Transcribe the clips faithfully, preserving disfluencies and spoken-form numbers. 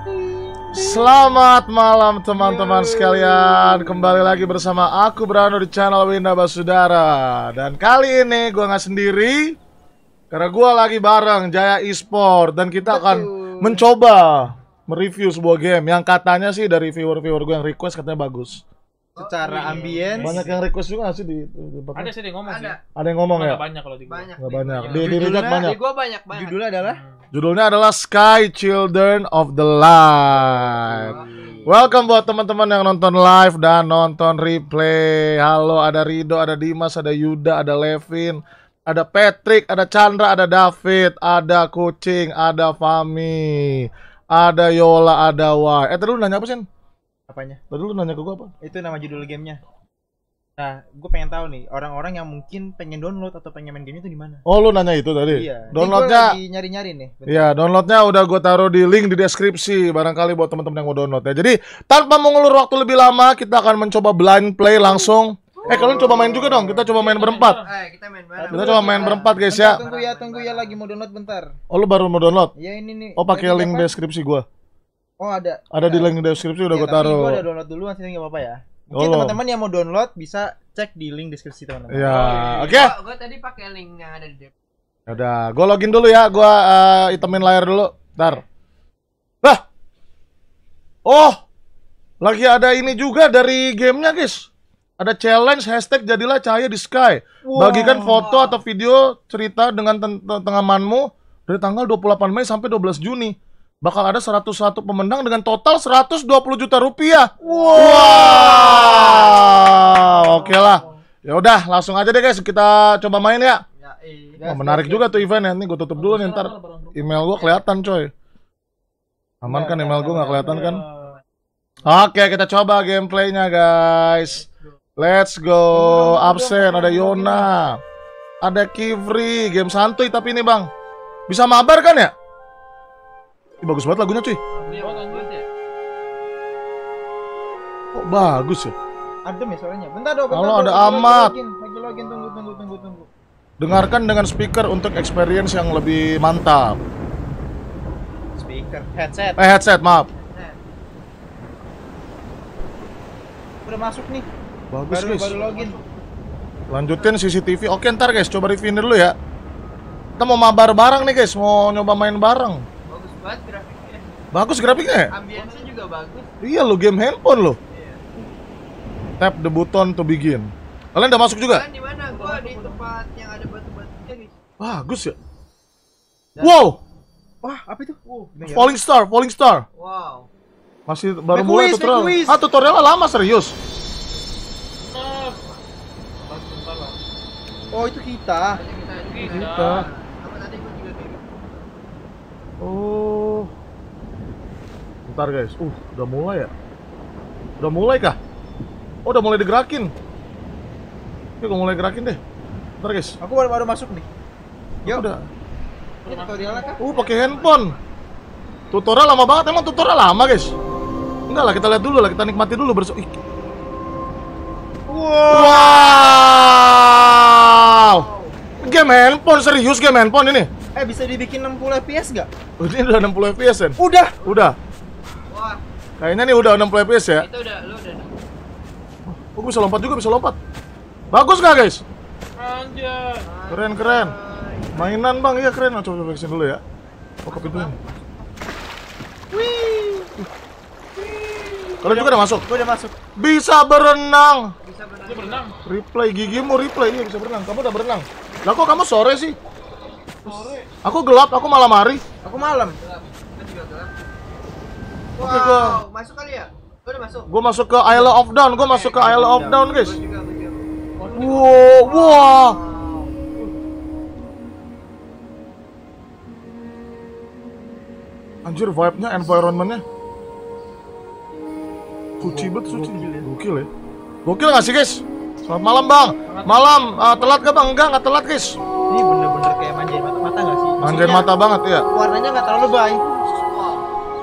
Selamat malam teman-teman sekalian. Kembali lagi bersama aku Brano di channel Winda Basudara. Dan kali ini gue nggak sendiri, karena gue lagi bareng Jaya Esport. Dan kita akan Betul. mencoba mereview sebuah game yang katanya sih dari viewer-viewer gue yang request katanya bagus. Secara ambience Banyak yang request juga nggak sih di, di, di Ada sih yang ngomong sih. Ada. Ada yang ngomong ya? Nggak banyak kalau di gua. Banyak. Nggak di- banyak. banyak. Di, di Judulnya- Reject banyak. Di gua banyak banget. judulnya adalah Judulnya adalah Sky Children of the Light. Welcome buat teman-teman yang nonton live dan nonton replay. Halo, ada Rido, ada Dimas, ada Yuda, ada Levin, ada Patrick, ada Chandra, ada David, ada Kucing, ada Fami, ada Yola, ada Wai. Eh, tadi lu nanya apa sih? apanya? Tadi lu nanya ke gua apa? Itu nama judul gamenya. Nah, gue pengen tahu nih orang-orang yang mungkin pengen download atau pengen main game itu di mana? Oh, lu nanya itu tadi? Iya. Downloadnya, Ini gua lagi nyari-nyari nih. Bentar. iya, downloadnya udah gue taruh di link di deskripsi. Barangkali buat teman-teman yang mau download ya. Jadi tanpa mengulur waktu lebih lama, kita akan mencoba blind play langsung. Eh, kalian coba main juga dong. Kita coba main berempat. Eh, kita main bareng. Kita coba main berempat guys Bentar, ya. Tunggu ya, tunggu ya lagi mau download bentar. Oh, lu baru mau download? Ya ini nih. Oh, pakai Tadi link apa? deskripsi gua. Oh, ada. Ada di Ya. link deskripsi udah Ya, gua tapi taruh. Gua udah download duluan sih, enggak apa-apa ya. Mungkin Oh, lo. teman-teman yang mau download bisa cek di link deskripsi teman-teman. Iya, Oh, oke. Gua, gua tadi pakai link yang ada di deskripsi. Udah, gua login dulu ya. Gua eh, itemin layar dulu. Ntar. Lah. Oh. Lagi ada ini juga dari gamenya guys. Ada challenge hashtag jadilah cahaya di sky. Bagikan foto atau video cerita dengan ten- ten- temanmu dari tanggal dua puluh delapan Mei sampai dua belas Juni. Bakal ada seratus satu pemenang dengan total seratus dua puluh juta rupiah. Wow. Oke lah. Ya udah, langsung aja deh guys, kita coba main ya. Ya, eh. Wah, menarik juga tuh eventnya. Nih gue tutup dulu nih, ntar email gue kelihatan coy. Aman kan email gue nggak kelihatan kan? Oke, kita coba gameplaynya guys. Let's go. Absen ada Yona, ada Kivri. Game santuy tapi ini bang. Bisa mabar kan ya? Ih, bagus banget lagunya cuy. Dia bagus ya. Kok bagus ya? Adem ya suaranya. Bentar dong, bentar. Halo, dong. ada Lagi Ahmad. login, Lagi login, tunggu tunggu tunggu tunggu. Dengarkan dengan speaker untuk experience yang lebih mantap. Speaker, headset. Eh headset maaf. Nah, Udah masuk nih. Bagus Baru guys. baru login. Lanjutin C C T V. Oke ntar guys, coba reviewin dulu ya. Kita mau mabar bareng nih guys, mau nyoba main bareng. bagus banget grafiknya. Bagus grafiknya ya? Ambience juga bagus. Iya lo, game handphone lo. Iya. Tap the button to begin. Kalian udah masuk juga? Kalian di mana? Gua di tempat yang ada batu-batunya, guys. Bagus ya. Wow, Wah, apa itu? Uh, falling star, falling star. Wow. Masih baru Make mulai quiz, tutorial. make quiz. Ah, tutorialnya lama serius. Oh, itu kita. Banyak kita juga. Kita. Sama tadi gua juga kayak gitu. Oh. Bentar guys. Uh, udah mulai ya? Udah mulai kah? Oh, udah mulai digerakin. Oke, gua mulai gerakin deh. Bentar guys. Aku baru baru masuk nih. Yuk. Udah. Ini tutorialnya kan? Uh, pakai handphone. Tutorial lama banget, emang tutorial lama, guys. Enggak lah, kita lihat dulu lah, kita nikmati dulu bersu. Ih. Wow. Game handphone, serius game handphone ini. Eh, bisa dibikin enam puluh F P S enggak? Oh, ini udah enam puluh F P S kan? Udah. Udah. Wah, Kayaknya nih udah enam puluh F P S ya. itu udah lu udah. Oh, gua bisa lompat juga, bisa lompat. Bagus gak, guys? Anjay. Keren, keren. Mainan, Bang. Iya, keren. Nah, coba coba kesini dulu ya. Oh, ke pintunya. Kalian juga udah masuk? Gua udah masuk. Bisa berenang. Bisa berenang. Dia berenang. Replay gigimu replay, iya bisa berenang. Kamu udah berenang. Lah kok kamu sore sih? Sore. Aku gelap, aku malam hari. Aku malam. Gelap. Gua juga gelap. Oke, Wow, gua- masuk kali ya? Gua udah masuk. Gue masuk ke Isle of Down, gue masuk ke Isle of Down guys. Gua juga, gua juga. Wow, wah. Anjir vibe-nya, environment-nya. Suci banget, suci. Gokil ya. Gokil gak sih guys? Selamat malam bang. Malam, ah, telat gak bang? Enggak, nggak telat guys. Ini bener-bener kayak manjain mata mata nggak sih? Manjain Maksudnya, mata banget ya. Warnanya nggak terlalu lebay. Wow.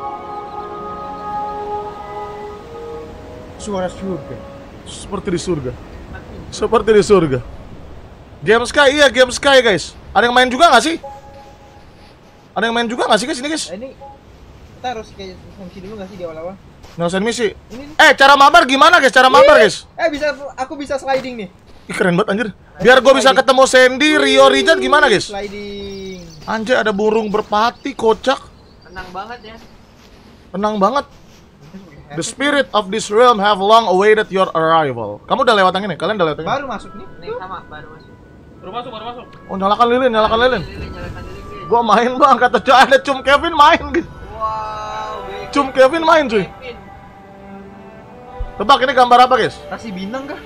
Suara surga. Seperti di surga. Seperti di surga. Game Sky, iya Game Sky guys. Ada yang main juga nggak sih? Ada yang main juga nggak sih guys ini guys? Eh, ini kita harus kayak fungsi dulu nggak sih di awal-awal? Nyelesain misi. Ini nih. Eh, cara mabar gimana guys? Cara mabar guys? Eh bisa, aku bisa sliding nih. Ih, keren banget anjir. Biar gue bisa ketemu Sandy, Rio, Rijat gimana guys? Sliding. Anjir, ada burung berpati kocak. Tenang banget ya. Tenang banget. The spirit of this realm have long awaited your arrival. Kamu udah lewat yang ini? Kalian udah lewat yang ini? Baru masuk nih. Nih sama baru masuk. Baru masuk, baru masuk. Oh, nyalakan lilin, nyalakan lilin. Lilin, nyalakan lilin, guys. Gua main bang, kata cuy ada Cum Kevin main gitu. Wow, Big Cum Kevin main cuy. Kevin. Tebak ini gambar apa guys? Kasih bintang kah?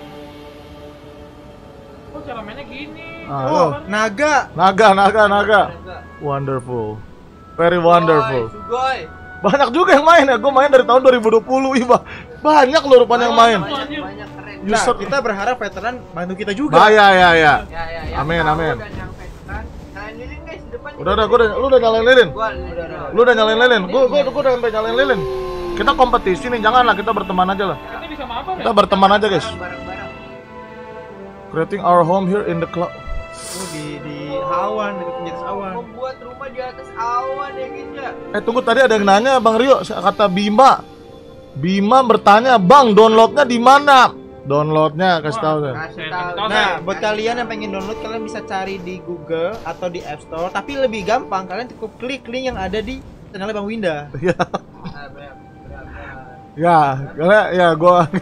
Oh, cara mainnya gini. Ah, Oh, oh. naga. Naga, naga, naga. Enggak. Wonderful. Very wonderful. Sugoi. Banyak juga yang main ya. Gue main dari tahun dua ribu dua puluh, Iba. Banyak loh rupanya yang main. Banyak, banyak keren. Nah, User- kita berharap veteran bantu kita juga. Bah, ya, ya, ya. Ya, ya, yang Amin, tahu amin. dan yang veteran. Kalian lilin guys di depan. Udah, udah, gua udah, lu udah nyalain lilin. Gua lilin. dulu. Lu udah nyalain lilin. Gua, gua, gua udah sampai nyalain lilin. Kita kompetisi nih, janganlah kita berteman aja lah. Kita bisa mabar ya? Kita berteman aja guys. Bareng-bareng. Creating our home here in the cloud. Oh, di di awan, di atas awan. Membuat rumah di atas awan ya guys ya. Eh tunggu, tadi ada yang nanya Bang Rio, kata Bima. Bima bertanya, "Bang, downloadnya di mana?" Downloadnya kasih tahu deh. Kasih Saya tahu. tahu, Nah, saya. buat kalian yang pengen download, kalian bisa cari di Google atau di App Store. Tapi lebih gampang, kalian cukup klik link yang ada di channelnya Bang Winda. Ya, Ah, berat, berat, berat. ya, karena ya gua Oh,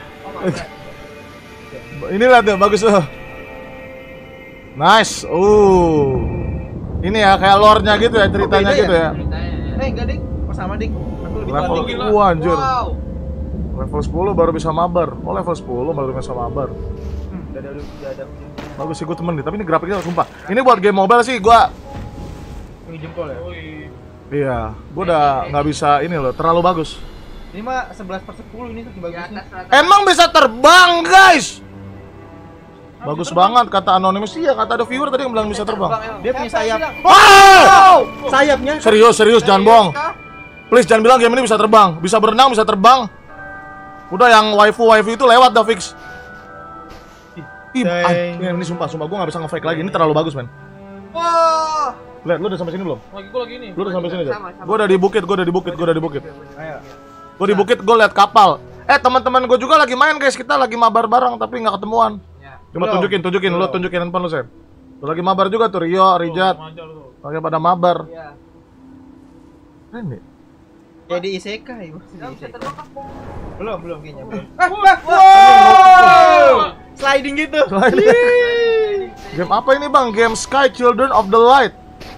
berat. inilah tuh bagus tuh. Nice. Uh. Ini ya kayak lore-nya gitu ya, ceritanya beda gitu ya. Ceritanya ya. Eh, enggak ding. Oh, sama ding. Aku lebih Level kuat, tinggi ding. lah. Wah, anjir. Wow. Level sepuluh baru bisa mabar. Oh, level sepuluh baru bisa mabar. Hmm, udah ada udah ada Bagus sih, gue temen nih, tapi ini grafiknya sumpah. Ini buat game mobile sih gua ujung jempol ya. Woi. iya, gua udah nggak bisa ini loh, terlalu bagus. Ini mah sebelas per sepuluh ini tuh Di bagusnya. atas rata. Emang bisa terbang, guys? Bagus banget kata anonymous. Iya, kata ada viewer tadi yang bilang bisa terbang. emang. Dia punya sayap. Wow! Sayapnya. Serius, serius, jangan bohong. Kah? Please jangan bilang game ini bisa terbang. Bisa berenang, bisa terbang. Udah yang waifu-waifu itu lewat dah fix. Ih, Dang. ah, ini sumpah, sumpah gue nggak bisa nge-fake lagi. Ini terlalu bagus, men. Wah. Lihat, lu udah sampai sini belum? Lagi gua lagi nih. Lu udah sampai sini, Sama, sama. Gue udah di bukit, gue udah di bukit, gue udah di bukit. Ayo. Gue di bukit, gue liat kapal. Eh, teman-teman gue juga lagi main, guys. Kita lagi mabar bareng tapi nggak ketemuan. Ya. Coba Belum. tunjukin, tunjukin, lu Belum. tunjukin handphone lu, Sen. Lu lagi mabar juga tuh, Rio, Rijat. Ngajar tuh. Lagi pada mabar. Ya. Ini. Kayak di isekai, Bos. Di Nggak bisa isekai. terbang kah? Belum, belum kayaknya, belum. Wow. Sliding gitu. Game apa ini, Bang? Game Sky Children of the Light.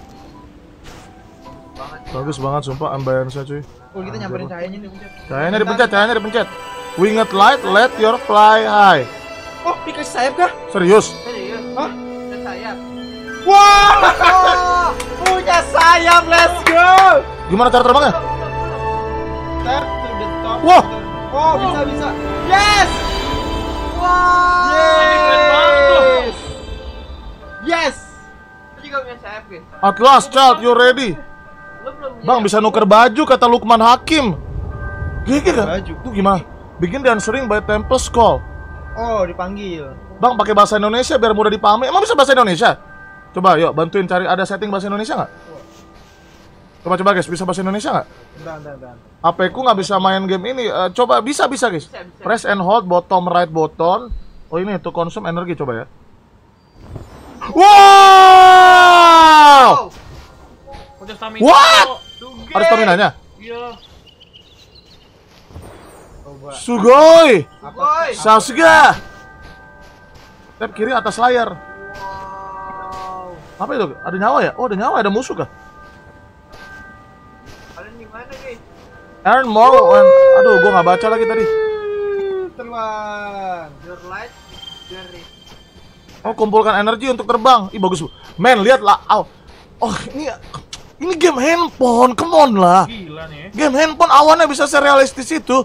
Banget. Bagus banget sumpah ambience-nya, cuy. Oh, kita nyamperin cahayanya nih. Cahayanya dipencet, cahayanya dipencet. Winged light, let your fly high. Oh, dikasih sayap kah? Serius? Serius? Hah? Ada sayap. Wah! Oh. Punya sayap, let's go! Gimana cara terbangnya? Tap to the top. Wah! Oh, bisa, bisa. Yes! Wah. Ini keren banget tuh. Yes! Yes! Lu juga punya sayap guys. At last, child, you ready? Lu belum punya. Bang, bisa nuker baju kata Lukman Hakim. Gigi kan? Baju. Tuh gimana? Begin the answering by Temple's call. Oh, dipanggil. Bang, pakai bahasa Indonesia biar mudah dipahami. Emang bisa bahasa Indonesia? Coba, yuk bantuin cari ada setting bahasa Indonesia nggak? Coba coba guys, bisa bahasa Indonesia nggak? Bentar, bentar, bentar. H P ku nggak bisa main game ini. Eh, coba bisa bisa guys. Bisa, bisa. Press and hold bottom right button. Oh ini to consume energi, coba ya. Wow! Udah stamina. What? kok. Tuge. Ada stamina-nya? Iya. Coba. Sugoi! Boy. Sasuga! Tap kiri atas layar. Wow. Apa itu? Ada nyawa ya? Oh, ada nyawa, ada musuh kah? Kalian di mana guys? Earn more when... Aduh, gua nggak baca lagi tadi. Terbang. Your light your risk. Oh, kumpulkan energi untuk terbang. Ih, bagus. Men, lihat lah. Oh, oh ini ini game handphone. Come on lah. Gila nih. Game handphone awannya bisa serealistis itu.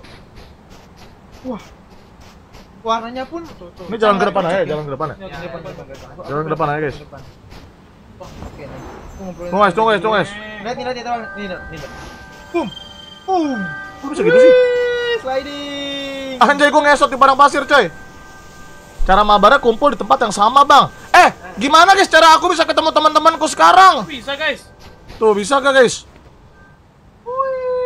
Warnanya pun tuh, tuh. Ini jalan ke depan Sangat aja, cocok jalan ke depan ya. ya. Jalan ke depan, depan, depan. Jalan ke depan aja, guys. Ke depan. Oke, nih. Aku ngumpulin- Tunggu guys, tunggu guys, tunggu guys. Lihat, nih, lihat, lihat, lihat. Nih, nih, nih. Boom. Boom. Kok bisa gitu sih? Wih, sliding. Anjay, gua ngesot di padang pasir, coy. Cara mabarnya kumpul di tempat yang sama, Bang. Eh, gimana guys cara aku bisa ketemu teman-temanku sekarang? Bisa guys. Tuh, bisa gak guys?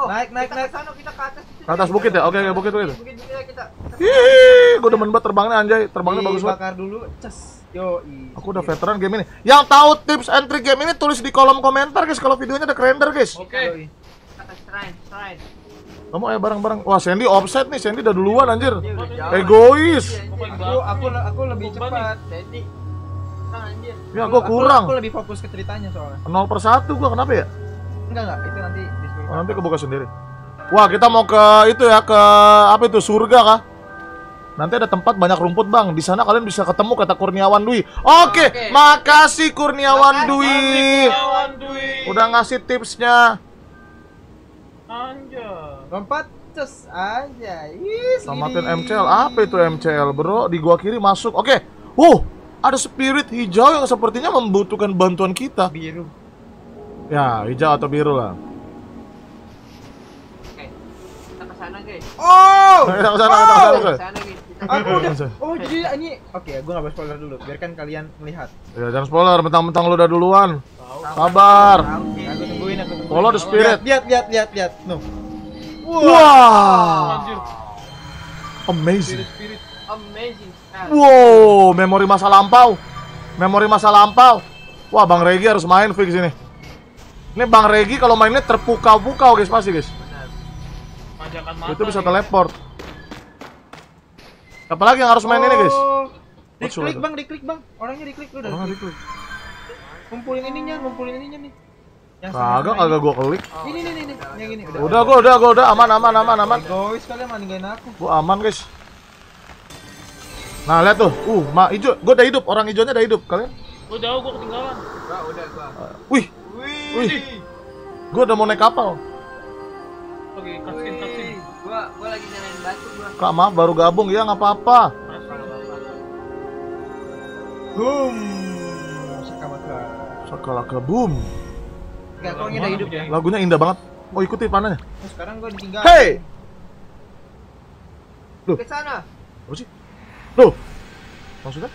Naik, naik, kita naik. ke sana, kita ke atas. Ke atas bukit ya? Oke, oke, bukit bukit. Bukit bukit kita. Ih, gue demen banget terbangnya anjay, terbangnya bagus banget. Bakar dulu, ces. Yo, Aku udah veteran game ini. Yang tahu tips and trick game ini tulis di kolom komentar guys kalau videonya udah render guys. Oke. Atas shrine, shrine. Kamu ayo bareng-bareng. Wah, Sandy offset nih, Sandy udah duluan anjir. Dia udah jauh. Egois. Iya, Gua paling Aku, belakang. aku, aku lebih Beban cepat. Jadi, nah anjir. Ya Aku- gua aku- kurang. Aku lebih fokus ke ceritanya soalnya. nol per satu gua kenapa ya? Enggak enggak, itu nanti disuruh. Oh, nanti kebuka sendiri. Wah, kita mau ke itu ya, ke apa itu? Surga kah? Nanti ada tempat banyak rumput, Bang. Di sana kalian bisa ketemu kata Kurniawan Dwi. Oke, Oke. makasih Kurniawan Dwi. Kawan Dwi. Udah ngasih tipsnya. Anjay. Lompat, ces aja. Ih, Samatin segini. M C L. Apa itu M C L, Bro? Di gua kiri masuk. Oke. Uh, ada spirit hijau yang sepertinya membutuhkan bantuan kita. Biru. Ya, hijau atau biru lah. Oke. Kita ke sana, guys. Oh! Kita ke sana, kita ke sana, Ke guys. sana, guys. Kita Aku udah. Bisa. Oh, jadi ini oke, gua enggak boleh spoiler dulu. Biarkan kalian melihat. Ya, jangan spoiler, mentang-mentang lu udah duluan. Sabar. tahu, guys. Aku tungguin, aku tungguin. Follow the spirit. Lihat, lihat, lihat, lihat. No. Wah, Anjir. amazing. Spirit. Amazing sekali. Wow, memori masa lampau. Memori masa lampau. Wah, Bang Regi harus main fix ini. Ini Bang Regi kalau mainnya terpukau-pukau guys, pasti guys. Benar. Majakan mata. Itu bisa nih. teleport. Apalagi yang harus main ini guys? Oh. What's Diklik, your- Bang, diklik, Bang. Orangnya diklik lu udah. Orang diklik. diklik. Ngumpulin ininya, ngumpulin ininya nih. Yang Kagak, sama-sama kagak ini. gua klik. Oh, Ini nih nih nih, yang ini udah. Udah, gua udah, gua udah aman, aman, aman, aman. Egois kalian malah ninggalin aku. Gua aman guys. Nah, lihat tuh. Uh, ma hijau. Gua udah hidup, orang hijaunya udah hidup. Kalian? Gua jauh, gua ketinggalan. Gua udah gua. Wih, Wih. wih. Gua udah mau naik kapal. Oke, cutscene, cutscene. Wih. Gua gua lagi nyalain batu gua. Kak, maaf baru gabung ya, nggak apa-apa. Boom. Sakamaka. Sakalaka boom. Enggak, kok udah hidup ya. Lagunya indah banget. Oh, ikuti panahnya. Nah, sekarang gua ditinggal. Hey! Loh, Ke sana. apa sih? Loh. Maksudnya?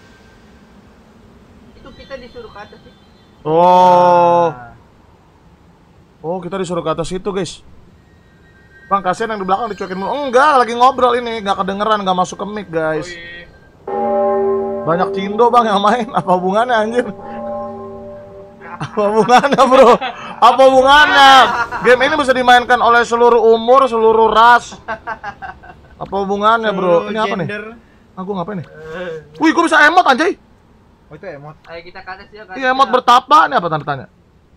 Itu kita disuruh ke atas sih. Oh. Oh, kita disuruh ke atas itu, guys. Bang, kasihan yang di belakang dicuekin mulu. Enggak, lagi ngobrol ini, nggak kedengeran, nggak masuk ke mic, guys. Oh, iya. Banyak cindo, Bang, yang main. Apa hubungannya, anjir? Apa hubungannya, bro? Apa hubungannya? Game ini bisa dimainkan oleh seluruh umur, seluruh ras. Apa hubungannya, bro? Ini apa nih? Gender. Ah, gua ngapain nih? Wih, gua bisa emot, anjay. Oh, itu emot. Ayo kita ke atas ya. ke atas Iya, emot ya. bertapa. Ini apa tanda tanya?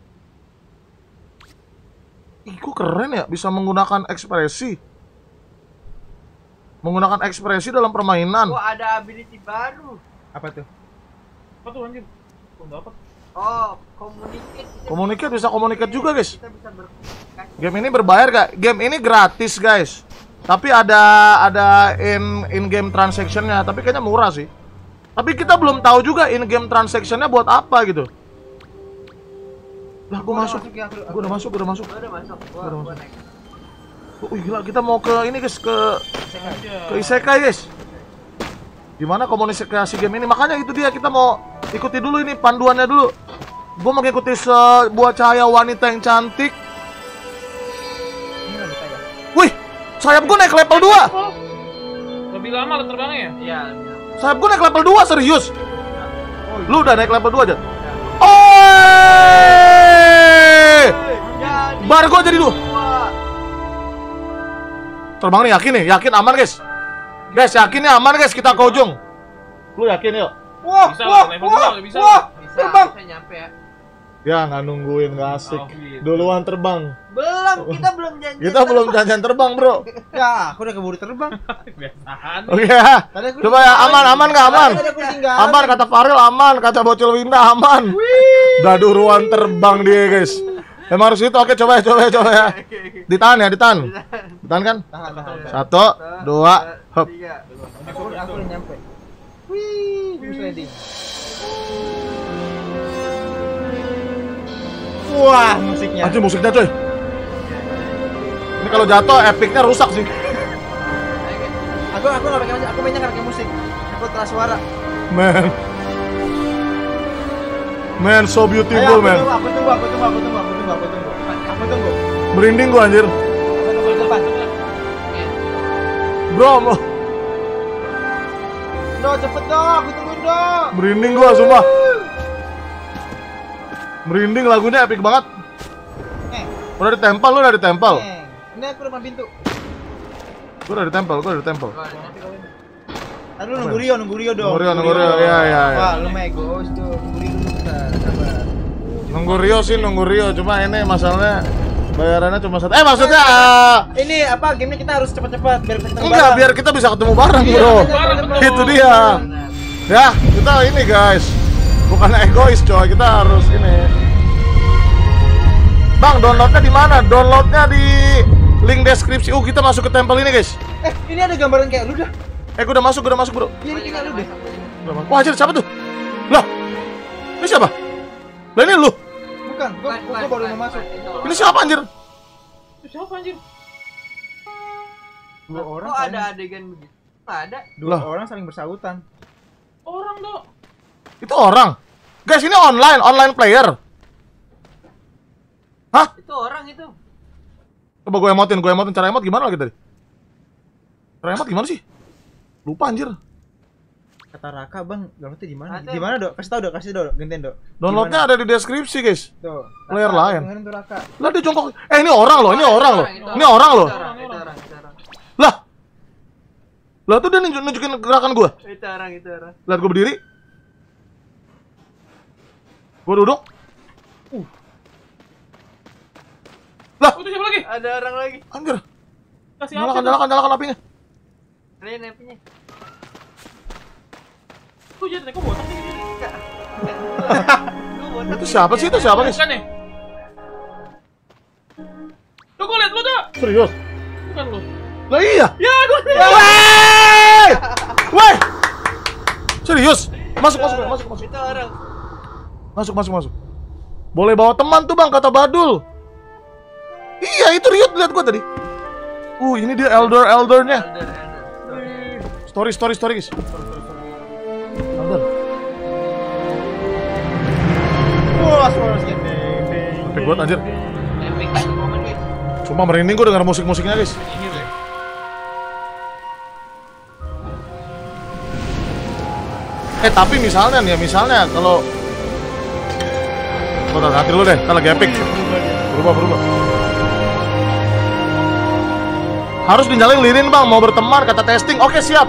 Ih, kok keren ya, bisa menggunakan ekspresi. Menggunakan ekspresi dalam permainan. Wah, ada ability baru. Apa tuh? Apa tuh anjir? Gua dapat. Oh, communicate. Kita Komunikasi bisa komunikasi juga, guys. Kita bisa berkomunikasi. Game ini berbayar gak? Game ini gratis, guys. Tapi ada ada in in game transactionnya. Tapi kayaknya murah sih. Tapi kita belum tahu juga in game transactionnya buat apa gitu. Lah, gua masuk. ya, aku- Gua udah masuk, gua udah masuk. Gua udah masuk. Gua Udah gua masuk. naik. Wih, gila, kita mau ke ini, guys, ke Anjay. ke isekai, guys. Gimana komunikasi game ini? Makanya itu dia, kita mau ikuti dulu ini panduannya dulu. Gue mau ngikuti sebuah cahaya wanita yang cantik. Ini nggak bisa ya. Wih, sayap gue naik level dua. Oh. Lebih lama lah terbangnya ya? Iya, iya. Sayap gue naik level dua, serius. Lu udah naik level dua aja. Oh, Jadi bar gue jadi dua. gua. Terbang nih, yakin nih, yakin aman, guys. Guys, yakin nih aman, guys, kita ke ujung. Lu yakin yuk? Wah, Bisa wah, lah, level wah, dua, bisa wah. Bisa, Terbang. bisa nyampe ya. Ya, nggak nungguin, nggak asik. Oh, gitu. Duluan terbang. Belum, kita belum janji. Kita belum janjian terbang, bro. Ya, aku udah keburu terbang. Biasaan. Oke ya. Tadi aku Coba ya, aman, aman nggak aman? Tadi aku tinggal. Aman, kata Farel aman, kata Bocil Winda aman. Udah duluan terbang dia, guys. Emang harus itu. Oke, coba ya, coba ya, coba ya. Ditahan ya, ditahan. Ditahan kan? Tahan, tahan. tahan. Satu, dua, hop. Tiga. Aku, aku udah nyampe. Wih, who's ready? Wah, musiknya. Anjir musiknya coy. Ini kalau jatuh epicnya rusak sih. Aku aku nggak pakai musik, aku mainnya nggak pakai musik. Aku telah suara. Man. Man so Ayo, beautiful aku man. tunggu, aku tunggu, aku tunggu, aku tunggu, aku tunggu, aku tunggu. Aku tunggu. Merinding gua anjir. Di depan. Bro, mau Do, cepet do, aku tungguin do. merinding gua sumpah. Merinding lagunya epic banget. Eh, Udah ditempel, lu udah ditempel. eh. Ini aku depan pintu. Gua udah ditempel, gua udah ditempel. Aduh, nunggu Rio, nunggu Rio do. Nunggu Rio, nunggu Rio, iya iya iya. Wah, lu megos tuh. Nunggu Rio dulu bentar, sabar. Nunggu Rio sih, nunggu Rio. Cuma ini masalahnya bayarannya cuma satu. Eh maksudnya ah, Ini apa? Gamenya kita harus cepat-cepat biar kita ketemu enggak, bareng. biar kita bisa ketemu bareng, Iya, bro. bareng, betul. Itu dia. Ya, kita ini guys. Bukan egois, coy. Kita harus ini. Bang, downloadnya di mana? Downloadnya di link deskripsi. Uh, kita masuk ke tempel ini, guys. Eh, ini ada gambaran kayak lu dah. Eh, gua udah masuk, gua udah masuk, bro. Iya, ini kayak lu deh. Udah masuk. Wah, anjir, siapa tuh? Lah. Ini siapa? Lah ini lu. Bukan, gua, gua, gua baru mau masuk. Ini siapa anjir? Itu siapa anjir? Dua orang. Kok saling- ada adegan begitu? Nggak ada. Dua Lah. orang saling bersahutan. Orang dong. Itu orang. Guys, ini online, online player. Hah? Itu orang itu. Coba gue emotin, gue emotin. Cara emot gimana lagi tadi? Cara emot gimana sih? Lupa anjir. Kata Raka, Bang, downloadnya di mana? Ada. Di mana, Dok? Kasih tau, Dok. Kasih tau, Dok. Gantian, Dok. Downloadnya ada di deskripsi, guys. Tuh. Player Raka, lain. dengerin tuh Raka. Lah dia jongkok. Eh ini orang loh, ini Oh, orang loh. itu Ini orang loh. Itu orang, itu orang, itu orang. Lah. Lah tuh dia nunjuk nunjukin gerakan gue. Itu orang, itu orang. Lihat gue berdiri. Gue duduk. Uh. Lah, Oh, itu siapa lagi? Ada orang lagi. anjir. Kasih Nyalakan, apa? nyalakan, nyalakan apinya. Ini nepinya. Kok jadi kok botak sih? Itu siapa sih? Itu siapa, guys? Bukan nih. Tuh gua liat lu tuh. Serius? Bukan lu. Lah iya. Ya, gua liat. Wey! Wey! Serius? Masuk, masuk, masuk, masuk. Itu orang. Masuk, masuk, masuk. Boleh bawa teman tuh, Bang, kata Badul. Iya, itu Riot lihat gua tadi. Uh, ini dia elder-eldernya. Elder, elder. Story, story, story, guys. Elder. Wah, suara skin. Ding, ding, Epic banget, anjir. Epic itu momen, guys. Cuma merinding gua denger musik-musiknya, guys. Ini deh. Eh, tapi misalnya nih, misalnya kalau gua tahan hati dulu deh, kita lagi epic. Berubah, berubah. Harus dinyalain lilin, Bang, mau berteman, kata testing. Oke, siap.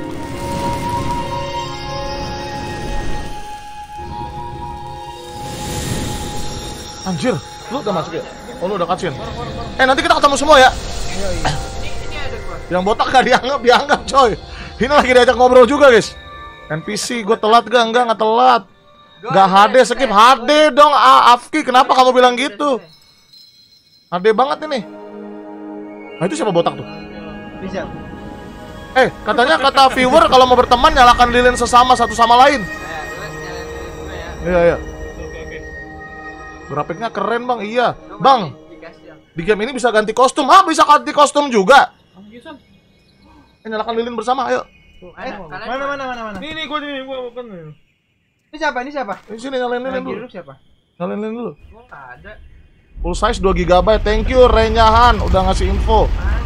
Anjir, lu udah masuk ya? Oh, lu udah cutscene. Eh, nanti kita ketemu semua ya. Ini ini ada gua. Yang botak gak dianggap, dianggap, coy. Ini lagi diajak ngobrol juga, guys. N P C, gue telat gak? Enggak, nggak telat. Gak H D, skip H D dong, ah, Afki. Kenapa kamu bilang gitu? H D banget ini. Nah, itu siapa botak tuh? Bisa. Eh, katanya kata viewer kalau mau berteman nyalakan lilin sesama satu sama lain. Nah, gua nyalain gue ya. Iya, iya. Oke, oke. Grafiknya keren, Bang. Iya. Gua Bang, masih dikasih yang- di game ini bisa ganti kostum. Ah, bisa ganti kostum juga. Anjir, San. Eh, nyalakan lilin bersama, ayo. Tuh, Eh, mana, kalian mana, mana, mana, mana. Nih, nih, gua nih, gua bukan. Ini siapa? Ini siapa? Di sini nyalain lilin Lagi dulu. duduk siapa? Nyalain lilin dulu. Gua nggak ada. Full size dua giga byte. Thank you Renyahan udah ngasih info.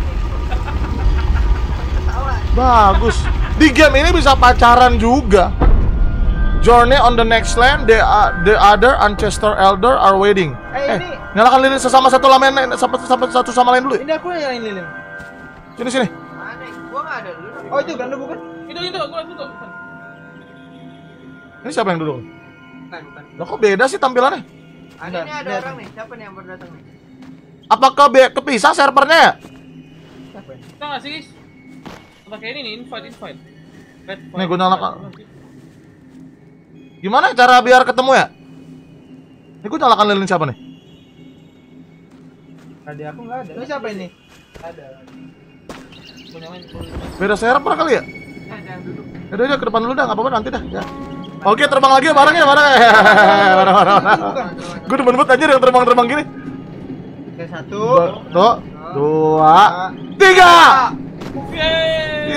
Bagus. Di game ini bisa pacaran juga. Journey on the next land, the, uh, the other ancestor elder are waiting. Eh, ini nyalakan lilin sesama satu lamen satu, satu, satu sama lain dulu. ini aku yang nyalain lilin. Sini sini. Mana? Gua nggak ada dulu. Oh, itu Brando bukan? Itu, itu, gua itu tuh. Ini siapa yang duduk? Bukan, bukan. Lah kok beda sih tampilannya? Ada Bentar, ini ada lihat. orang nih. Siapa nih yang baru datang nih? Apakah be kepisah servernya ya? Siapa ya? Kita nggak sih, guys? Pakai ini nih, invite, invite. Red, Nih, gua nyalakan. Gimana cara biar ketemu ya? Ini gue nyalakan lilin siapa nih? Tadi aku nggak ada. Ini siapa ini? Ada. Gua nyalain, gua- Beda server kali ya? Eh, jangan duduk. Udah, udah ke depan dulu dah, nggak apa-apa nanti dah. Ya. Oke, terbang lagi ya bareng ya, bareng. Bareng, bareng, bareng. Gue demen banget anjir yang terbang-terbang gini. Oke, satu. Tuh, dua, tiga. Yeay!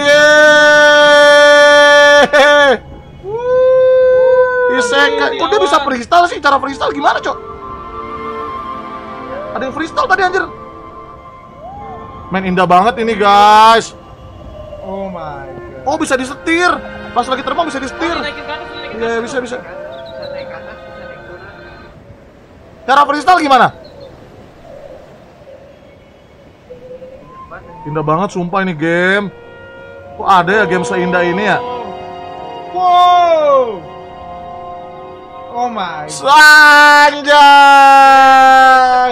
Yeay. Isekai. Kok dia bisa freestyle sih? Cara freestyle gimana, Cok? Ada yang freestyle tadi anjir. Men, indah banget ini guys. Oh my god. Oh, bisa disetir. Pas lagi terbang bisa disetir. Oh, naikin ke atas, naikin ke Iya, atas. bisa bisa. Bisa naik ke atas, bisa naik turun. Cara freestyle gimana? Indah banget sumpah ini game. Kok ada ya game seindah ini ya? Wow. Oh my god. Sanjay.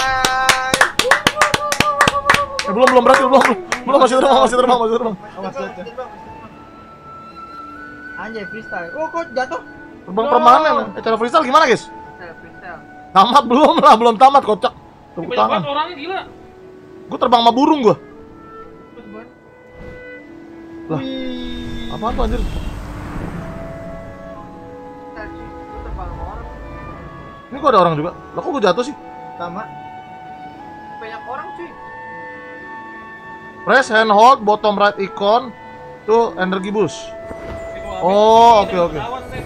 Eh, belum belum berarti belum belum belum masih terbang masih terbang masih terbang. Oh, masih ada. Anjay freestyle. Oh kok jatuh? Terbang permanen. Eh, cara freestyle gimana guys? Freestyle, freestyle. Tamat belum lah, belum tamat kocak. Tepuk Banyak tangan. banget orangnya gila. Gue terbang sama burung gue. Lah, Wih. apaan tuh anjir? Freestyle sih. Lu terbang sama orang. Ini kok ada orang juga? Lah kok gue jatuh sih? Sama. Banyak orang cuy. Press and hold bottom right icon to energy boost. Oke, gua Oh, ambil. oke, oke. Awan, Nek.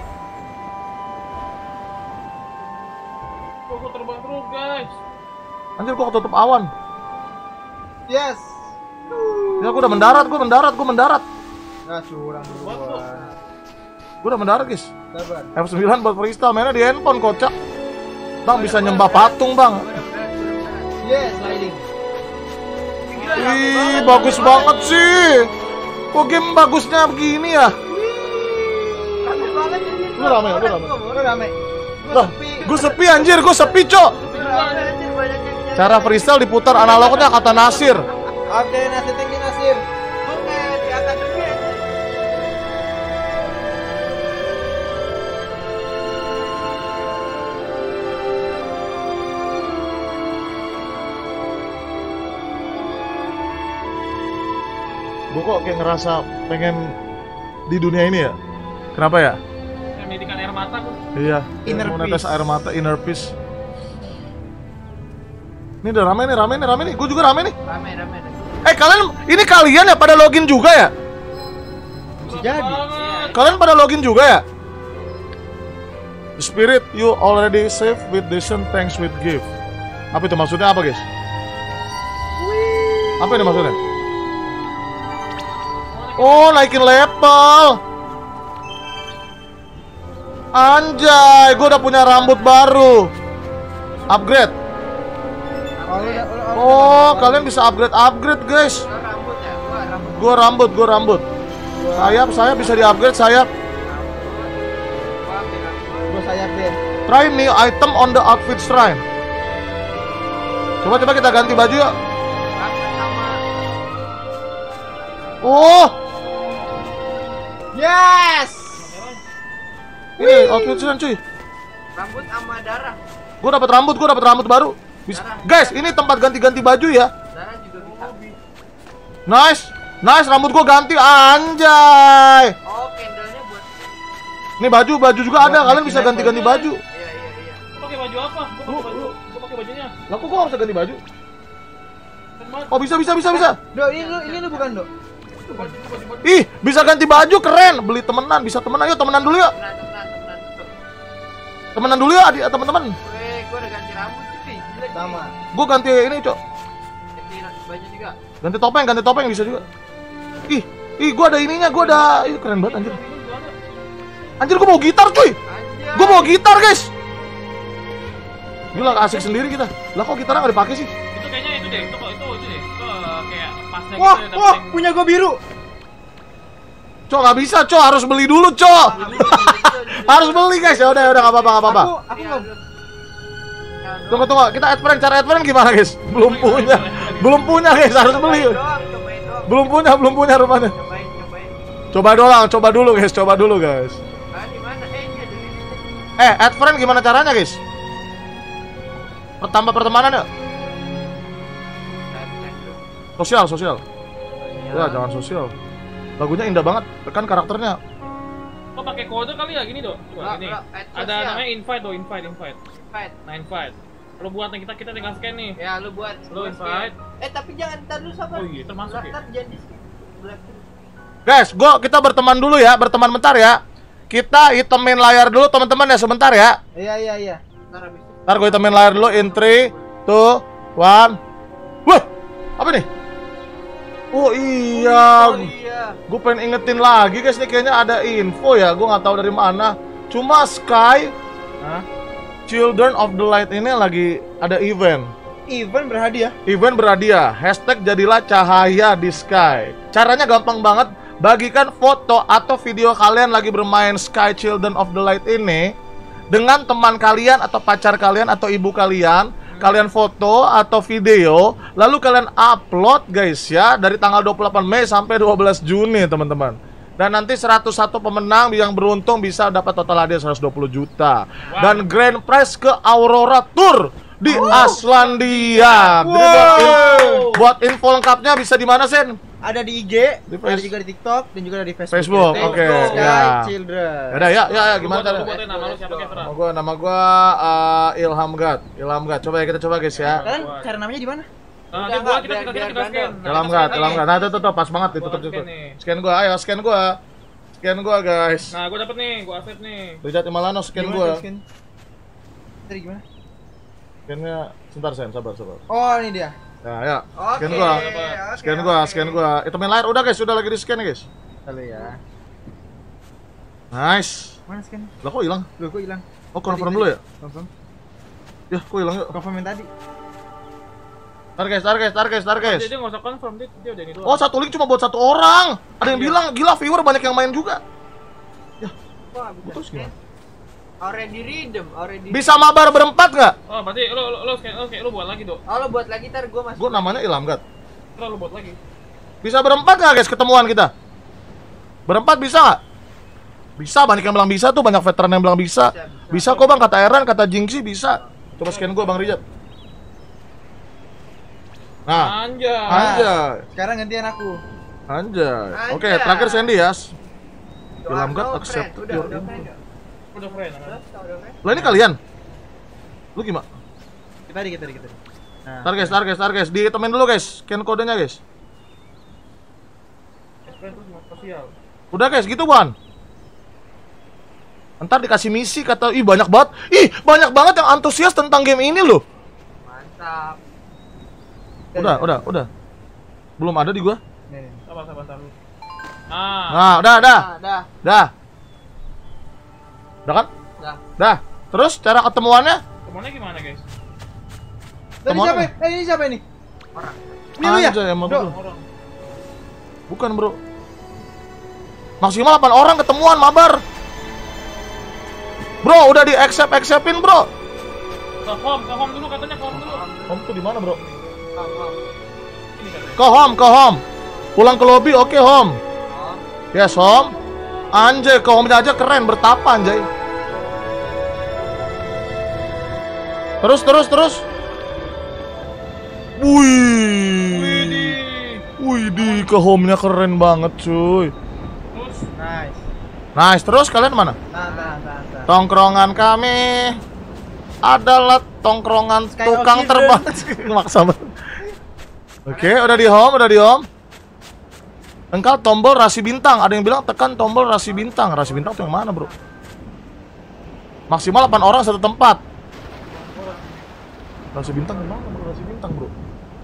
Kok gua terbang terus, guys. Anjir gua ketutup awan. Yes. Ya gua udah mendarat, gua mendarat, gua mendarat. Nah, curang duluan. Gua udah mendarat, guys. Sabar. F sembilan buat freestyle, mainnya di handphone kocak. Bang bisa nyembah patung, Bang. Yes, sliding. Ih, bagus banget sih. Kok game bagusnya begini ya? Rame banget ini. Lu rame, lu rame. Lu rame. Gua Lah, sepi. gua sepi anjir, gua sepi, Cok. Rame anjir, banyak yang nyari. Cara freestyle diputar analognya kata Nasir. Oke, Nasir, thank you Nasir. Oke, di akademi anjir. Gua kok kayak ngerasa pengen di dunia ini ya. Kenapa ya? Saya menitikkan air mata gua. Iya, Inner mau netes peace. air mata, inner peace. Ini udah rame nih, rame nih, rame nih. Gue juga rame nih. Rame, rame. Eh kalian, ini kalian ya pada login juga ya? Bisa Bagus jadi. banget. Kalian pada login juga ya? The spirit you already saved with decent thanks with gift. Apa itu maksudnya apa guys? Apa ini maksudnya? Oh, naikin level. Anjay, gue udah punya rambut baru. Upgrade. Oh, lu udah- lu- lu- Oh, kalian bisa upgrade upgrade guys. Lo rambut ya? Gua rambut. Gua rambut, gua rambut. Sayap, sayap bisa di upgrade sayap. Gua ambil rambut. Gua sayap deh. Try new item on the outfit shrine. Coba coba kita ganti baju yuk. Rambut sama Oh, Yes. ini outfit shrine cuy. rambut sama darah. Gua dapat rambut, gua dapat rambut baru. Bisa. Guys, ini tempat ganti-ganti baju ya. Darah juga bisa. Nice, nice rambut gua ganti anjay. Oh, candlenya buat. Ini baju, baju juga ada. Buat Kalian bikin bisa level. ganti-ganti baju. Iya, iya, iya. Gua pakai baju apa? Gua pakai baju. Gua pakai bajunya. Lah kok gua nggak bisa ganti baju? Keren banget. Oh bisa bisa bisa bisa. Do, ini lu ini lu bukan, Do. Itu baju, itu baju, baju. Ih, bisa ganti baju keren. Beli temenan, bisa temenan. Ayo temenan dulu yuk. Temenan, temenan, temenan. Tuh. Temenan dulu yuk adik teman-teman. Weh, gua udah ganti rambut cuy. Gila, cuy. Sama. Gua ganti ini, Cok. Ganti baju juga. Ganti topeng, ganti topeng bisa juga. Ih, ih gua ada ininya, gua ada. Ih, keren banget anjir. Ini juga ada. Anjir gua mau gitar, cuy. Anjir. Gua mau gitar, guys. Gila asik sendiri kita. Lah kok gitarnya nggak dipakai sih? Itu kayaknya itu deh. Itu kok itu itu deh. Itu uh, kayak pasnya Wah, gitu ya, wah, dapet punya gua biru. Cok nggak bisa, Cok harus beli dulu, Cok. Harus beli, guys. Ya udah, ya udah nggak apa-apa, nggak apa-apa. Aku aku nggak. Tunggu, tunggu. Kita add friend, cara add friend gimana, guys? Belum punya. Belum punya, guys. Harus beli. Cobain doang, cobain doang. Belum punya, belum punya rupanya. Cobain, cobain. Coba doang, coba dulu, guys. Coba dulu, guys. Ah, di mana? Eh, ini ada ini. Eh, add friend gimana caranya, guys? Pertambah pertemanan ya? Sosial, sosial. Ya, jangan sosial. Lagunya indah banget, kan karakternya. Kok pakai kode kali ya gini, Dok? Coba Lo- gini. lo add Ada sosial. namanya invite, Dok, invite, invite. Fight. Nah, invite. Lo buat nih kita kita tinggal scan nih. Ya, lu buat. Lu buat invite. scan. Eh, tapi jangan ntar dulu sabar. Oh iya, termasuk ya? Ntar jangan di skip. Black. Guys, gua kita berteman dulu ya, berteman bentar ya. Kita hitemin layar dulu teman-teman ya sebentar ya. Iya, iya, iya. Ntar habis itu. Ntar gue hitemin layar dulu in three, two, one. Wah, Apa nih? Oh iya, Oh iya. gue pengen ingetin lagi guys nih kayaknya ada info ya, gue nggak tahu dari mana. Cuma Sky Hah? Children of the Light ini lagi ada event. Event berhadiah. Event berhadiah. Hashtag jadilah cahaya di Sky. Caranya gampang banget. Bagikan foto atau video kalian lagi bermain Sky Children of the Light ini dengan teman kalian atau pacar kalian atau ibu kalian. Kalian foto atau video, lalu kalian upload guys ya, dari tanggal dua puluh delapan Mei sampai dua belas Juni teman-teman. Dan nanti seratus satu pemenang yang beruntung bisa dapat total hadiah seratus dua puluh juta. Wow. Dan grand prize ke Aurora Tour di Aslandia. Jadi buat, in- buat info lengkapnya bisa di mana, Sen? Ada di I G, Di ada Face- juga di TikTok, dan juga ada di Facebook. Facebook, Gitu. oke, Sky ya. Children. Yaudah, ya, ya, ya, Lu gimana buat- lu cara? buatin nama lu siapa Kevra? Nama gua, nama gua uh, Ilham Gad. Ilham Gad. Coba ya kita coba guys ya. Kalian cara namanya di mana? Nah, Udah, dia gua enggak, kita biar- kita kita biar kita scan. bandel. Nah, Ilham kita Gad, scan Ilham nih. Gad. Nah, tuh, tuh, tuh, pas banget, Gua ditutup, scan ditutup. nih. Scan gua, ayo scan gua. Scan gua guys. Nah, gua dapet nih, gua accept nih. Rijat Imalano scan Gimana gua. tuh scan? Tadi gimana? Scannya sebentar Sen, sabar, sabar. Oh, ini dia. Nah, ya. Oke. Scan gua. oke, Scan gua, oke. scan gua. Itu main layar udah guys, udah lagi di scan nih guys. Lalu ya. Nice. Mana scan? Lah kok hilang? Loh, kok hilang? Oh, confirm Tadi, dulu tadi. ya? Confirm. Ya, kok hilang yuk. Confirm yang tadi. Tar guys, tar guys, tar guys, tar guys. Dia dia enggak usah confirm, dia dia udah ini doang. Oh, satu link cuma buat satu orang. Ada yang Iya. bilang gila viewer banyak yang main juga. Wah, bisa Terus scan. gimana? Already redeem, already. Bisa mabar berempat nggak? Oh, berarti lu lu lu scan, lu scan, lu buat lagi, Dok. Oh, lo buat lagi ntar gua masuk. Gue namanya Ilham Gad. Terus lu buat lagi. Bisa berempat nggak guys ketemuan kita? Berempat bisa nggak? Bisa, banyak yang bilang bisa tuh, banyak veteran yang bilang bisa. Bisa, Bisa kok bang, kata Eran, kata Jinxi bisa. Coba scan gue bang Rijat. Nah, Anjay. anjay, Sekarang gantian aku. anjay. Oke, Anjay. terakhir Sandy ya. Doa Ilham Gad no accept friend. Udah, your udah info. friend. udah. Udah friend. Udah, udah friend. Lah ini kalian? Lu gimana? Kita di kita di kita. di. Nah, Tar guys, tar guys, tar guys. Ditemen dulu guys, scan kodenya guys. Friend terus mau sosial. Udah guys, gitu Wan. Ntar dikasih misi kata, ih banyak banget. Ih, banyak banget yang antusias tentang game ini loh. Mantap. Udah, udah, udah. Belum ada di gua. nih, nih. Sabar, sabar, sabar. Nah, Nah, udah, udah. Nah, dah. Dah. Udah kan? Dah. Dah. Terus cara ketemuannya? temennya gimana, guys? Tadi Teman- siapa? Eh, ini siapa ini? Orang. Ini lu ya? Anjay, emang Bro. tuh. Orang. Bukan, Bro. Maksimal delapan orang ketemuan, mabar. Bro, udah di accept acceptin, Bro. Ke home, ke home dulu katanya, ke home dulu. Home tuh di mana, Bro? Kom, kom. Ini katanya. Ke home, ke home. Pulang ke lobby, oke, home. Kom. Yes, home. Anjay, ke home aja keren, bertapa anjay. Terus, terus, terus. Wih. Widih. Wih, di ke home-nya keren banget, cuy. Terus Nice. Nice, terus kalian mana? Nah, nah, nah, nah. Tongkrongan kami adalah tongkrongan Sky tukang of terbang. Maksa banget. Oke, udah di home, udah di home. Engkau tombol rasi bintang. Ada yang bilang tekan tombol rasi bintang. Rasi bintang tuh yang mana, Bro? Maksimal delapan orang satu tempat. Rasi bintang yang mana, Bro? Rasi bintang, Bro.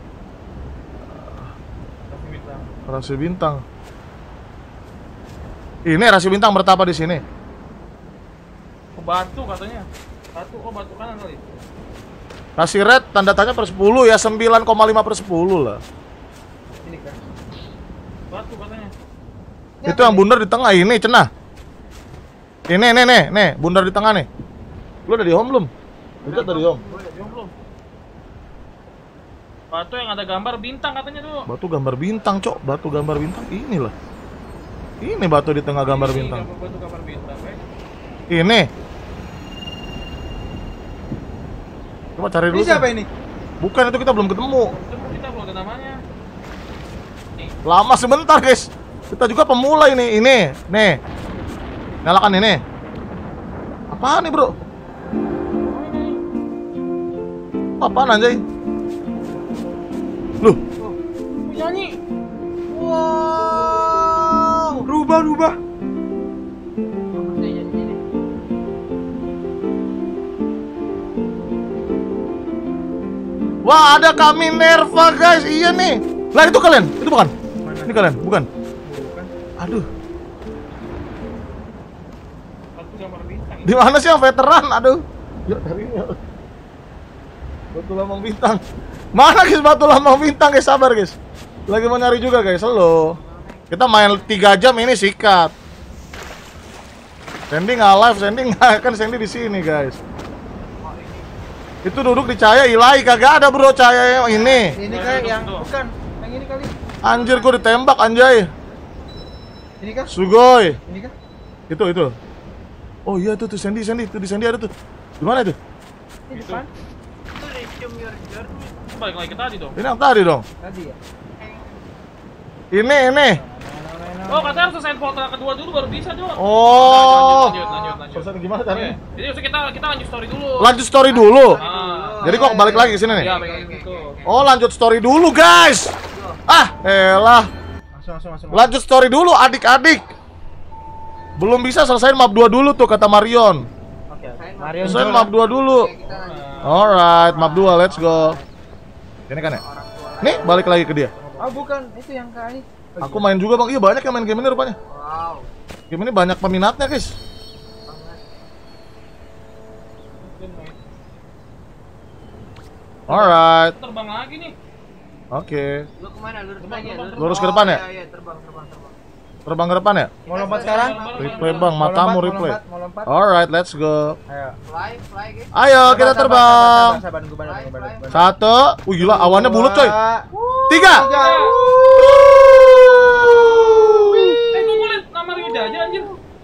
kasih bintang. Rasi bintang. Ini rasi bintang bertapa di sini. Oh, batu katanya. Batu, oh batu kanan kali. Rasi red tanda tanya per sepuluh ya, sembilan koma lima per sepuluh lah. Ini kan. Batu katanya. Ini Itu apa yang nih? bundar di tengah ini, cenah. Ini nih nih nih, bundar di tengah nih. Lu udah di home belum? Udah dari home. Gue udah diom belum? Batu yang ada gambar bintang katanya tuh. Batu gambar bintang, Cok. Batu gambar bintang inilah. Ini batu di tengah gambar Ini, bintang. gambar- Batu gambar bintang, eh. Ini. Coba cari dulu. Ini siapa Sen. ini? Bukan, itu kita belum ketemu. Itu kita belum ada namanya. Nih, Lama sebentar, guys. Kita juga pemula ini. Ini, nih. Nyalakan ini. Apaan nih, Bro? oh ini. Apaan anjay? Loh, Oh, nyanyi. Wow. Rubah, rubah. Bagus deh jadi ini. Wah, ada kami Nerva, guys. Iya nih. Lah itu kalian? Itu bukan? Mana? Ini kalian? Bukan. Bukan. Aduh. Satu gambar bintang. Di mana sih yang veteran? Aduh. Yuk, dari ini. Yuk. Batu lambang bintang. Mana guys batu lambang bintang, guys? Sabar, guys. Lagi mau nyari juga, guys. Halo. Kita main tiga jam ini sikat. Sandy nggak live, Sandy nggak kan Sandy di sini, guys. Itu duduk di cahaya ilahi, kagak ada bro cahaya yang ini. Ini kayak yang bukan. Yang ini kali. Anjir, gua ditembak anjay. Ini kah? Sugoi. Ini kah? Itu itu. Oh iya tuh tuh Sandy, Sandy, tuh di Sandy ada tuh. Di mana itu? Ini depan. Itu resume your journey. Balik lagi ke tadi dong. Ini yang tadi dong. Tadi ya. Ini ini. Oh, katanya harus selesai foto kedua dulu baru bisa, Dok. Oh. Lanjut, lanjut, lanjut. Selesai gimana caranya? Oke. Jadi harusnya kita kita lanjut story dulu. Lanjut story dulu. Ah. Jadi kok balik lagi ke sini nih? Iya, balik lagi gitu. Oh, lanjut story dulu, guys. Ah, elah. Langsung langsung langsung. Lanjut story dulu, adik-adik. Belum bisa selesaiin map dua dulu tuh kata Marion. Oke. Mario Selesaiin map dua dulu. Oke, kita lanjut. Alright, map dua, let's go. Ini kan ya? Nih, balik lagi ke dia. Oh, bukan. Itu yang kali. Aku main juga, Bang. Iya, banyak yang main game ini rupanya. Wow. Game ini banyak peminatnya, guys. Alright. Terbang lagi nih. Oke. Lu kemana? Lurus lagi ya? Lurus ke depan ya? Iya, iya, terbang, terbang, terbang. Terbang ke depan ya? Mau lompat sekarang? Replay, Bang. Mau Matamu lompat, mau replay. lompat, Mau lompat. Alright, let's go. Ayo. Fly, fly, guys. Ayo, kita Sabar, terbang. Sabar, sabar, nunggu bandar, nunggu bandar, nunggu bandar. Satu. Wih, gila, awannya bulut, coy. Dua. Tiga. Tiga. Eh, gua boleh nama Rida aja anjir.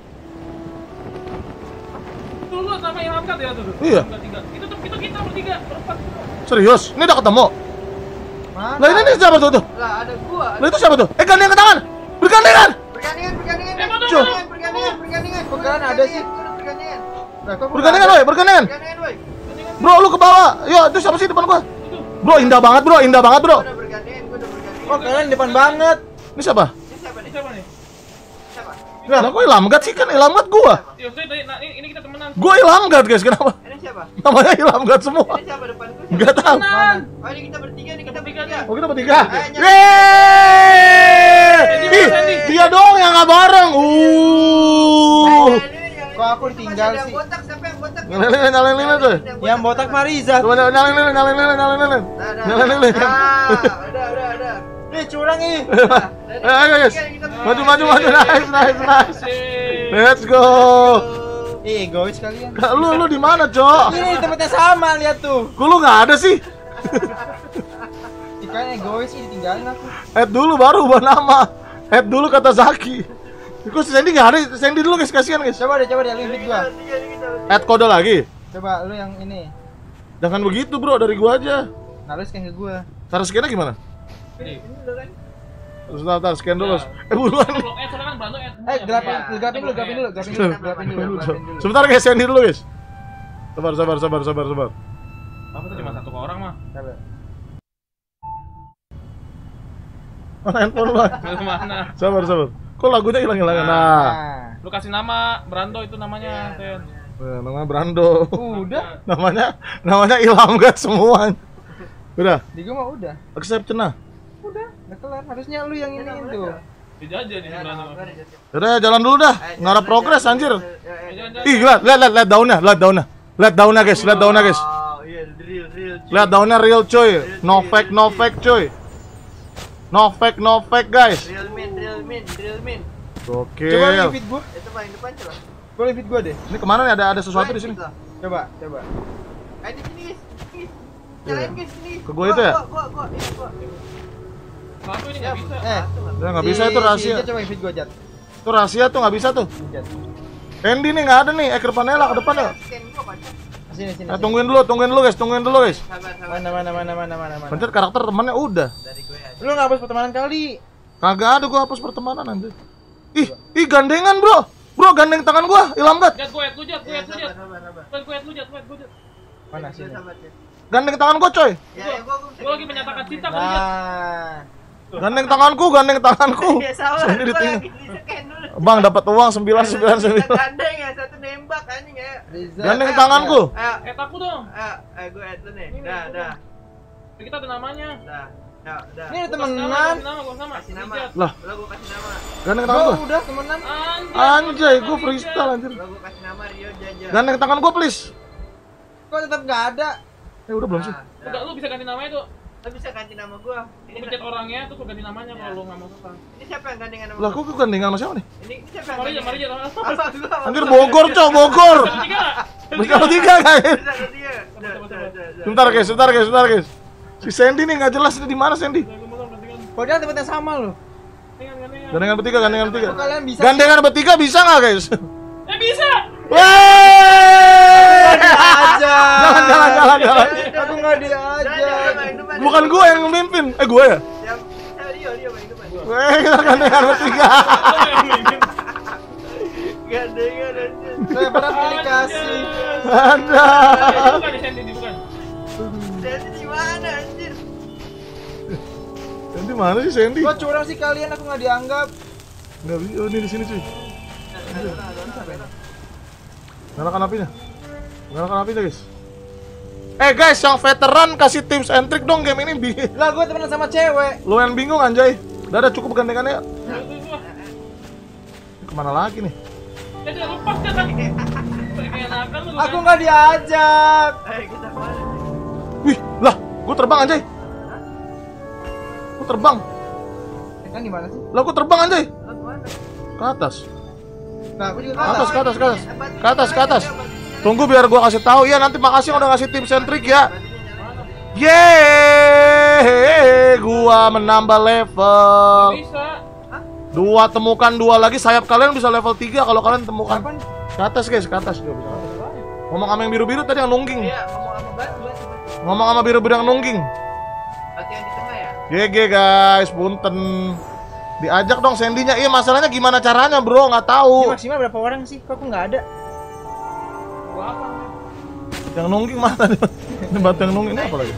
Tuh lu sama yang angkat ya tuh. Iya. Angkat tiga. Itu tuh itu kita bertiga, berempat. Serius? Ini udah ketemu? Mana? Lah ini, ini siapa tuh? tuh? Lah, ada gua. Lah itu siapa tuh? Eh, gandengan ke tangan. Bergandengan. Bergandingan, bergandingan. Eh, mana, bergandingan, mana? bergandingan, bergandingan. Kok kalian ada sih? Gua udah bergandingan. Lah, kok Bergandengan, woy, bergandengan. Bergandingan, woi. Bro, lu ke bawah. Yo, itu siapa sih depan gua? Bro, indah banget, Bro. Indah banget, Bro. Gua udah bergandingan, gua udah bergandingan. Oh, kalian depan banget. Ini siapa? Ini siapa nih? Siapa nih? Siapa? Lah, kok Ilhamgat sih? Kan Ilhamgat gua. Ya udah tadi nah, ini ini kita temenan. Gua Ilhamgat, guys. Kenapa? Ini siapa? Namanya Ilhamgat semua. Ini siapa depan gua? Enggak tahu. Mana? Oh, ini kita bertiga nih, kita bertiga. Oh, kita bertiga. Eh, nyari. Yeay! Ih, dia doang yang nggak bareng. Uh. Kok aku ditinggal Masih ada yang sih? botak, siapa yang botak? Nyalain lilin, nyalain lilin tuh. Yang botak Mariza. Coba nyalain lilin, nyalain lilin, nyalain lilin. Nah, nah. Nyalain lilin. Ah, udah, udah, udah. Ih, curang ih. Nah, Eh, ayo, guys. Maju, maju, maju. Nice, nice, nice. Asik. Let's go. Ih, egois kalian. Lu lu di mana, Cok? Ini tempatnya sama, lihat tuh. Kok lu nggak ada sih? Ih, kalian egois sih, ditinggalin aku. Add dulu baru ubah nama. Add dulu kata Zaki. Kok si Sandy nggak ada? Sandy dulu guys, kasihan guys. Coba deh, coba deh, lu invite gua. Add kode lagi. Coba lu yang ini. Jangan begitu bro, dari gua aja. Nah, lu scan ke gua. Cara scan gimana? Ini. Terus ntar scan dulu. Eh buruan nih. Eh, soalnya kan bantu eh. Eh, gelapin, gelapin dulu, gelapin dulu, gelapin dulu, gelapin dulu, gelapin dulu. Sebentar guys, Sandy dulu guys. Sabar, sabar, sabar, sabar, sabar. Apa tuh cuma satu orang mah? Coba. Mana handphone lu? Mana? Sabar, sabar. Kok lagunya hilang-hilangan? Nah. Lu kasih nama Brando itu namanya, Ten. Nah, namanya Brando. Udah, namanya namanya Ilhamgat semua. Udah, di gua mah udah. accept cenah. Udah, udah kelar. Harusnya lu yang ini tuh. Dijajah di Brando. Udah, jalan dulu dah. Ngarap progres anjir. Eh, jangan, jangan. Ih, lihat, lihat, lihat, lihat daunnya, lihat daunnya. Lihat daunnya guys, lihat daunnya guys. Oh, iya, real, real. Lihat daunnya real coy. No fake, no fake coy. No fake, no fake guys. Real min, real min, real min. Oke. Coba lu invite gua. Itu paling depan coba. Gua invite gua deh. Ini kemana nih? Ada ada sesuatu di sini. Coba, coba. Eh, di sini guys. Guys. Nyalain guys sini. Ke gua itu ya? Gua, gua, gua, ini gua. Satu ini nggak bisa. Eh, Ya nggak bisa itu rahasia. Si Ija coba invite gua, Jat. Itu rahasia tuh nggak bisa tuh. Jat. Andy nih nggak ada nih. Eker Panela ke depan ya. Scan gua baca. Sini, sini. Eh, tungguin dulu, tungguin dulu guys, tungguin dulu guys. Sabar, sabar. Mana, mana, mana, mana, mana, mana. Pencet karakter temannya udah. Dari gue ya. Lu ngapus pertemanan kali. Kagak ada gua hapus pertemanan anjir. Ih, ih gandengan bro. Bro gandeng tangan gua, Ilhamgat. Jat, gue add lu, Jat, gue Iya, add lu, sabar, Jat. sabar, sabar. Gue add lu, Jat, gue add lu, Jat. Mana Sabar, sini? sabar, Cek. Gandeng tangan gua coy. Ya, ya, gua gua bisa Gue lagi gini, menyatakan sabar. cinta kali, Jat. Nah. Gandeng tanganku, gandeng tanganku. Ya, sabar. Sandy Gua ditinggal. lagi di-scan dulu. Bang dapat uang sembilan sembilan Satu sembilan. gandeng ya, satu nembak anjing ya. Riza. Gandeng Ayo, tanganku. Ayo, Add aku dong. ayo, ayo gue add lu nih. Ini, Dah, ini, dah. Kita ada namanya. Dah, dah, dah. Ini ada Gua kasih nama, temenan. kasih nama, gua sama. Kasih nama. Rijat. Lah, Lo gua kasih nama. gandeng tangan Gua gua. udah temenan. Anjay, Anjay, gua gua sama freestyle Rijat. anjir. Lo gua kasih nama Rio Jaja. Gandeng tangan gua please. Kok tetap nggak ada? Eh udah belum sih? Nah, Udah, dah. lu bisa ganti namanya tuh. Lo bisa ganti nama gua. Lu Ini pencet orangnya tuh lu ganti namanya Ya. kalau lu nggak mau susah. ini siapa yang gandengan nama Lah, gua? kok gua gandengan sama siapa nih? Ini ini siapa yang Mari aja, mari aja. gandengan? Apa gua? Anjir Bogor, Cok, Bogor. Tiga. Kalau tiga guys. Bisa ganti dia. Dah, dah, dah, dah. Sebentar guys, sebentar guys, sebentar guys. Si Sandy nih nggak jelas ini di mana Sandy? Padahal tempat yang sama loh. Gandengan bertiga, gandengan bertiga. Kok kalian bisa? Gandengan bertiga bisa nggak guys? Eh bisa. Weh! Aja. Jalan, jalan, jalan, jalan. Aku nggak Dah, dah, diajak. main depan. Bukan gua yang memimpin. Eh gua ya? Siapa? Siapa Rio, Rio main depan. Weh, kita gandengan bertiga. Gandengan anjir. Saya pernah pilih kasih. Ada. Bukan di Sandy, bukan. Jadi di mana anjir? Sandy mana sih Sandy? Kok curang sih kalian? Aku nggak dianggap. Nggak bisa. Oh, ini di sini cuy. Nyalakan apinya. Nyalakan apinya guys. Eh guys, yang veteran kasih tips and trick dong game ini. Bi- Lah gue temenan sama cewek. Lu yang bingung anjay. Udah ada cukup gandengannya. Tuh, tuh, tuh. Kemana lagi nih? Ya udah lepas kan tadi. Kayak nakal lu. Aku nggak diajak. Eh, kita kemana? Wih, lah, gua terbang anjay. Gua terbang. Kan gimana sih? Lah gua terbang anjay. Lo kemana? Ke atas. Nah, aku juga Ke atas, ke atas, ke atas. Eh, batunya Ke atas, ke atas. nyala, batunya nyala. Tunggu biar gua kasih tahu. Iya, nanti makasih yang udah ngasih tips and trick ya. Batunya nyala. Yeay, gua menambah level. Bisa. Dua temukan dua lagi, sayap kalian bisa level tiga kalau kalian temukan. Kapan? Ke atas guys, ke atas. Ngomong sama yang biru-biru tadi yang nungging. Iya, ngomong sama batu, batu, batu. Ngomong sama biru-biru yang nungging. Batu yang di tengah ya? G G guys, punten. Diajak dong Sandy-nya. Iya, masalahnya gimana caranya, Bro? Nggak Ini tahu. maksimal berapa orang sih? Kok aku nggak ada? Gua apa? Yang nungging mana tadi? Ini batu yang nungging ini apa lagi?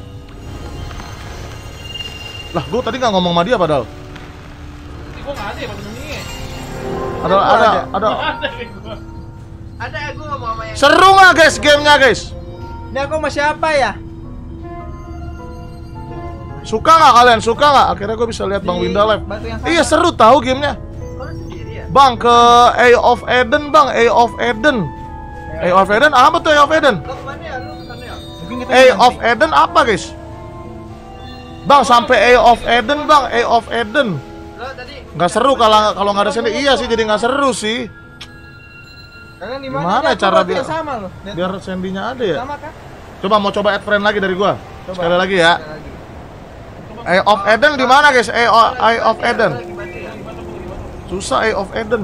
Lah, gua tadi nggak ngomong sama dia padahal. Ih, gua nggak ada ya batu nunggingnya. Ada ada ada. ada. Ada ya gua. Ada aku ngomong sama yang Seru nggak guys gamenya guys? Ini aku sama siapa ya? Suka nggak kalian? Suka nggak? Akhirnya gue bisa lihat Bang Di Winda live. Batu yang sama. Iya seru tahu gamenya. Kalau sendiri ya? Bang ke A of Eden bang, A of Eden. A of Eden apa tuh A of Eden? Lo kemana ya? Lo kesana ya? Mungkin kita A nanti. of Eden apa guys? Bang sampai A of Eden bang, A of Eden. Lo tadi Nggak seru kalau kalau nggak ada Sandy. Iya sih jadi nggak seru sih. Kalian di Gimana mana? Ini aku cara batu biar- yang sama loh. Lihat. Biar Sandy-nya ada ya. Sama kan? Coba mau coba add friend lagi dari gua. Coba. Sekali lagi ya. Sekali lagi. A of Eden di mana guys? A of, A of Eden. lagi batu ya? Susah A of Eden.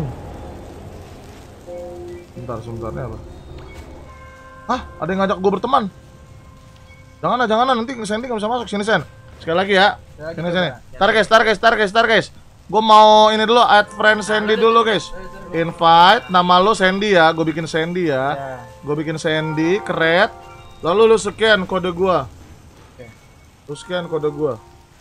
Bentar, sebentarnya apa? Hah? Ada yang ngajak gue berteman? Jangan lah, jangan lah, nanti Sandy nggak bisa masuk. Sini Sen. Sekali lagi ya. Sekali lagi, Sini coba. sini. Tar guys, tar guys, tar guys, tar guys. Gue mau ini dulu, add friend Sandy dulu guys. Invite, nama lo Sandy ya. Gue bikin Sandy ya. Ya. Gue bikin Sandy, create. Lalu lu scan kode gue. Oke. Lu scan kode gue.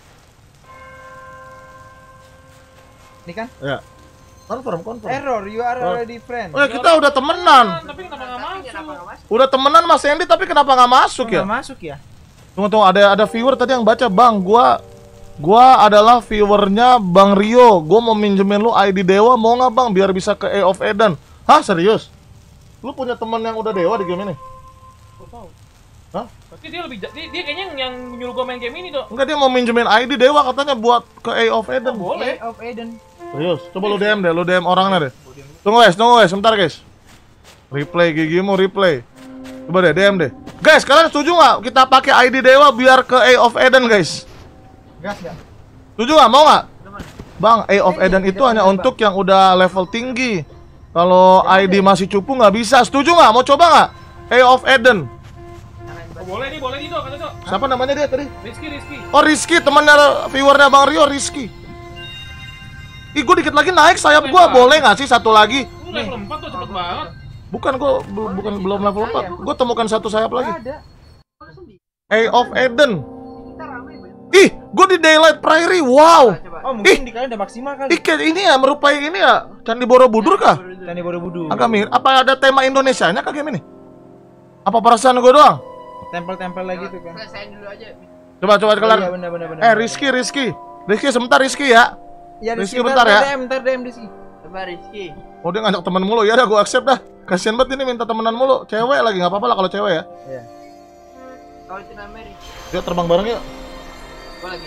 Ini kan? Ya. Confirm, confirm. Error, you are Oh. already friend. Oh ya kita udah temenan. Tapi kenapa nggak Tapi kenapa masuk? nggak masuk? Udah temenan Mas Sandy tapi kenapa nggak masuk Kok ya? nggak masuk ya? Tunggu tunggu ada ada viewer tadi yang baca Bang, gua gua adalah viewernya Bang Rio. Gua mau minjemin lu I D Dewa mau nggak Bang biar bisa ke A of Eden. Hah serius? Lu punya teman yang udah dewa di game ini? Gua tahu. Hah? Tapi dia lebih ja- dia, dia kayaknya yang, yang nyuruh gua main game ini dong. Enggak dia mau minjemin I D Dewa katanya buat ke A of Eden. Boleh. Day of Eden. Serius? Coba lu D M deh, lu D M orangnya deh. Tunggu guys, tunggu guys, sebentar guys. Replay gigimu, replay. Coba deh D M deh. Guys, kalian setuju nggak kita pakai I D Dewa biar ke A of Eden guys? Gas nggak? Setuju nggak? Mau nggak? Bang, A of Eden itu hanya untuk yang udah level tinggi. Kalau I D masih cupu nggak bisa. Setuju nggak? Mau coba nggak? A of Eden. Oh, boleh nih, boleh nih dong, kata dong. Siapa namanya dia tadi? Rizky, Rizky. Oh Rizky, temannya viewernya Bang Rio, Rizky. Ih, gue dikit lagi naik sayap gua. Boleh nggak sih satu lagi? Lu level empat tuh cepet banget. Bukan gua bel- bukan belum level empat. Gue temukan satu sayap lagi. Nggak ada. Lo sendiri. A of Eden. Kita ramai banyak. Ih, gue di Daylight Prairie. Wow. Coba. Oh mungkin di kalian udah maksimal kali. Ih, kayak ini ya merupai ini ya Candi Borobudur kah? Candi Borobudur. Agak mirip. Apa ada tema Indonesianya kah game ini? Apa perasaan gue doang? Tempel-tempel lagi tuh kan. Selesain dulu aja. Coba coba kelar. Iya, benar, benar, benar, Eh, benar. Rizky, Rizky. Rizky sebentar Rizky ya. Ya, Rizky, bentar ya. D M, bentar D M Rizky. Coba Rizky. Oh, dia ngajak temen mulu. Ya udah gua accept dah. Kasian banget ini minta temenan mulu. Cewek lagi, nggak apa-apa lah kalau cewek ya. Iya. Kalau itu namanya Rizky. Yuk terbang bareng yuk. Gua lagi.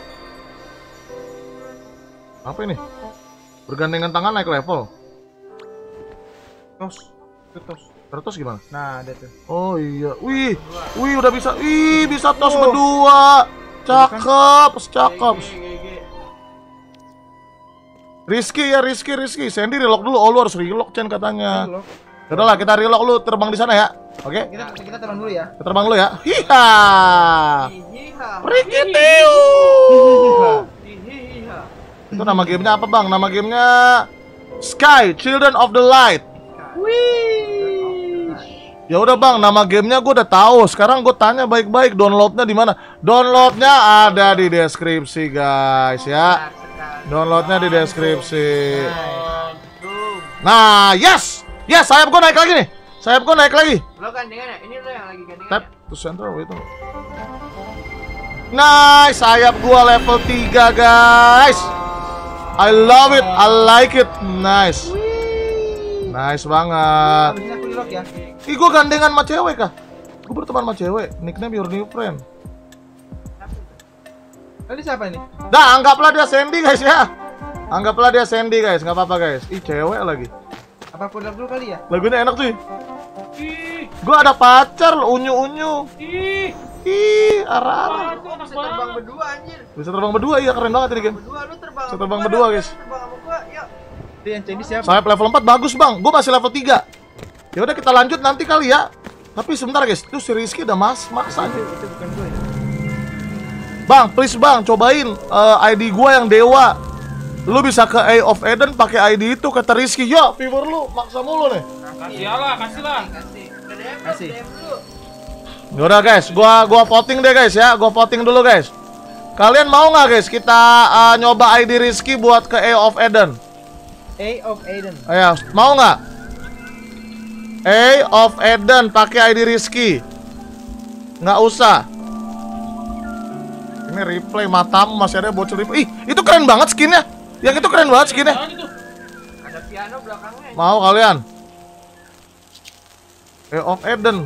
Apa ini? Bergandengan tangan naik level. Tos. Itu tos. Terus gimana? Nah, ada tuh. Oh iya. Wih. Wih udah bisa. Ih, bisa tos Oh. berdua. Cakep, cakep. G, G, G. Rizky ya, Rizky, Rizky. Sandy relock dulu. Oh, lu harus relock Chen katanya. Halo. Udah lah, kita relock lu terbang di sana ya. Oke? Kita kita terbang dulu ya. Kita terbang dulu ya. Hiha. Hihiha. Ricky Teo. Hihiha. Itu nama gamenya apa bang? Nama gamenya Sky Children of the Light. Ya udah bang, nama gamenya gue udah tahu. Sekarang gue tanya baik-baik, downloadnya di mana? Downloadnya ada di deskripsi guys ya. Downloadnya di deskripsi. Nah, yes, yes, sayap gue naik lagi nih. Sayap gue naik lagi. Lo gandengan ya? Ini lo yang lagi gandengan Tap ya? to center itu. Nice, sayap gue level tiga guys. I love it, I like it. Nice. Nice banget. Abis ini aku di lock ya. Ih, gue gandengan sama cewek kah? Gue berteman sama cewek. Nickname your new friend. Tadi siapa nih? Dah, anggaplah dia Sandy guys ya. Anggaplah dia Sandy guys, nggak apa-apa guys. Ih, cewek lagi. Apa aku lock dulu kali ya? Lagunya enak cuy. Ih, Gue ada pacar, unyu-unyu. ih. Ih, arah. Aduh, enak Bisa terbang banget. berdua anjir. Bisa terbang berdua, iya keren banget ini game. Berdua lu terbang. Bisa sama terbang gua berdua, dong. guys. Lu Terbang sama gua, yuk. Itu yang Candy siapa? Saya level empat bagus bang, gue masih level tiga. Ya udah kita lanjut nanti kali ya. Tapi sebentar guys, itu si Rizky udah mas maksa aja. Itu, itu bukan gue ya. Bang, please bang, cobain eh, I D gua yang dewa. Lu bisa ke A of Eden pakai I D itu kata Rizky. Yo, viewer lu maksa mulu nih. Kasih lah, kasih lah. Kasih. Udah D M lu, Kasih. D M dulu. Ya udah guys, gua gua voting deh guys ya. Gua voting dulu guys. Kalian mau nggak guys kita eh, nyoba I D Rizky buat ke A of Eden? A of Aiden. Ayo, mau nggak? A of Eden pakai I D Rizky. Nggak usah. Ini replay matamu masih ada bocil replay. Ih, itu keren banget skinnya. Yang itu keren banget skinnya. Jangan itu. Ada piano belakangnya. Mau kalian? A of Eden.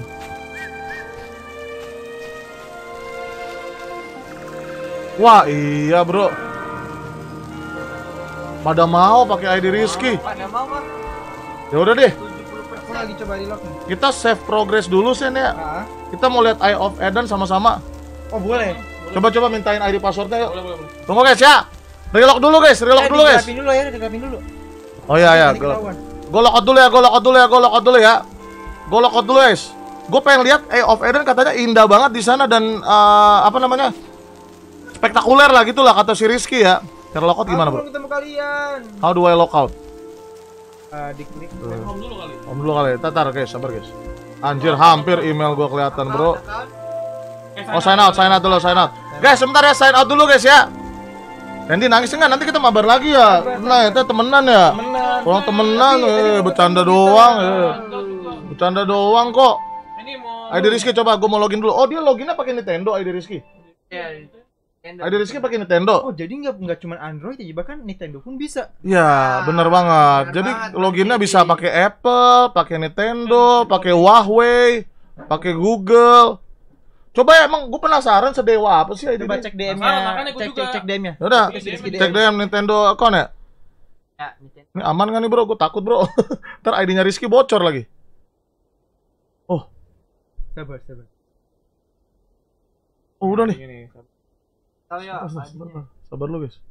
Wah, iya bro. Pada mau pakai I D Rizky. Pada mau mah Ya udah deh. tujuh puluh Aku persen. lagi coba di lock nih. Kita save progress dulu Sen ya. Ah. Kita mau lihat Eye of Eden sama-sama. Oh, boleh. Coba-coba mintain I D passwordnya yuk. Boleh, boleh, boleh. Tunggu guys ya. Relock dulu guys, relock Eh, dulu guys. digelapin dulu ya, digelapin dulu. Oh iya ya, Nanti gue ketahuan. gue lock out dulu ya, gue lock out dulu ya, gue lock out dulu ya. Gue lock out dulu guys. Gue pengen lihat Eye of Eden katanya indah banget di sana dan eh, apa namanya? Spektakuler lah gitu lah kata si Rizky ya. Cara lock out gimana Aku bro? belum ketemu kalian. How do I lock out? Ah, diklik. Home dulu kali. Om dulu kali, tatar guys, sabar guys. Anjir, hampir email gue kelihatan bro. Eh, Oh sign out, sign out dulu, sign out. Guys, sebentar ya, sign out dulu guys ya. Randy nangis enggak? Nanti kita mabar lagi ya. Nah, itu temenan ya. Temenan. Orang temenan, Tapi- eh, tapi bercanda ketemu doang, kita. eh. Bercanda doang kok. Ini mau. I D Rizky coba, gue mau login dulu. Oh, dia loginnya pakai Nintendo, I D Rizky. Ya. I D Rizky pakai Nintendo. Oh, jadi nggak nggak cuma Android ya, bahkan Nintendo pun bisa. Ya, bener banget. bener Jadi banget, loginnya Bang bisa Deddy. pakai Apple, pakai Nintendo, pakai Huawei, pakai Google. Coba ya, emang gue penasaran sedewa apa sih I D Coba dia? cek D M-nya. Masalah, makanya gua Cek juga. cek cek D M-nya. Yaudah, Cek Rizky cek D M Nintendo account ya. Ya, Nintendo. Ini aman kan nih bro? Gue takut bro. Ntar I D-nya Rizky bocor lagi. Oh, Sabar, sabar. oh udah nih. Ini. Tahu ya. Sabar, sabar, sabar lu guys.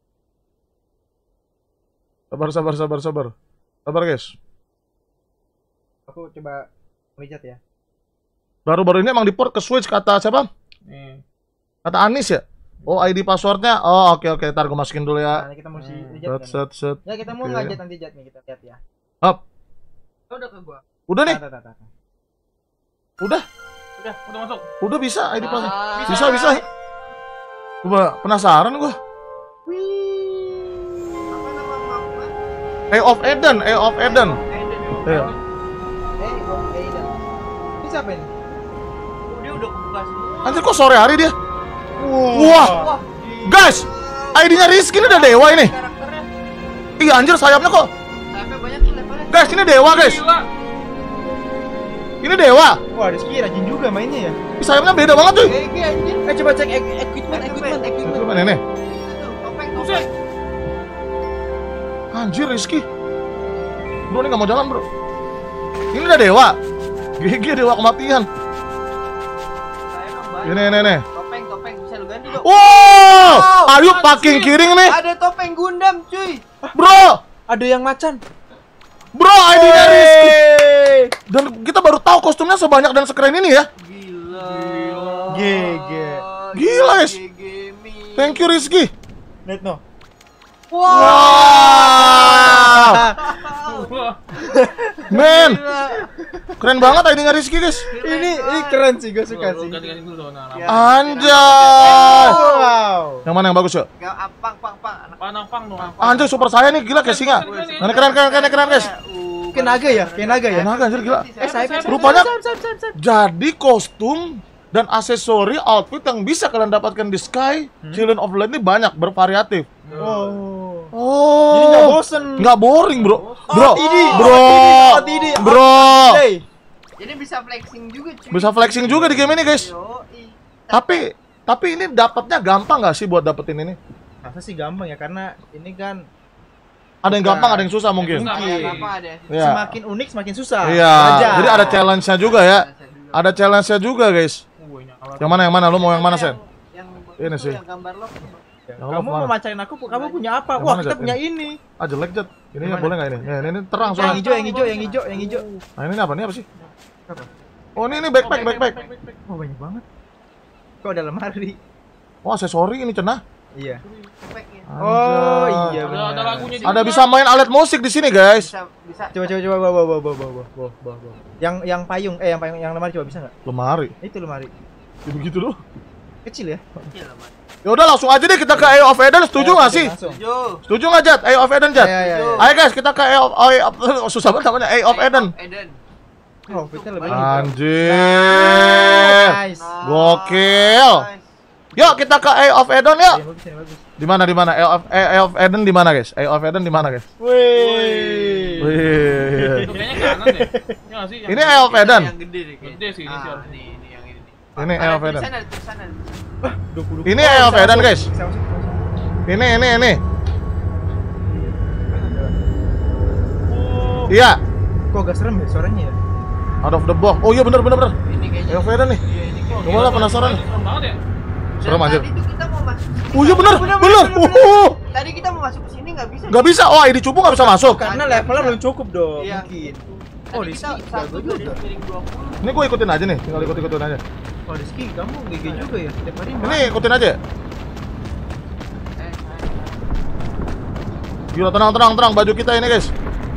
Sabar, sabar, sabar, sabar. Sabar guys. Aku coba melihat ya. Baru-baru ini emang di-port ke Switch kata siapa? Nih. Kata Anis ya? Oh, I D passwordnya. Oh, oke oke. Ntar gue masukin dulu ya. Nah, kita mau si Hmm. lihat Set set set. Ya, kita mau Oke. ngajak nanti jat nih, kita lihat ya. Up. Lo udah ke gua. Udah nih. Tata, tata, tata. Udah. Udah, udah masuk. Udah bisa I D password. Ah. Bisa bisa. Coba penasaran gua. Apa nama mapnya? A of Eden, A of Eden. Eden. Iya. Eh, oh, Aiden. Ini siapa ini? Dia udah kebuka semua. Anjir kok sore hari dia? Wah. Guys, I D-nya Rizky ini udah dewa ini. Karakternya. Iya anjir sayapnya kok. Sayapnya banyak nih levelnya. Guys, ini dewa guys. Gila. Ini dewa. Wah, Rizky rajin juga mainnya ya. Ih, sayapnya beda banget cuy. G G anjir. Eh coba cek e- equipment, equipment, equipment. Mana ini? Tuh, topeng Buset. topeng. Anjir Rizky. Bro ini nggak mau jalan bro. Ini udah dewa. G G dewa kematian. Sayapnya banyak. Ini ini nih. Topeng, topeng bisa lu ganti dong. Wow, ayo fucking kidding nih, Ada topeng Gundam, cuy. bro. Ada yang macan. Bro, I D-nya Rizky. Dan kita baru tahu kostumnya sebanyak dan sekeren ini ya. Gila. G G. Gila, guys. G G Mi. Thank you Rizky. Net no. Wow, Wah. men, keren banget I D-nya Rizky guys. Ini ini keren sih, gue suka Lu sih. ganti-ganti dulu dong. Nah, Ya. Anjay. Wow. Yang mana yang bagus ya? Gak apang, pang, pang. Anak Panang pang dong. Anjay super saya nih gila kayak singa. Ini keren keren keren keren guys. Uh, Kayak naga ya, kayak naga ya. Enak anjir gila. Eh, sayap, sayap, Rupanya sayap, sayap, sayap, sayap. jadi kostum dan aksesori outfit yang bisa kalian dapatkan di Sky Children of Light ini banyak bervariatif. Oh. Oh. Jadi nggak bosen. Nggak boring bro. Bro. T D, Bro. O T D, Bro. Hey. Jadi bisa flexing juga, cuy. Bisa flexing juga di game ini guys. Yoi. Tapi tapi ini dapatnya gampang nggak sih buat dapetin ini? Masa sih gampang ya, karena ini kan Ada yang gampang, ada yang susah mungkin. Susah. Ada apa ada? Iya. semakin unik semakin susah. Iya. Wajar. Jadi ada challenge-nya juga ya. Ada challenge-nya juga guys. Wah, nyala. Yang mana yang mana? Lu mau yang mana Sen? Yang Ini itu, sih. Yang gambar lo. Yang Allah, Kamu mana? mau macarin aku, kamu punya apa? Yang Wah, mana, kita Jat? punya Ini. ini. Ah jelek Jat. Ini Yang mana? boleh nggak ini? Nah, ini, ini terang Yang soalnya. hijau, yang hijau, yang hijau, yang hijau. Nah ini apa? Ini apa sih? Oh ini ini backpack backpack. Oh, banyak banget. Kok ada lemari? Oh aksesori ini cenah. Iya. Topengnya. Oh, Anjay. iya Ada ada benar. lagunya juga. Ada bisa main alat musik di sini guys. Bisa bisa. Coba coba coba bawa bawa bawa bawa bawa bawa bawa bawa. Yang yang payung, eh yang payung yang lemari coba bisa nggak? Lemari. Itu lemari. Begitu loh. Kecil ya? Kecil lah, Mas. Ya udah langsung aja deh kita ke Eye of Eden. Setuju nggak sih? Langsung. Setuju. Setuju nggak Jat? Eye of Eden Jat? Iya, iya, iya. Ayo guys kita ke Eye of, Eye of oh, susah banget namanya Eye of Eden. Eden. Oh, kita lebih Anjir. Nice. Gokil. Nice. Yuk kita ke Eye of Eden yuk. Ini bagus, ini bagus. Di mana di mana? Eye of Eye of Eden di mana guys? Eye of Eden di mana guys? Wih. Wih. Itu kayaknya kanan deh. Iya nggak sih? Yang Ini Eye of Eden. Yang gede deh kayaknya. Gede sih ini sih Ah, harusnya. ini ini yang ini. Ini Eye of Eden. Sana sana. dua puluh. Ini Eye of bisa Eden, masuk. guys. Bisa masuk, bisa masuk. Ini ini ini. Iya. Kok agak serem ya suaranya ya? Out of the box. Oh iya bener bener bener. Ini kayaknya. Eye of Eden nih. Iya, ini kayaknya. Coba lah penasaran. Serem banget ya. Serem, Dan anjir. Tadi tuh kita mau masuk. Oh iya bener bener. Uh, Tadi kita mau masuk ke sini nggak bisa. Gak bisa. Oh I D cupu gak bisa masuk. Karena levelnya belum cukup dong, Iya. mungkin. Tadi Oh, kita Rizky satu jago tuh juga. dari piring dua puluh. Ini gue ikutin aja nih. Tinggal ikut ikutin aja. Oh, Rizky, kamu G G juga ya? Tiap hari Ini ikutin aja. Eh, Gila tenang tenang tenang baju kita ini guys.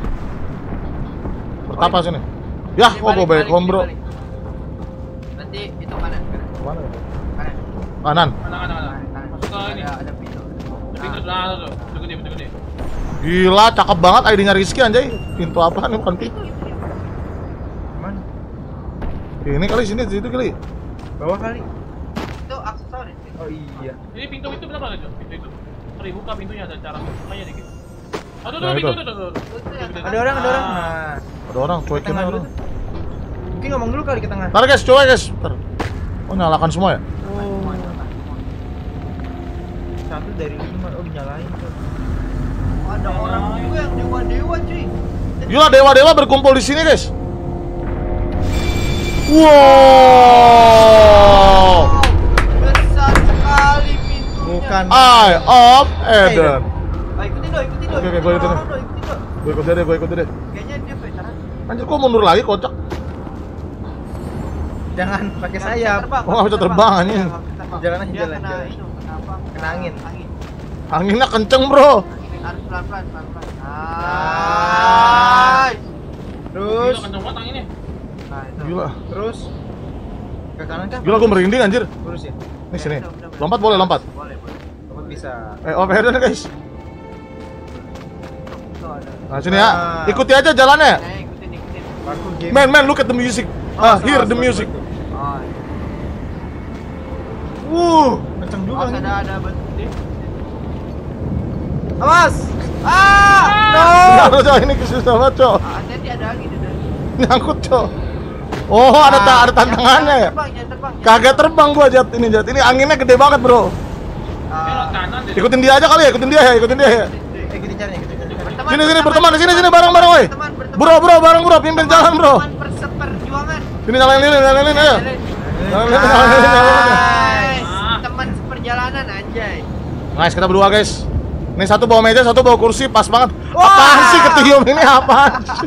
Bertapa sini. Yah, kok gue baik home bro. Nanti itu kanan. kanan. Mana? Kanan. Kanan. Mana mana mana. Kanan. Masuk ke ini. Ada ada pintu. Ada pintu nah tuh. Pintu gede, pintu gede. Gila, cakep banget I D-nya Rizky anjay. Pintu apaan nih bukan pintu? Mana? Ini kali sini situ kali. Bawah kali. Itu aksesoris. Oh iya. Ini pintu itu berapa aja? Pintu itu. Mari buka pintunya ada cara bukanya dikit. Aduh, Nah, tuh pintu itu. itu tuh. Itu yang Ada orang, ada orang. Nah, Ada orang cuekin tengah orang. dulu. Mungkin ngomong dulu kali ke tengah. Ntar guys, coba guys. Ntar. Oh nyalakan semua ya? Oh. Satu dari lima, oh dinyalain tuh. ada orang juga yang dewa-dewa cuy. Gila dewa-dewa berkumpul di sini guys. Wow. Besar sekali pintunya. Bukan. Eye of Eden. Ah, ikutin dong, ikutin dong. Oke, oke, gua ikutin. Orang dong, ikutin dong. Gue ikut deh, gue ikut deh. Kayaknya dia veteran. Anjir kok mundur lagi kocak. Jangan pakai Nggak sayap. bisa terbang, Oh, nggak bisa terbang, anjing. Iya, nggak bisa terbang. Jalan aja, Dia jalan, kena jalan. itu, kena apa? Kena angin. Angin. Anginnya kenceng bro. Angin. Harus pelan-pelan, pelan-pelan. Nice. Nice. Terus, Gila kenceng banget anginnya. Nah, itu. Gila. terus ke kanan kah? Gila gue merinding anjir. Lurus ya. Nih sini. Udah, udah, udah. Lompat boleh lompat. Boleh, boleh. Lompat bisa. Eye of Eden guys. Tuh, ada. Nah sini ya. Ah. Ikuti aja jalannya. Nah, ikutin, ikutin. Parkour game. Man, man, look at the music. Ah, hear the music. Oh, iya. Uh, kenceng juga. Awas, nih. ada ada batu gede. Awas. Ah, no. Aduh, Cok, ini susah banget, Cok. Ah, hati-hati ada angin ada. Nyangkut, Cok. Oh, ada ta ada tantangannya ya? Terbang, jangan terbang. Kagak terbang gua Jat ini Jat. Ini anginnya gede banget, Bro. Belok kanan deh. Ikutin dia aja kali ya, ikutin dia ya, ikutin dia ya. Eh, gini caranya, gitu caranya. Berteman, Sini sini berteman di sini sini bareng-bareng, woi. Berteman, berteman. Bro, bro, bareng, Bro. Pimpin jalan, Bro. Teman perseperjuangan. Sini nyalain lilin, nyalain lilin ayo. Jalan. Nyalain lilin, nyalain lilin, nyalain lilin. Nice. Ah. Teman seperjalanan anjay. Nice, kita berdua, guys. Ini satu bawa meja, satu bawa kursi, pas banget. Wah. Apaan sih ketium ini apaan? sih?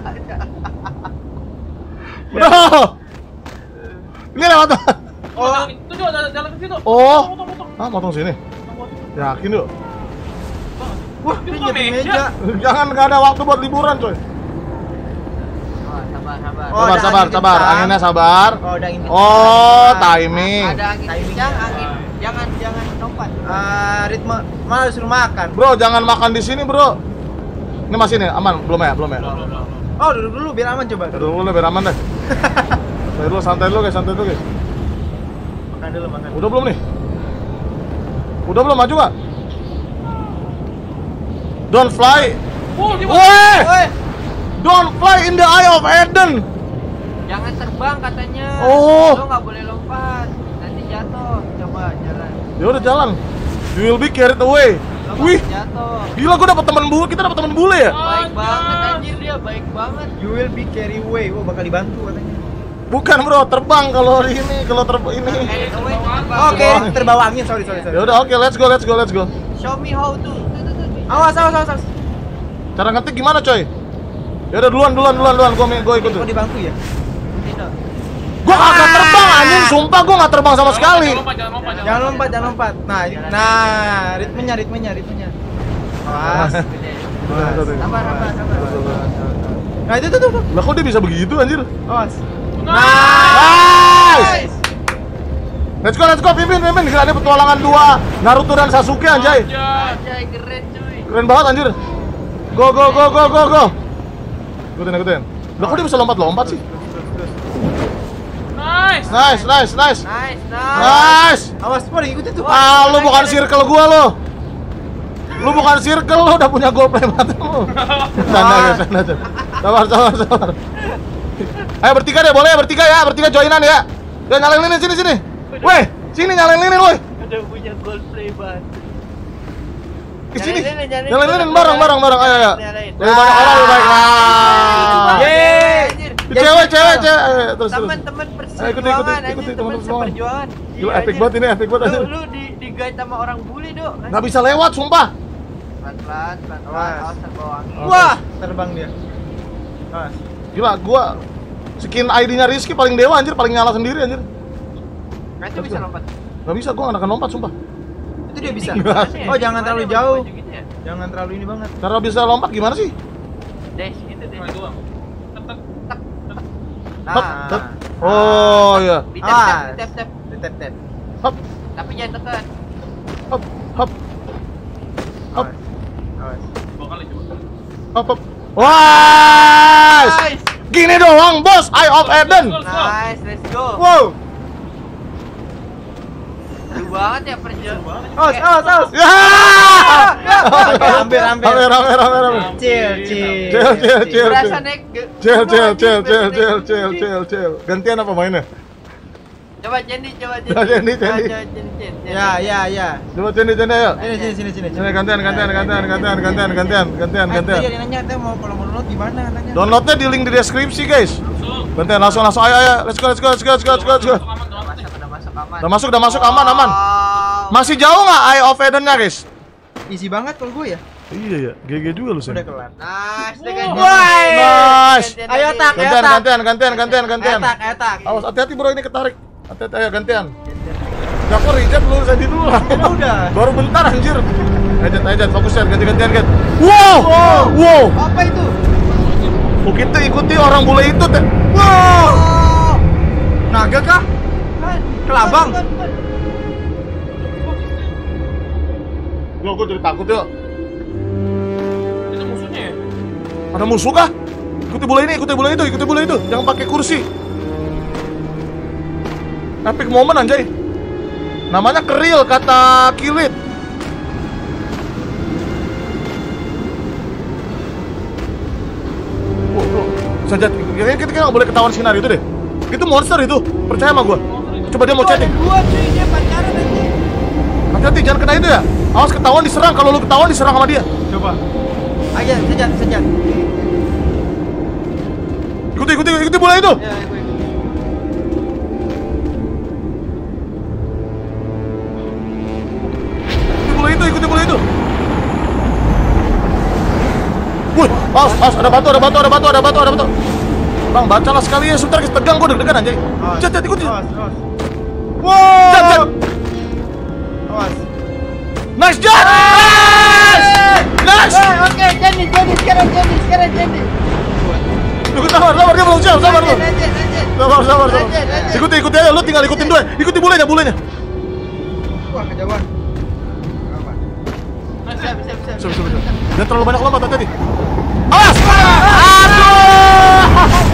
Bro. Ini lewat. Oh, itu tuh ada jalan ke situ. Oh. Potong, potong, Ah, motong sini. potong. Yakin yuk. Wah, Itu ini bukan nyetir meja. meja. Jangan nggak ada waktu buat liburan, coy. Oh, sabar, sabar. Oh, Sabar, ada sabar, angin sabar. kencang. Anginnya sabar. Oh, ada angin. Oh, kencang. timing. Ada angin Timing. kencang, angin. Jangan jangan lompat. Ah, ritme malah suruh makan. Bro, jangan makan di sini, Bro. Ini masih nih, aman? Belum ya? Belum ya? Belum, belum, belum. Oh, duduk dulu biar aman coba. Duduk dulu biar aman deh. Santai dulu, santai dulu, guys, santai dulu, guys. Makan dulu, makan. Udah belum nih? Udah belum maju nggak? Don't fly. Oh, di bawah. Weh! Woi, Don't fly in the eye of Eden. Jangan terbang katanya. Oh. Lo nggak boleh lompat. Nanti jatuh. Coba jalan. Ya udah jalan. You will be carried away. Lo Wih, nggak jatuh. gila gua dapet teman bule, kita dapet teman bule ya? Baik Anjay. banget anjir dia, baik banget. you will be carry away. Oh, bakal dibantu katanya. Bukan, Bro, terbang kalau ini, kalau terbang ini. Carried away, terbang. Oke, Terbang. terbawa angin. Sorry, sorry, sorry. Ya udah, oke, let's go, let's go, let's go. Show me how to. Tuh, tuh, tuh. Awas, awas, awas, awas. Cara ngetik gimana, coy? Ya udah duluan, duluan, duluan, duluan. Gua gua ikut. Kok dibantu ya? Tidak. Gua kagak terbang anjing, sumpah gua nggak terbang sama sekali. Jangan lompat, jangan lompat, Jangan lompat, jangan lompat. Nah, nah, ritmenya, ritmenya, ritmenya. Awas. Gede. Awas. Sabar, sabar, sabar. Nah, itu tuh, tuh, tuh. Lah kok dia bisa begitu anjir? Awas. Nice! Let's go, let's go, pimpin, pimpin. Gila, ada petualangan dua Naruto dan Sasuke anjay. Anjay. Anjay, keren cuy. Keren banget anjir. Go, go, go, go, go, go. Ikutin, ikutin. Lah kok dia bisa lompat-lompat sih? Nice. Nice, nice, nice. Nice, nice. Nice. Awas, semua ikutin tuh. Ah, lu bukan circle gua lo. Lu bukan circle, lu udah punya goal play mati lu. Sana guys, sana aja. Sabar, sabar, sabar. Ayo bertiga deh, boleh ya bertiga ya, bertiga joinan ya. Ya nyalain lilin sini sini. Weh, sini nyalain lilin woi. Udah punya goal play banget. Ke sini. Nyalain lilin, nyalain Nyalain lilin lilin. bareng bareng bareng ayo ya. Nyalain. Lebih banyak orang lebih baik. Nah. Yeay. Anjir. Cewek, cewek, cewek. Ayo, terus terus. Teman-teman Ayo, ikutin, perjuangan, ikutin, anjir, ikutin, teman teman perjuangan. seperjuangan. Gila, Iya, epic anjir. banget ini, epic banget Lu, anjir. lu di di guide sama orang bully, Dok. Nggak bisa lewat, sumpah. Pelan-pelan, pelan-pelan, Awas. awas terbawa angin. Wah, terbang dia. Awas. Gila, gua skin I D-nya Rizky paling dewa anjir, paling nyala sendiri anjir. Kan itu bisa lompat. Nggak bisa, gua nggak akan lompat sumpah. Itu dia bisa. Gimana ya? Oh, jangan Gimana terlalu ya, jauh. baju gitu ya? Jangan terlalu ini banget. Cara bisa lompat gimana sih? Dash gitu deh. Nah, itu bang. Tek, tek. Hop, Nah. hop. Oh iya. Di tap, Ah. tap, di tap, tap. Tep, tep. Hop, Tapi jangan tekan. hop, hop, hop, Awas. Awas. Dua kali coba. hop, hop. Wah! Nice. Gini doang, bos. Eye of Eden. Let's go. Nice, let's go. Wow. Seru banget ya perjuangan. Awas, awas, awas. Ya! Hampir, hampir. Hampir, hampir, hampir, hampir. Chill, chill. Chill, chill, chill. Berasa naik ke Cel, gunung cel, anjing, cel, berasa cel, naik cel, gunung, cel, anjing. cel, cel. Gantian apa mainnya? Coba Cendi, coba Cendi. Coba Cendi, Cendi. Ah, coba Cendi, Cendi. Ya, ya, ya. Coba Cendi, Cendi ayo. Sini, sini, sini, sini. Sini gantian, gantian, gantian, gantian, gantian, gantian, gantian, Eh, gantian. tadi ada nanya, teh mau kalau mau download gimana nanya? Downloadnya di link di deskripsi, guys. Langsung. Gantian, langsung, langsung. Ayo, ayo. Let's go, let's go, let's go, let's go, let's go, let's go. Masuk aman, aman nih. Masuk, udah masuk aman. Udah masuk, udah masuk, aman, aman. Wow. Masih jauh nggak Eye of Eden-nya, guys? Easy banget kalau gue ya. Iya ya, G G juga lu sih. Udah kelar. Nice, Wow. dengan Woi. Nice. Gantian, Ayo, gantian. tak. Gantian, gantian, gantian, gantian, gantian. Etak, etak. Awas, hati-hati bro, ini ketarik. Hati-hati, ayo gantian. Gak kok reject dulu, Sandy dulu lah. Ya udah. Baru bentar anjir. Ejat, ejat, fokus ya, ganti-gantian, ganti. Wow, wow, wow. Apa itu? Oh, kita ikuti orang bule itu teh. Wow. Oh. Naga kah? Kan, Kelabang. kan, kan. Yo, gue jadi takut yuk. Itu musuhnya ya? Ada musuh kah? Ikuti bule ini, ikuti bule itu, ikuti bule itu. Jangan pakai kursi. Epic moment anjay. Namanya keril, kata kilit. Wow, bro. Saja, kayaknya kita nggak boleh ketahuan sinar itu deh. Itu monster itu, percaya sama gua. Coba dia mau chatting. Dua cuy, dia pacaran aja. Hati-hati, jangan kena itu ya. Awas ketahuan diserang, kalau lu ketahuan diserang sama dia. Coba. Aja, sejat, sejat. Ikuti, ikuti, ikuti bola itu. Ya, gue. Ikuti bola itu, ikuti bola itu. Wih, awas, awas, ada batu, ada batu, ada batu, ada batu, ada batu. Bang, bacalah sekali ya, sebentar kita tegang, gua deg-degan anjay. Jat, jat, ikuti. Awas, awas. Jat, jat. Awas. Nice, Jat! Nice! Nice! Eh, Oke, jadi, jadi, sekarang jadi, sekarang jadi. Tunggu, sabar, sabar, dia belum siap, sabar lu. Lanjut, lanjut, lanjut. Sabar, sabar, sabar. Lanjut, lanjut. Ikuti, ikuti aja, lu tinggal ikutin dulu ya. Ikuti bulenya, bulenya. Wah, kejauhan. Siap, siap, siap. Siap, siap, siap. Jangan terlalu banyak lompat tadi. Awas! Aduh!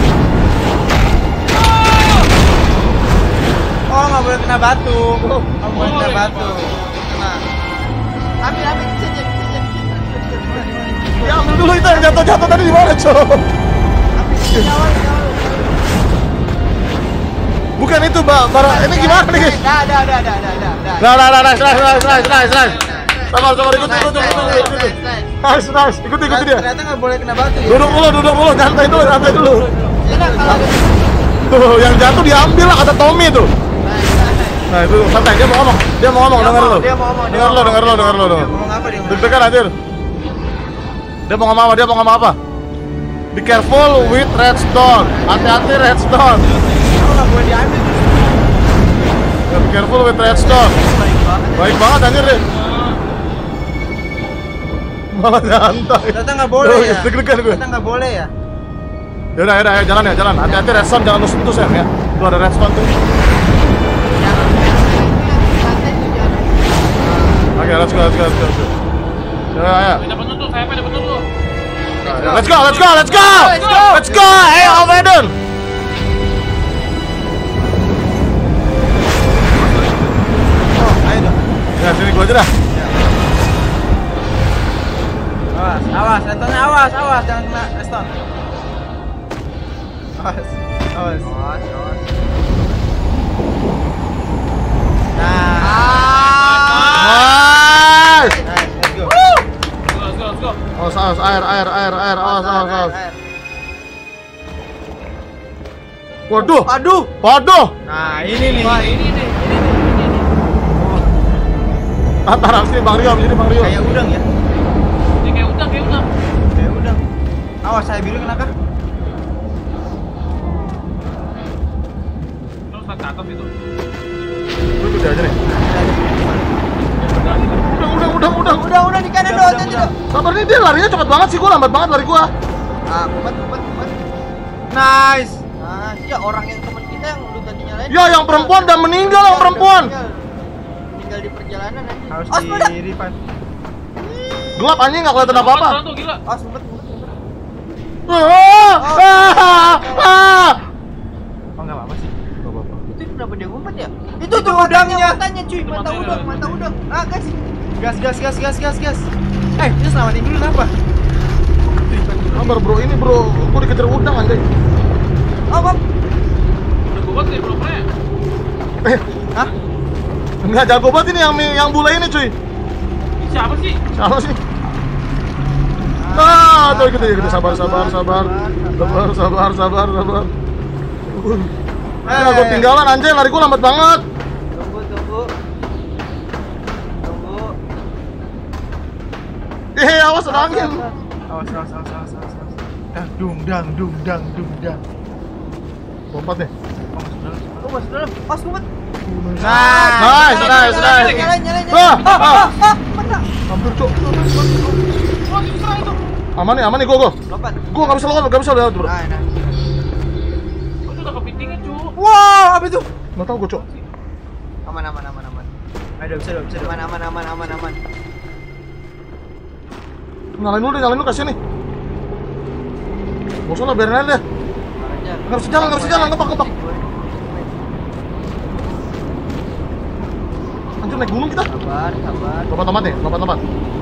Oh, nggak boleh kena batu. Nggak boleh kena batu. Kena. Ambil, ambil, sejat, sejat, sejat. Ya, ambil dulu itu yang jatuh-jatuh tadi di mana, Cok? Ambil, jauh, jauh. Bukan itu, Mbak. Barang ini gimana nih, guys? Dah, dah, dah, dah, dah, dah, dah. Nah, nah, nah, nice, nice, nice, nice, nice, nice. Sabar, sabar, ikuti, ikuti, ikuti, ikuti. Nice, nice, ikuti, ikuti dia. Ternyata nggak boleh kena batu ya. Duduk dulu, duduk dulu, santai dulu, santai dulu. Iya, kalau ada. Tuh, yang jatuh diambil lah kata Tommy tuh. Nah, itu santai, dia mau ngomong. Dia mau ngomong, Dia denger mau, lu. dia mau ngomong, dia Denger mau lu, denger lu, ngomong. denger lu. Dia ngomong apa dia? ngomong? Deg-degan anjir. Dia mau ngomong apa? Dia mau ngomong apa? Be careful with redstone. Hati-hati redstone. Kamu nggak boleh diambil. Ya, be careful with redstone. Baik banget. Baik banget anjir deh. Malah santai. Ternyata nggak boleh Tuh, ya. deg-degan gue. Ternyata nggak boleh ya. Yaudah, yaudah, ayo jalan ya, jalan. Hati-hati redstone, jangan lu sentuh sayang ya. Tuh ada redstone tuh. Oke, let's go, let's go, let's go. Let's go. Ya, ya. Dapat penutup, saya dapat penutup. Let's go, let's go, let's go, Let's go. let's go. Hey, Alveden. Oh, ayo dong. Ya, sini gua aja dah. Awas, awas, redstone awas, awas, jangan kena redstone. Awas, awas. Awas, awas. Nah. Nice. Nice, let's go. Let's go, let's go. Awas, awas, air, air, air, air, awas, awas, awas. Air. Waduh, Aduh. waduh. Nah, ini nih. Wah, ini nih, ini nih, ini nih. Antara sini Bang Rio, sini Bang Rio. Kayak udang ya. Ini kayak udang, kayak udang. Kayak udang. Awas, saya biru kenapa? Terus ke atas itu. Lu ikut aja nih. Udah, gitu. Udah, udah, udah, udah. Udah, udah di kanan Udah, doang udah, aja udah. dong. Sabar nih, dia larinya cepet banget sih, gua lambat banget lari gua. Ah, kuat, kuat, kuat. Nice. Nah, ya orang yang teman kita yang lu tadi nyalain. Ya, yang perempuan udah meninggal, yang perempuan. Tinggal di perjalanan aja. Harus Oh, sepeda. di revive. Gelap anjing nggak kelihatan apa-apa. Orang tuh gila. Oh, sempet, sempet, sempet. Ah, ah, ah. Oh, enggak apa-apa sih. Nggak apa-apa. Itu kenapa dia ngumpet ya? Itu tuh udangnya. Matanya cuy, mata Matanya. udang, mata udang. Ah, gas. Gas, gas, gas, gas, gas, gas. Eh, kita selamatin dulu kenapa? Sabar bro, ini bro, gua dikejar udang anjay. Oh, Bob. Udah gue buat nih, bro, Pre. Eh, Hah? enggak jago banget ini yang yang bule ini cuy. Ini siapa sih? Siapa sih? Ah, tuh gitu gitu sabar sabar sabar. Sabar sabar sabar sabar. Eh, gua tinggalan anjay, lari gua lambat banget. Tunggu, tunggu. Tunggu. Eh, awas ada angin. Awas, awas, awas, awas, awas. Dang, dung, dang, dung, dang, dung, dang. Lompat nih. Oh, masuk dalam. Oh, sempet. Nice, nice, nice. Nyalain, nyalain, nyalain. Ah, Ah, ah. ah, ah, mana? Hampir cok. Wah, diserang itu. Aman nih, aman nih gua gua. Lompat. Gua nggak bisa lompat, nggak bisa lewat bro. Nah, nah. Oh, itu udah kepitingnya, cu. Wow, apa itu? Nggak tahu gua cok. Aman, aman, aman, aman. Ayo, bisa, bisa. Aman, aman, aman, aman, aman. Nyalain dulu deh, nyalain dulu kasih nih. Gak usah lah, biarin aja deh. Nggak bisa jalan, nggak bisa jalan, ngepak, ngepak. naik gunung kita. Sabar, sabar. Lompat-lompat nih, lompat-lompat.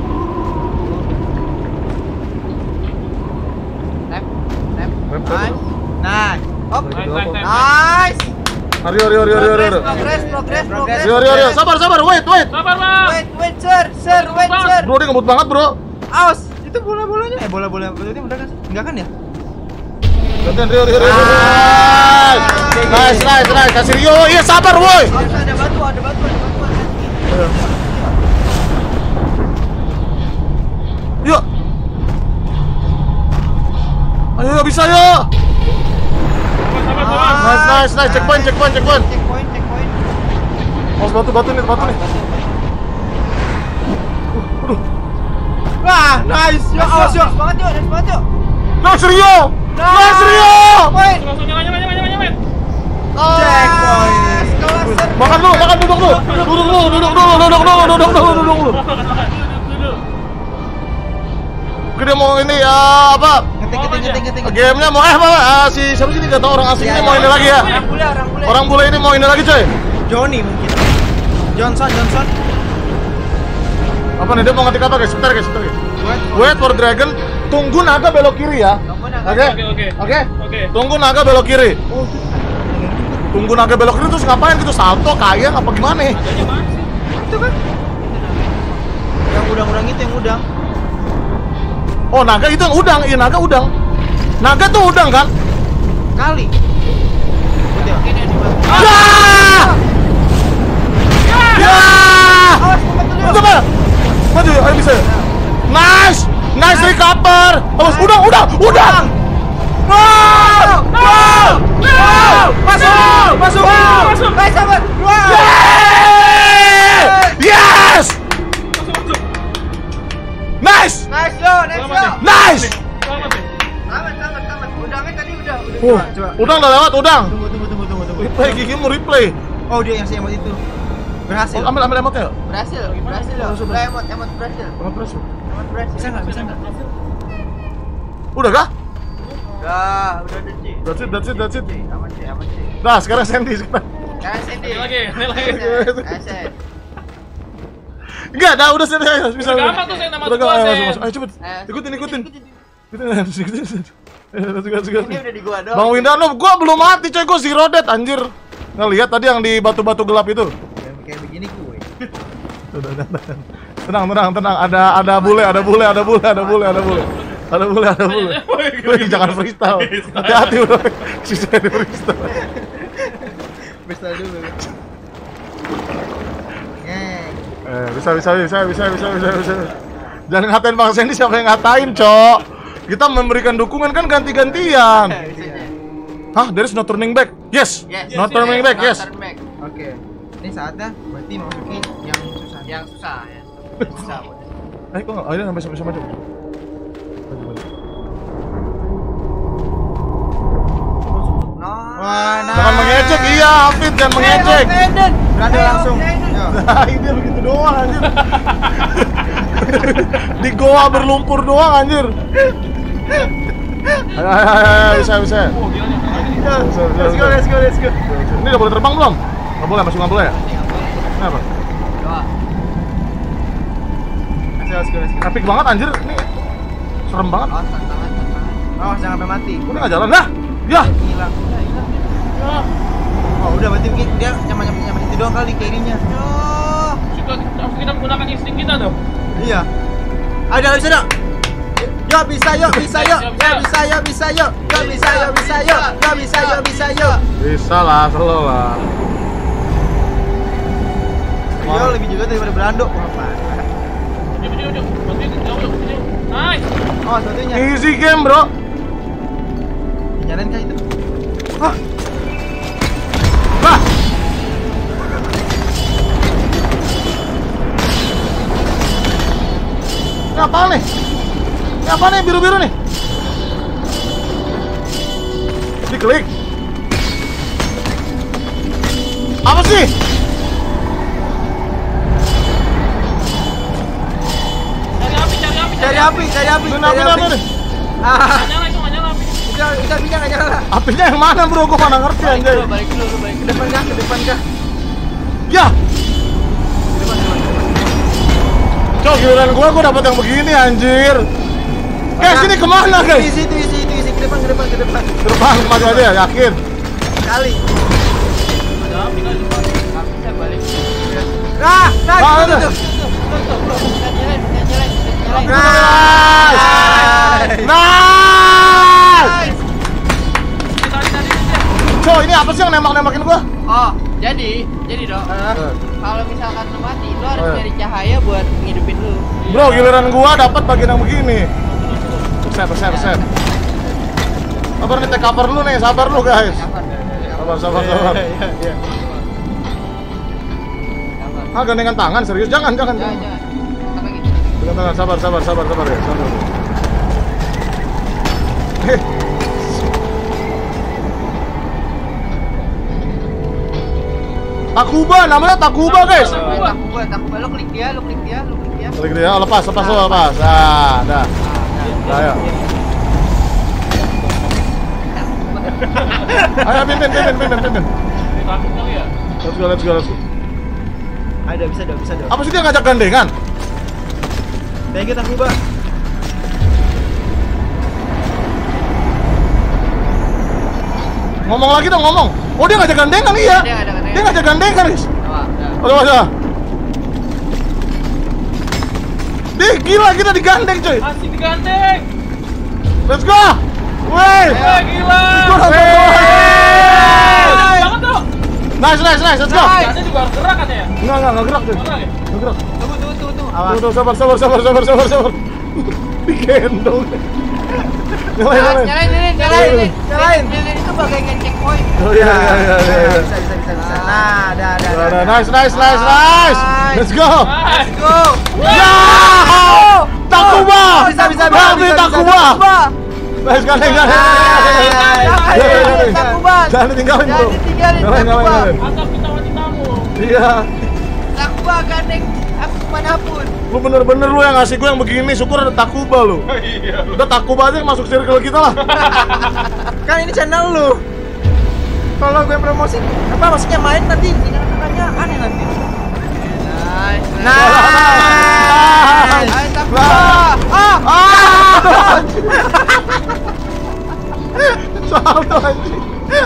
Tap, tap. Rep, rep. Nice. Nice. Hop. Nice, nice, nice. Nice. Ario, ario, ario, ario, ario. Progress, progress, progress. Ario, ario, ario. Sabar, sabar. Wait, wait. Sabar, Bang. Wait, wait, sir, sir, wait, sir. Bro, dia ngebut banget, bro. Awas, itu bola-bolanya. Eh, bola-bola berarti udah kan? Enggak kan ya? Gantian, Rio, Rio, Rio, Rio. Nice, nice, nice. Kasih Rio. Iya, sabar, woi. Oh, ada batu, ada batu, ada batu. Yuk. Ayo, yuk, bisa yuk. Sabar, sabar, sabar. Nice, nice, nice. Checkpoint, checkpoint, checkpoint. Checkpoint, checkpoint. Oh, batu, batu nih, batu nih. Wah, nice. Yuk, awas yuk. Semangat yuk, semangat yuk. Nice, Rio. Nice, Rio. Point. Langsung nyala, nyala, nyala, nyala, nyala. Checkpoint. Kelas sir. Makan dulu, makan duduk dulu. Duduk dulu, duduk dulu, duduk dulu, duduk dulu, duduk dulu. Oke, dia mau ini ya apa? Ngetik, ngetik, ngetik, ngetik. Gamenya mau eh apa? Ah, si siapa sih ini nggak tahu orang asing ini mau ini lagi ya? Orang bule, orang bule. Orang bule ini mau ini lagi coy. Johnny mungkin. Johnson, Johnson. Apa nih dia mau ngetik apa guys? Sebentar guys, sebentar guys. Wait, Wait for dragon. Tunggu naga belok kiri ya. Tunggu naga. Oke? Oke, oke. Oke? Oke. Tunggu naga belok kiri. Tunggu naga belok kiri terus ngapain gitu? Salto kayak apa gimana? Naganya mana sih? Itu kan. Yang udang-udang itu yang udang. Oh, naga itu yang udang. Iya, naga udang. Naga tuh udang kan? Kali. Udah. Ini yang dibantu. Ya! Ya! Awas, tempat dulu. Coba. Maju, ayo bisa. Nice! Nice recover. Awas, udang, udang, udang. Wow! Wow! Wow! Masuk! Masuk! Masuk! Baik, sahabat. Wow! Yeay! Yes! Nice! Nice yo, nice yo. Nice! Selamat ya. Selamat, selamat, selamat. Udangnya tadi udah, udah. Uh, Coba, coba. udang udah lewat, udang. Tunggu, tunggu, tunggu, tunggu, tunggu. Replay, Gigi mau replay. Oh, dia yang si emot itu. Berhasil. Oh, ambil, ambil emotnya. Berhasil, berhasil loh. Udah emot, emot berhasil. Emot berhasil. Emot berhasil. Bisa nggak? Bisa nggak? Udah kah? Udah, udah ada sih. That's it, that's it, that's it. Aman sih, aman sih. Nah, sekarang Sandy. Sekarang. Sekarang Sandy. Ini lagi, ini lagi. Aset. Enggak, dah udah Sandy. Ayo, bisa. Udah gampang tuh, Sen, nama Udah gua, gampang. Ayo, Sen. masuk, masuk. Ayo, cepet. Eh, Ikutin, ikutin. ikutin. Ikutin, ikutin, ikutin. Ayo, masuk, masuk, masuk. Ini udah di gua doang. Bang Windano, gua belum mati coy, gua zero death anjir. Ngelihat tadi yang di batu-batu gelap itu. Kayak kayak begini gue. Udah, udah, udah. Tenang, tenang, tenang. Ada ada bule, ada bule, ada bule, ada bule, ada bule. Ada bule, ada bule. Wih, jangan freestyle. Hati-hati udah. Sisa di freestyle. Freestyle dulu. Ngeng. Eh, bisa, bisa, bisa, bisa, bisa, bisa, bisa. Jangan ngatain Bang Sandy, siapa yang ngatain, Cok? Kita memberikan dukungan kan ganti-gantian. Bisa aja. Hah, there is no turning back. Yes. Yes. No turning back, yes. Turn back. Oke. Ini saatnya berarti masukin yang susah. Yang susah ya. Susah. Eh, kok nggak? Ayo, sampai sampai sampai. Maju, maju. Wah, nah. Jangan mengecek, iya, Hafid, jangan mengecek. Beranda langsung. Yo. Nah, ini begitu doang anjir. Di goa berlumpur doang anjir. Ayo, ayo, ayo, ayo, bisa, bisa. Oh, gila nih. Bisa, bisa, Let's go, bisa. let's go, let's go. Ini udah boleh terbang belum? Nggak boleh, masih nggak boleh ya? Kenapa? Doa. Let's go, let's go. Epic banget anjir, ini serem banget. Awas, tantangan, tantangan. Awas, jangan sampai mati. Udah nggak jalan dah? Ya. Hilang. Ya, hilang. Oh, udah berarti mungkin dia nyaman-nyaman nyaman itu doang kali kirinya. Yo. Kita harus kita menggunakan insting kita dong. Iya. Ada bisa dong. Yo bisa yo bisa yo yo bisa yo bisa yo yo bisa yo bisa yo yo bisa yo bisa yo. Bisa lah, selalu lah. Yo lebih juga daripada Brando. Apa? Yuk, yuk, yuk. Bantuin, jauh, yuk, yuk. Nice. Oh satunya. Easy game bro. Nyalain kah itu? Hah? Bah. Ini apaan nih? Ini apaan nih biru-biru nih? Diklik. Apa sih? Cari api, cari api, Cari api, cari api, Ini cari apa api. nih? Ah, Nggak nyala itu, nggak nyala api. bisa bisa bisa nggak nyala? Apinya yang mana bro? Gua mana ngerti anjay. Balik dulu, balik ke depan kah? Ke depan kah? Ya. Ke depan. Cok, giliran gua, gua dapat yang begini anjir. Guys, ini kemana guys? Isi, itu isi, itu isi, ke depan, ke depan, ke depan. Ke depan, maju aja ya, yakin? Kali. Ada api kali. Nggak bisa balik. Nah, nah, Ah, itu, udah. itu. Nice! Nice! Tadi tadi. Cok, ini apa sih yang nembak-nembakin gua? Oh, jadi, jadi dong. Kalau misalkan lu mati, lu harus Eh. nyari cahaya buat ngidupin lu. Bro, giliran gua dapat bagian yang begini. Set, set, set. Sabar nih, take cover lu nih, sabar lu guys. Sabar, sabar, sabar. Ah, gandengan tangan, serius? Jangan, jangan. Jangan, jangan. Apa lagi? Gandengan tangan, sabar, sabar, sabar, sabar ya. Sabar. Eh. Takuba, namanya Takuba guys. Takuba, Takuba, lu klik dia, lu klik dia, lu klik dia. Klik dia, oh, lepas, lepas, lepas, lepas. Nah, dah. Dah, ayo. Ayo, pimpin, pimpin, pimpin, pimpin. Ini takut kali ya? Let's go, let's go, let's go. Ada bisa, ada bisa, ada. Apa sih dia ngajak gandengan? Thank you, Takuba. Ngomong lagi dong, ngomong. Oh, dia ngajak gandengan, iya. Dia ngajak gandengan. Dia ngajak gandengan, guys. Wah, udah. Aduh, aduh. Dih, gila kita digandeng, coy. Asik digandeng. Let's go. Wey. Eh, gila. Wey. Banget tuh. Nice, nice, nice. Let's go. Gasnya juga harus gerak katanya. Enggak, enggak, enggak gerak, coy. Gerak ya? Enggak gerak. Tunggu, tunggu, tunggu, tunggu. Awas. Tuh, tuh, sabar, sabar, sabar, sabar, sabar, sabar. Digendong. Nyalain, Nyalain, nyalain. nyalain, nyalain, nyalain, nyalain. Nyalain itu bagian checkpoint. Oh iya, iya, iya, iya. Bisa, bisa, bisa, bisa. Nah, dah, dah, Nah, dah. nah, nice, nice, nice, nice. Let's go. Nice. Go. Ya! Takuba. Bisa, bisa, bisa, Bang, bisa, Takuba. bisa. Nice, gandeng, gandeng. Jangan, Jangan, Takuba. Jangan ditinggalin, bro. Jangan ditinggalin, Nyalain, nyalain, Takuba. nyalain. Asap kita wanitamu. Iya. Takuba gandeng aku kemanapun. Lu bener-bener lu yang ngasih gue yang begini, syukur ada Takuba lu. Iya. Udah Takuba aja yang masuk circle kita lah. Kan ini channel lu. Kalau gue promosi, apa maksudnya main nanti katanya aneh nanti. Nice. Nice. Ayo Takuba. Ah, Ah! Saldo anjing.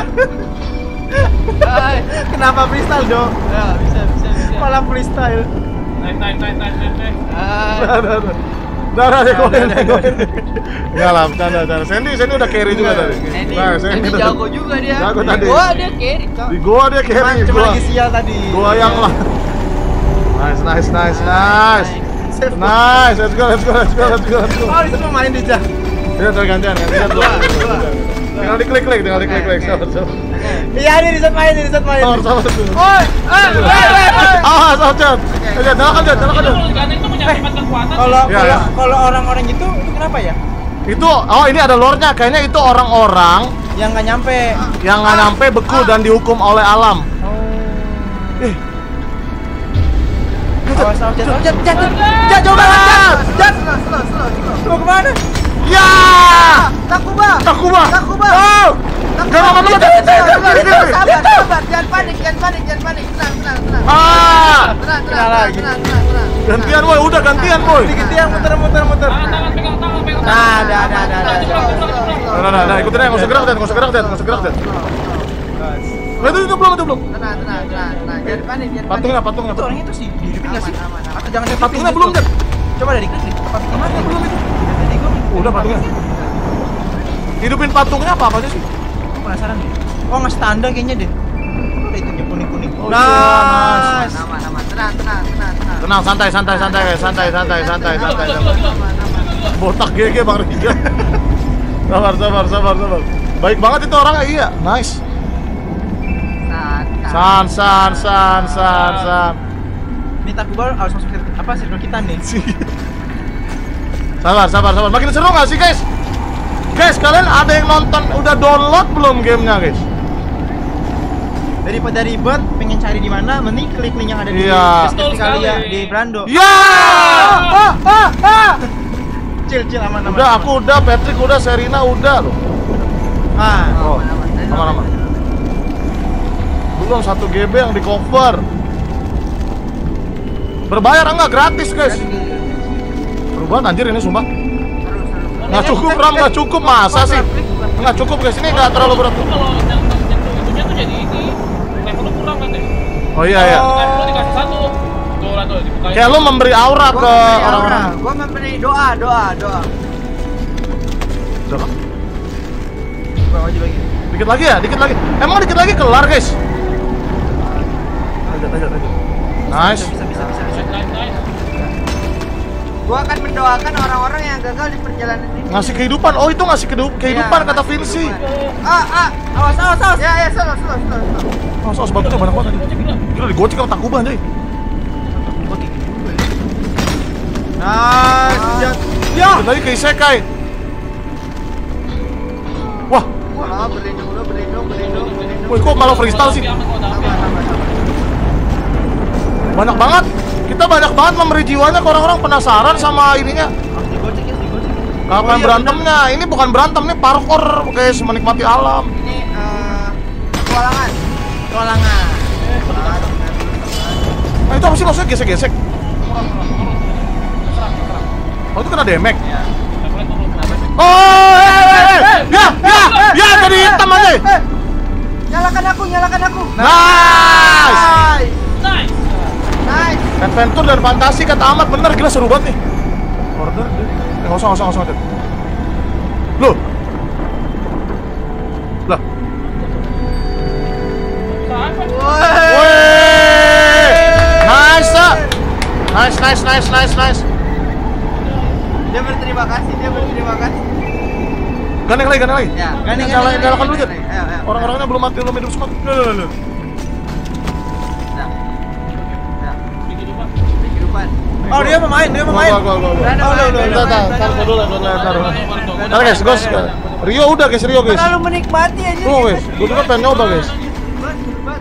Nice. kenapa freestyle, Dok? Ya, bisa, bisa, bisa. Malah freestyle. Nice, nice, nice, nice, nice, nice. Nice. Dah, dah, dah. Dah, dah, ya, goin, goin. Enggak lah, bercanda, bercanda. Sandy, Sandy udah carry juga tadi. Ini, Nah, ini udah- jago juga dia. Jago Di tadi. gua dia carry, Cok. Di gua dia carry, Cuma gua. lagi sial tadi. Gua yang lah. Nice, nice, nice, nice. Save. Nice, let's go, let's go, let's go, let's go, let's go. Oh, itu mau main dia. Iya, tinggal gantian, gantian dulu. Tinggal diklik-klik, tinggal diklik-klik. Sabar, sabar. Iya, ini bisa main, ini bisa main. Sabar, sabar. Oi, eh, eh, eh. Awas, awas, Jon. Eh, Jon, jalan kan, Jon, jalan kan, Ini Jon. kalau digandeng tuh punya hemat kekuatan. Kalau Iya, kalau iya. kalau orang-orang gitu itu kenapa ya? Itu, oh ini ada lore-nya. Kayaknya itu orang-orang Yang nggak nyampe. yang nggak nyampe beku dan dihukum oleh alam. Oh. Ih, Awas, awas, jat, jat, jat, jat, Jat. jat, jauh banget, jat, jat. Slow, slow, slow, slow. Mau kemana? ya! Takuba. Takuba! Takuba. Oh! Gak apa-apa, Sabar, Jon. sabar, sabar, jangan panik, jangan panik, jangan panik. Tenang, tenang, tenang. Ah! Tenang, tenang, Kenal tenang, lagi. tenang, tenang, tenang. Gantian, boy. Udah gantian, boy. Dikit yang muter, muter, muter. Tangan, tangan, pegang tangan, pegang tangan. Nah, dah, dah, dah, dah. Jeblok, jeblok, jeblok. Nah, nah, nah, ikutin aja. Nggak usah gerak, Dan. Nggak usah gerak, Dan. Nggak usah gerak, Dan. Nah, itu, itu belum, itu belum. Tenang, tenang, tenang, tenang. Jangan panik, jangan panik. Patungnya, patungnya. Itu orangnya tuh sih dihidupin nggak sih? Aman, aman, aman. Atau jangan dihidupin Patungnya gitu? belum, Dan. Coba dari klik nih. Patungnya mana belum itu? Tadi gua Udah, patungnya. Hidupin patungnya apa apa aja sih? Gua penasaran deh. Oh, nggak tanda kayaknya deh. Ada itunya kuning-kuning. Oh, iya, nice. Aman, aman. Tenang, tenang, tenang, tenang. Tenang, santai, santai, santai, guys. Santai, santai, santai, santai, Gila, santai. gila, gila. Aman, aman. Botak G G Bang Riga. Sabar, sabar, sabar, sabar. Baik banget itu orangnya, iya. Nice. Santai. San, san, san, san, san. Ini Takuba harus masuk circle- apa circle kita nih. Sabar, sabar, sabar. Makin seru nggak sih, guys? Guys, kalian ada yang nonton udah download belum gamenya, guys? Daripada ribet pengen cari di mana, mending klik link yang ada di Iya. deskripsi Betul kali ya sekali. di Brando. Ya! Ah, ah, ah. Cil, cil, aman, aman. Udah, aku udah, Patrick udah, Serina udah loh. Ah, Oh, Aman, aman. aman, aman. Belum satu G B yang di cover. Berbayar enggak? Gratis, guys. Seru banget anjir ini sumpah. Nggak cukup Ram, nggak cukup masa sih? Nggak cukup guys, ini nggak terlalu berat. Kalau nyentuh itunya tuh jadi ini levelnya kurang kan deh. Oh iya ya. Lo dikasih satu. Tuh lah tuh dibukain. Kayak lu memberi aura Gua ke memberi aura. orang-orang. Gua memberi doa, doa, doa. Udah kan? Gua maju lagi. Dikit lagi ya, dikit lagi. Emang dikit lagi kelar guys. Lanjut, lanjut, lanjut. Nice. Bisa, bisa, bisa, bisa. Nice, nice. Gua akan mendoakan orang-orang yang gagal di perjalanan ini. Ngasih kehidupan. Oh itu ngasih kehidup- kehidupan Iya, kata ngasih Vinci. kehidupan. Ah, ah, awas, awas, awas. Ya, ya, slow, slow, slow, slow. Oh, sos batunya banyak banget tadi. Gila digocek sama Takuba anjay. Nice. Ya. Ya. Dikit lagi ke Isekai. Wah, Wah, berlindung dulu, berlindung, berlindung, berlindung. woi kok malah freestyle sih? Sabar, sabar, sabar. Banyak banget. Kita banyak banget memberi jiwanya ke orang-orang penasaran sama ininya. Harus digocek ya, digocek. Kapan Oh, iya, berantemnya? Ini bukan berantem, ini parkour guys, menikmati alam. Ini eh petualangan. Petualangan. Nah itu apa sih maksudnya gesek-gesek? Oh itu kena damage. Ya. Levelnya tuh belum ada. Oh, eh, eh, eh. Ya, ya, ya jadi hitam aja. Eh, nyalakan aku, nyalakan aku. Nice. Nice. Nice. Adventure dan fantasi kata Ahmad bener, gila seru banget nih. Order deh. Eh, ngosong, ngosong, ngosong aja. Loh. Lah. Sampai. Woi. Nice, ah. Nice, nice, nice, nice, nice. Dia berterima kasih, dia berterima kasih. Gandeng lagi, gandeng lagi. Ya, Gandeng, nyalain, nyalakan dulu, Jet. Ayo, ayo. Orang-orangnya belum mati, belum hidup semua. Loh, loh, loh. Nah. Nah, Di kehidupan. di kehidupan. Oh dia pemain, dia pemain. Gua, gua, gua, gua. Berada, Oh, udah, berada, udah, Bentar, berada, bentar, berada. bentar dulu, bentar, bentar. Baru dong. Bentar guys, guys. Rio udah guys, Rio guys. Terlalu menikmati aja. Tuh guys, gue juga pengen nyoba guys. Hebat, hebat.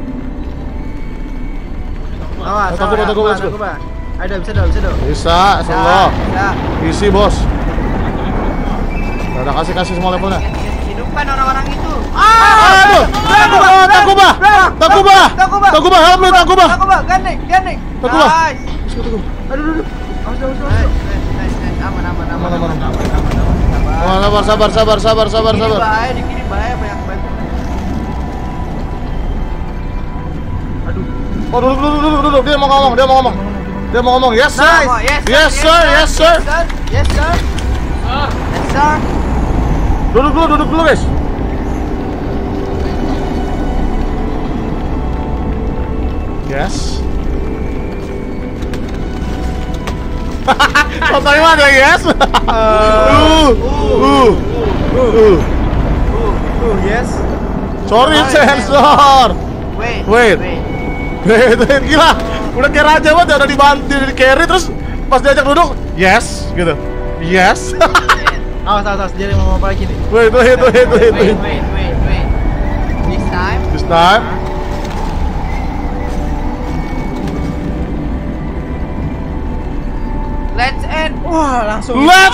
Awas, Takut, awas, takut, awas, takut. takut, Pak. Ayo, bisa dong, bisa dong. Bisa, selo. Bisa. Isi bos. Udah kasih kasih semua levelnya. Hidupkan orang-orang itu. Aduh, Takuba, Takuba, Takuba, Takuba. Takuba, help me Takuba. Takuba, gandeng, gandeng. Takuba. Nice. Aduh, aduh, aduh. Awas, awas, awas. Nice, nice, nice. Aman, aman, aman, Aman, aman. aman, aman, aman. Oh, sabar, sabar, sabar, sabar, sabar, Di kiri sabar. bahaya, di kiri bahaya, banyak banget. Oh, duduk, duduk, duduk, duduk. Dia mau ngomong, dia mau ngomong. Dia mau ngomong. Yes, sir. Oh, yes, sir, Yes, sir, yes, sir. Yes, sir. Ah, Yes, sir. Duduk dulu, duduk dulu guys. Yes. Contohnya mana yes? Uh, uh, uh. Uh, yes. Sorry Oh, sensor. Wait. Wait. Wait, wait, gila. Udah kayak raja banget, udah dibantu di carry terus pas diajak duduk, yes, gitu. Yes. Awas, awas, awas. Dia mau apa lagi nih? Wait, wait, wait, wait, Wait, wait. wait, wait, wait. This time. This time. Let's end. Wah langsung. Let's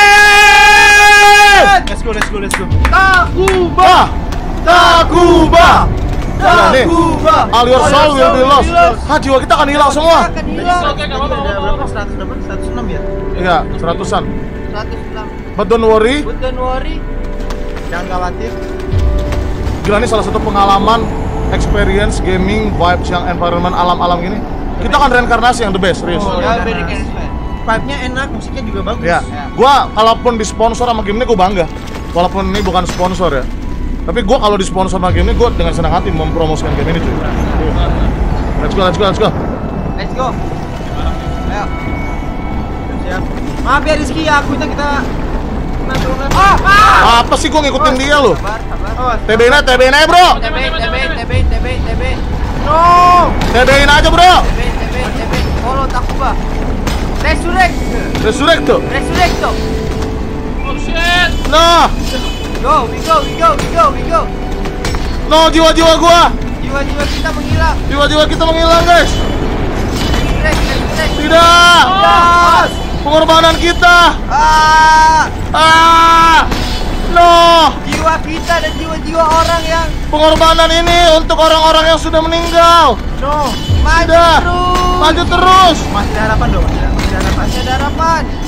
end! Let's go, let's go, let's go. Takuba! Takuba! Gila nih, Takuba. all your soul will be lost. Hah, jiwa kita akan hilang semua. Akan hilang. Oke, nggak apa-apa, nggak apa-apa. seratus dapat seratus enam ya? Iya, seratusan. seratus enam. But don't worry, But don't worry. Jangan khawatir. gila nih salah satu pengalaman experience gaming vibes yang environment alam-alam gini. Kita akan reinkarnasi yang the best, serius. Oh, Ya, iya. very cancel. Vibe-nya enak, musiknya juga bagus. Ya, gua kalaupun disponsor sama game ini gua bangga. Walaupun ini bukan sponsor ya. Tapi gua kalau disponsor sama game ini gua dengan senang hati mempromosikan game ini cuy. Let's go, let's go, let's go. Let's go. Ayo. Siap. Maaf ya Rizky, aku kita kita Ah, ah. Apa sih gua ngikutin dia lo? Sabar, sabar. Awas. T B-in aja, T B-in aja bro. T B, T B, T B, T B, T B. No. T B-in aja bro. T B, T B, T B. Follow Takuba. Resurrect. Resurrect tuh. Resurrect tuh. Oh shit. Nah, Go, we go, we go, we go, we go. no jiwa-jiwa gua. Jiwa-jiwa kita menghilang. Jiwa-jiwa kita menghilang guys. Resurrect, resurrect. Tidak. Yes. Pengorbanan kita. Ah, Ah. No. jiwa kita dan jiwa-jiwa orang yang Pengorbanan ini untuk orang-orang yang sudah meninggal. No. maju Tidak. terus. Maju terus. Masih ada harapan dong, masih ada, masih ada harapan. Masih ada harapan.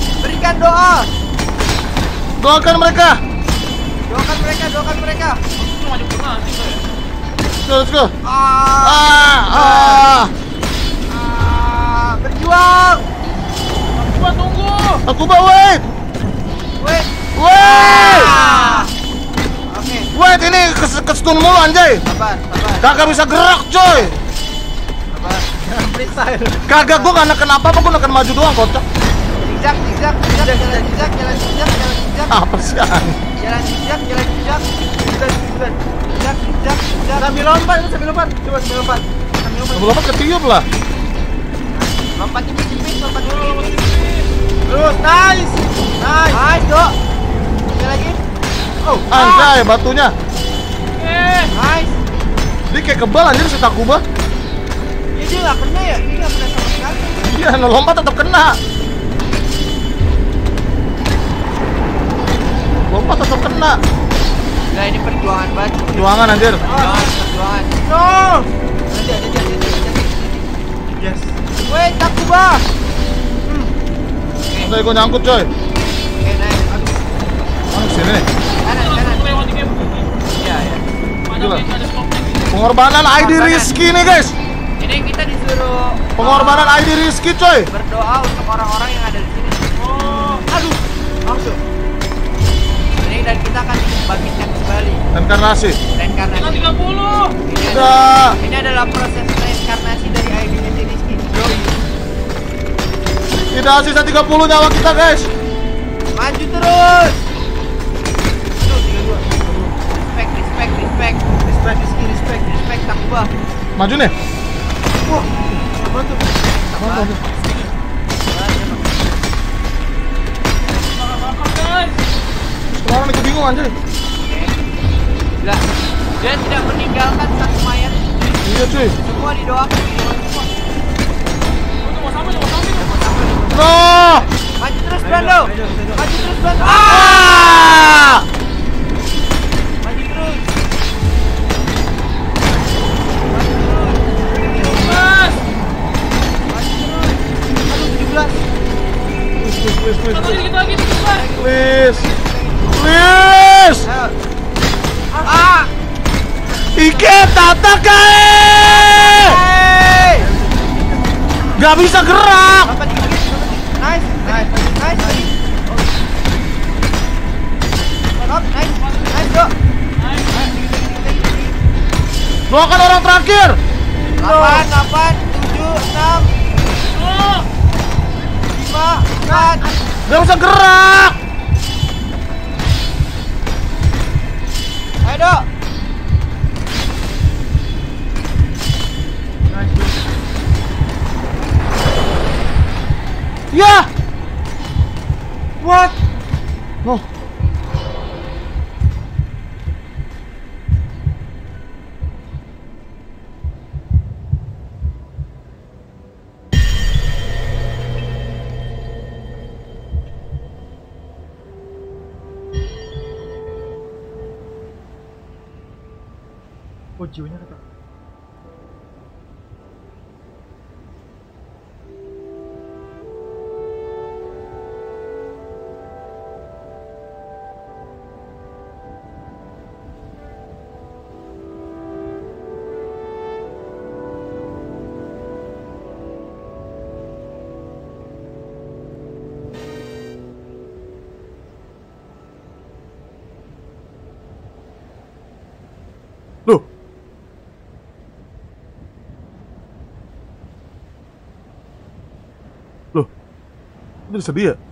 Doakan mereka. Doakan mereka, doakan mereka. Lu maju ke nanti tuh ya. Let's go, let's go. Ah, Ah, ah. ah, berjuang. Gua tunggu. Aku bawa wait. Wait. Wait. Ah. Oke, Wait, ini kes kestun mulu anjay. sabar, sabar. Kagak bisa gerak, coy. Sabar. Freestyle. Kagak, gua gak neken apa-apa, gua neken maju doang, kocak. Zigzag, zigzag, zigzag, jalan zigzag, jalan zigzag, jalan zigzag. Apa sih anjing? Jalan zigzag, jalan zigzag. Zigzag, zigzag. Zigzag, zigzag, zigzag. Sambil lompat, sambil lompat. Coba sambil lompat. Sambil lompat. Sebelum apa ketiup lah. Lompat tipis-tipis, lompat tipis. Terus, nice. Nice. Nice, Dok. Sekali lagi. Oh, Anjay, batunya. Eh, nice. Dia kayak kebal anjir si Takuba. Ya, dia nggak kena ya? Dia nggak kena sama sekali. Iya, lompat tetap kena. Lompat tetap kena. Nah, ini perjuangan banget. Perjuangan anjir. Perjuangan, perjuangan. No. Nanti, nanti, nanti, nanti. Yes. Wait, Takuba. Hmm. Oke, Udah gua nyangkut, coy. oke, nice. Aduh. Mana sini nih? Kanan, kanan. lewat di game begini. Iya, iya. Mana Gila. yang ada stopnya gitu. Pengorbanan I D Rizky nih, guys. Ini kita disuruh Pengorbanan uh, I D Rizky, coy. berdoa untuk orang-orang yang ada di sini. Oh, Aduh, langsung. Ini dan kita akan dibangkitkan kembali. Reinkarnasi. Reinkarnasi. tinggal tiga puluh. Ini, Udah. adalah, ini adalah proses reinkarnasi dari identity Rizky. Yoi. Tidak sisa tiga puluh nyawa kita, guys. Maju terus. Tuh, tiga dua. Respect, respect, respect. Respect Rizky, respect, respect Takuba. Maju nih. Wah, apa tuh? Mantap. Makan guys. Sekarang ikut bingung anjir. Gila. Dia tidak meninggalkan satu mayat. Iya, cuy. Semua didoakan. Itu mau sampai, mau sampai. No. Maju terus, Brando. Maju terus, Brando. Ah! Maju terus. Mas, Maju terus. Aduh, tujuh belas. Please, please, please, please, satu please. dikit lagi, cepat. Please. Please. Ayo. Ah. Ike tatakae. Hey. Gak bisa gerak. Lompat dikit, dikit, lompat dikit. Nice. Nice. Nice. Nice. Stop. Nice. Nice, Dok. Nice. Dikit, dikit, dikit, dikit. Doakan orang terakhir. delapan, delapan, tujuh, enam, Oh, lima, empat. Gak bisa gerak. Ayo, Dok. Ya. What? No. Oh, jiwanya kata. Loh. Loh. Itu sedih ya?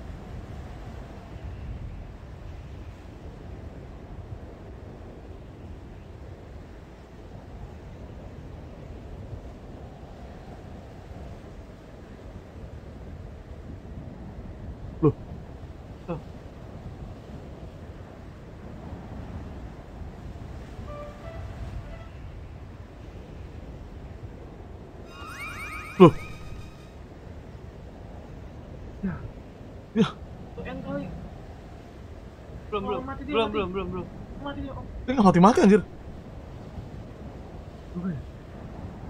Loh. Loh. Loh. Ya. Ya. end kali. Belum, Oh, belum. mati dia, Belum, mati. belum, belum, belum. Mati dia, Om. Ini nggak mati-mati anjir. Apa ya?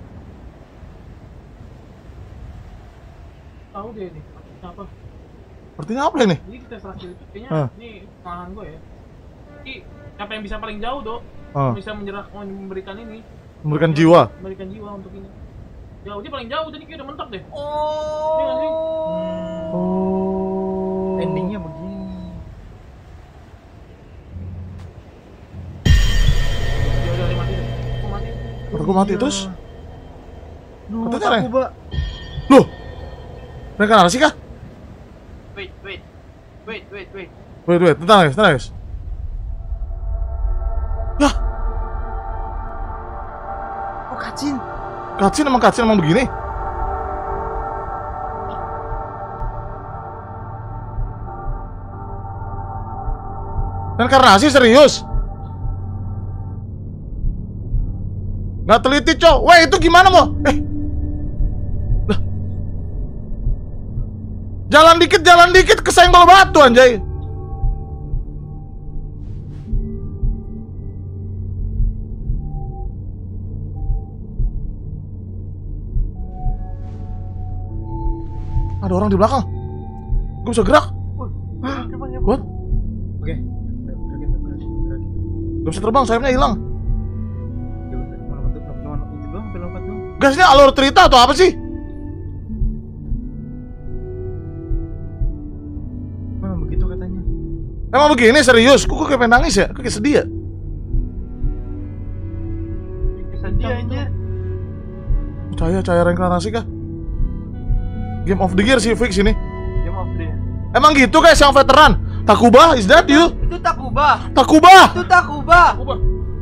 Tahu dia ini. Apa? Artinya apa ini? Jadi kita terakhir itu kayaknya Hah. ini pengalaman gue ya. Jadi siapa yang bisa paling jauh dok? Ah. Bisa menyerah, memberikan ini, Memberikan jiwa. memberikan jiwa untuk ini. Jauh dia paling jauh, jadi kayak udah mentok deh. Oh. Iya nggak sih? Oh. Endingnya begini. Dia udah mati deh. Kok mati? Kata gue mati terus. No, Katanya Ren. Takuba. Loh. Reinkarnasi kah? Wait, wait. Wait, wait, wait. Wait, wait, tenang guys, tenang guys. Yah, Oh, kacin. cutscene emang cutscene emang begini. Reinkarnasi serius? Nggak teliti, cok. Weh, itu gimana, Mo? Eh. Lah. Jalan dikit, jalan dikit, kesenggol batu, anjay. Ada orang di belakang. Gue bisa gerak. What? Oke. Udah, gerakin, udah, gerakin, gerakin. Gak bisa terbang, sayapnya hilang. Ya udah, cuma lompat doang, cuma itu doang, sampai lompat doang. Guys, ini alur cerita atau apa sih? Memang begitu katanya. Emang begini, serius? Kok gue kayak pengen nangis ya? Kok kayak sedih ya? Sedih anjir. Cahaya, cahaya reinkarnasi kah? Game of the Year sih fix ini. Game of the Year. Emang gitu guys yang veteran? Takuba, is that you? Itu Takuba. Takuba! Itu Takuba. Ubah.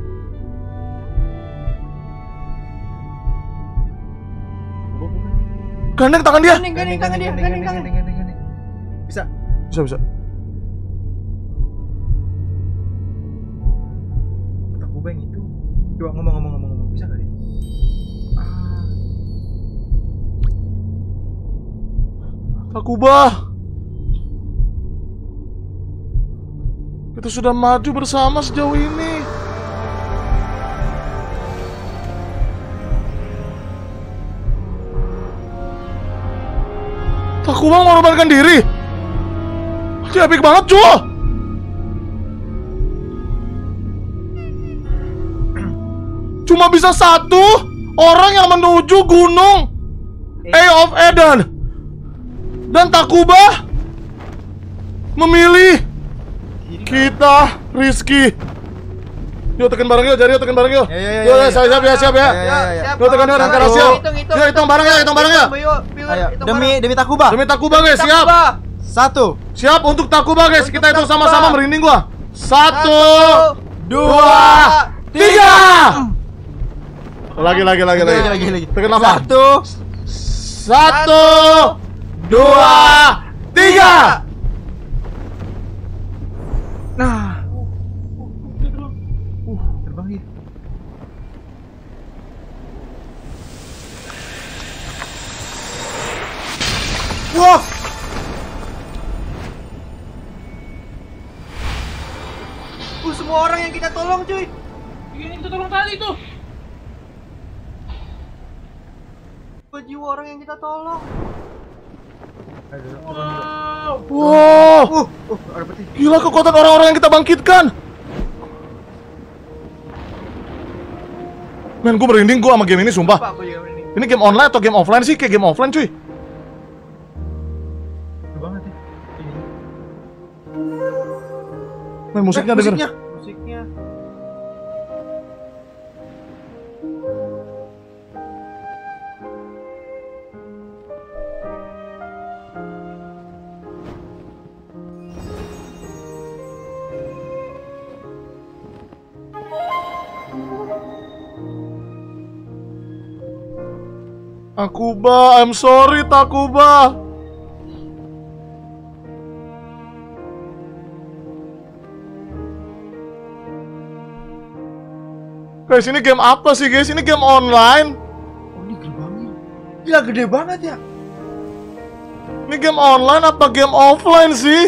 Gandeng tangan dia! Gandeng, gandeng tangan dia, gandeng tangan. gandeng, gandeng, gandeng. Bisa. Bisa, bisa. Takuba yang itu. Coba ngomong, ngomong, ngomong, ngomong. Bisa nggak dia? Ah. Takuba! Kita sudah maju bersama sejauh ini. Takuba mengorbankan diri. Dia epic banget, cuy. Cuma bisa satu orang yang menuju gunung Eye of Eden. Dan Takuba memilih kita, Rizky. Yuk tekan bareng yuk, jari yuk tekan bareng yuk. Ya, ya, ya, Yuk, ya, siap siap ya, siap ya. Ya, ya, ya. Siap, Yuk tekan yuk, Bang. rangka siap. Hitung, hitung. Yuk hitung bareng ya, hitung bareng ya. Yuk, Bill, Ayo, hitung demi bareng. demi Takuba. Demi Takuba guys, siap. Takuba. Satu, Siap untuk Takuba guys, kita hitung Takuba. sama-sama, merinding gua. Satu, dua, tiga. Lagi, lagi, lagi, lagi. Lagi, lagi, lagi. Tekan apa? Satu, Satu, dua, tiga. nah. Uh, terbang dia. Wah. Uh, semua orang yang kita tolong, cuy. Ini kita tolong tadi tuh. Berapa jiwa orang yang kita tolong? Wow. Wow, Uh, uh, ada peti. gila kekuatan orang-orang yang kita bangkitkan. Men, gue merinding gue sama game ini sumpah. Pak, aku juga ini. Ini game online atau game offline sih? Kayak game offline cuy. Seru banget ya. Ini. Men, musiknya Eh, denger. musiknya. Musiknya. Takuba, I'm sorry Takuba. Guys, ini game apa sih guys? Ini game online. Oh, ini gerbangnya. Gila gede banget ya. Ini game online apa game offline sih?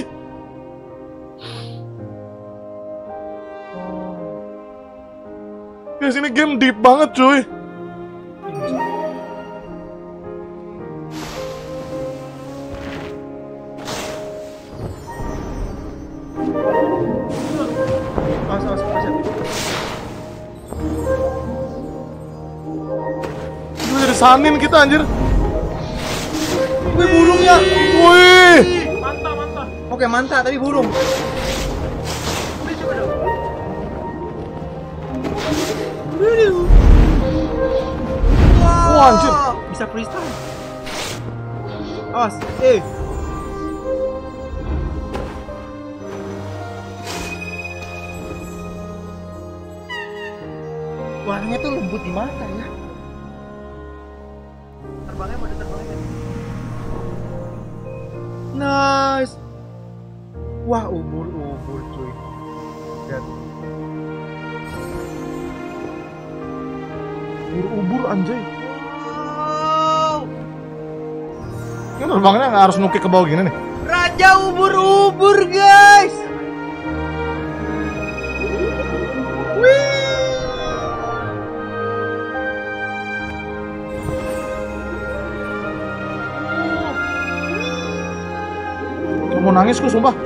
Guys, ini game deep banget cuy. disisanin kita anjir. Wih, burungnya. Wih. Mantap, mantap. Oke, mantap tapi burung. Wah, anjir. Bisa freestyle. Awas, eh. Warnanya tuh lembut di mata ya. Terbangnya pada terbangnya. Nice. Wah, ubur-ubur cuy. Lihat. Ubur-ubur anjay. Wow. Ini terbangnya nggak harus nukik ke bawah gini nih. Raja ubur-ubur, guys. Wih. Mau nangis gue sumpah.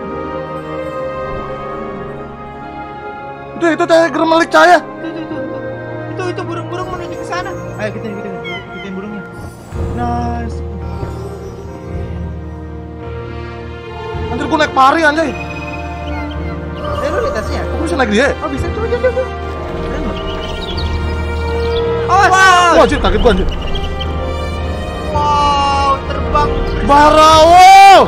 Itu itu teh gemelik cahaya. Itu itu itu itu. Itu itu burung-burung menuju ke sana. Ayo kita kita kita burungnya. Nice. Anjir gue naik pari anjay. Eh, lu lihat tasnya? Aku bisa naik dia. Oh, bisa coba coba. coba. Keren loh. Oh, wow. Wah anjir kaget gue anjir. Wow, terbang. Barawo.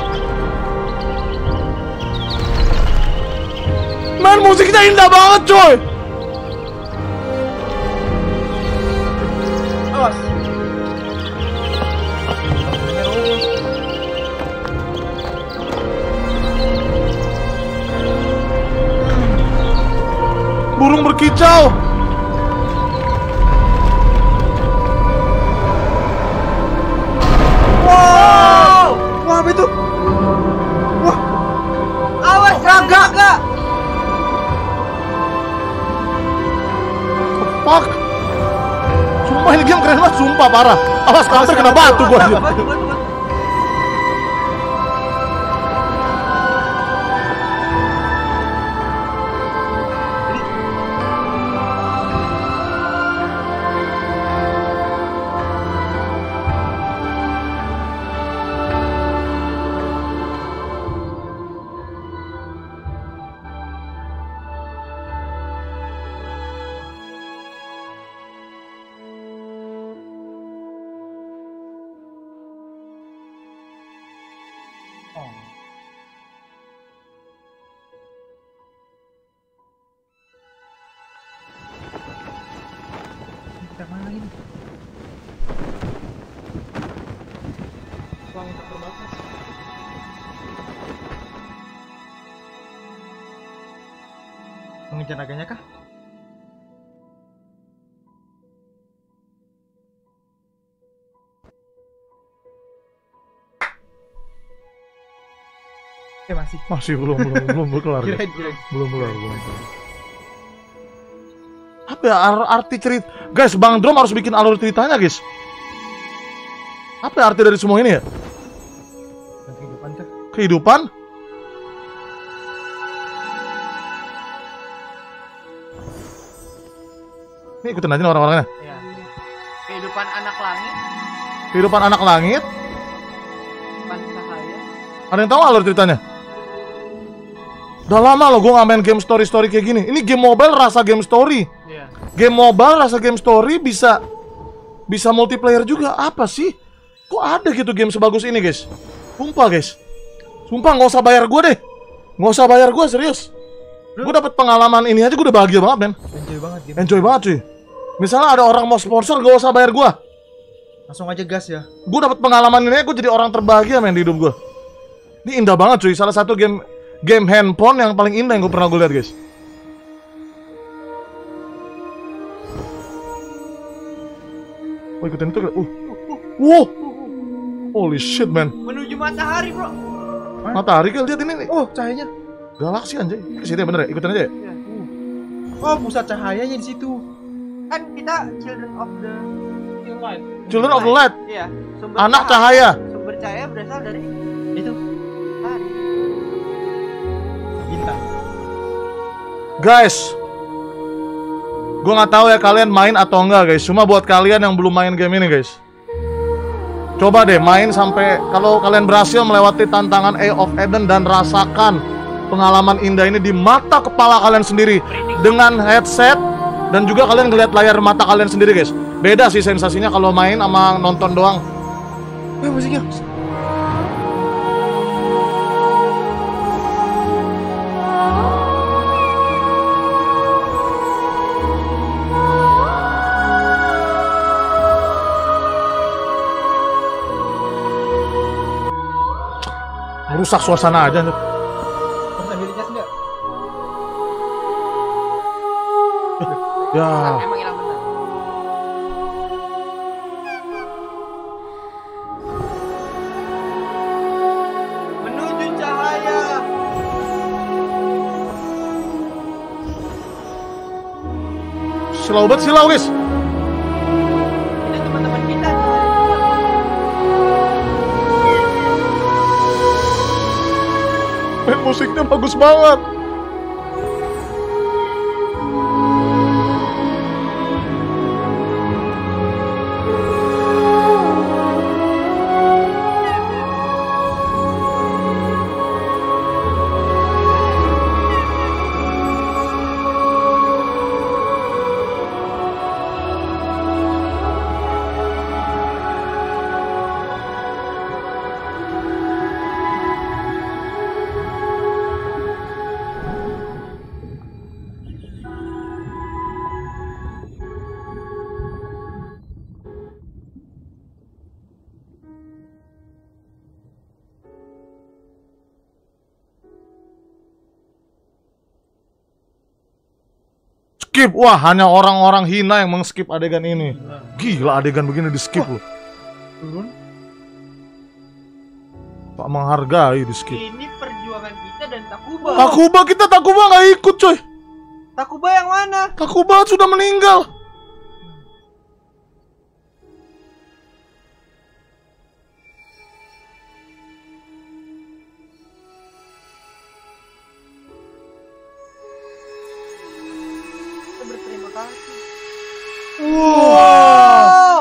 Man, musiknya indah banget coy. Awas. Burung berkicau. Wow. Wah, apa itu? Wah. Awas, raga. Fuck. Sumpah ini game keren banget, sumpah parah. Awas counter kena batu gua anjir. Batu, batu, batu. Kita mana lagi nih? Ruang tak terbatas. Mengejar naganya kah? Eh masih. Masih belum belum belum belum kelar. Kirain, kirain. Belum kelar belum. kelar. Apa ya ar- arti cerita? Guys, Bang Drom harus bikin alur ceritanya, guys. Apa ya arti dari semua ini ya? Dan kehidupan kah? Kehidupan? Ini ikutin aja orang-orangnya. Iya. Kehidupan anak langit, Kehidupan anak langit. kehidupan cahaya. Ada yang tahu alur ceritanya? Udah lama loh gue gak main game story-story kayak gini. Ini game mobile rasa game story. Iya. Game mobile rasa game story bisa bisa multiplayer juga. Apa sih? Kok ada gitu game sebagus ini, guys? Sumpah, guys. Sumpah nggak usah bayar gue deh. Nggak usah bayar gue, serius. Gue dapet pengalaman ini aja gue udah bahagia banget, men. Enjoy banget game. Enjoy banget, cuy. Misalnya ada orang mau sponsor, gak usah bayar gue. Langsung aja gas ya. Gue dapet pengalaman ini, gue jadi orang terbahagia, men, di hidup gue. Ini indah banget, cuy. Salah satu game game handphone yang paling indah yang gue pernah gue lihat, guys. Oh, ikutin itu, uh, wow, holy shit, man. Menuju matahari, bro. Matahari kan lihat ini nih. Oh, cahayanya. Galaksi anjay. Ke situ ya bener ya? Ikutin aja ya. Oh, pusat cahayanya di situ. Kan kita children of the Light. Children of the Light. Iya. Sumber Anak cahaya. Sumber cahaya berasal dari Itu matahari. bintang. Guys, gue nggak tahu ya kalian main atau enggak, guys. Cuma buat kalian yang belum main game ini, guys, Coba deh main sampai kalau kalian berhasil melewati tantangan Eye of Eden dan rasakan pengalaman indah ini di mata kepala kalian sendiri dengan headset dan juga kalian ngeliat layar mata kalian sendiri guys. Beda sih sensasinya kalau main sama nonton doang. Eh musiknya. Rusak suasana aja. Harus ambil jas enggak? Ya. Emang hilang benar. Menuju cahaya. Silau banget silau guys. Ini teman-teman kita. Eh, musiknya bagus banget. Skip, wah hanya orang-orang hina yang meng-skip adegan ini. Gila adegan begini di skip loh. Turun. Pak menghargai di skip. Ini perjuangan kita dan Takuba. Takuba kita Takuba nggak ikut coy. Takuba yang mana? Takuba sudah meninggal. Kita berterima kasih. Wow.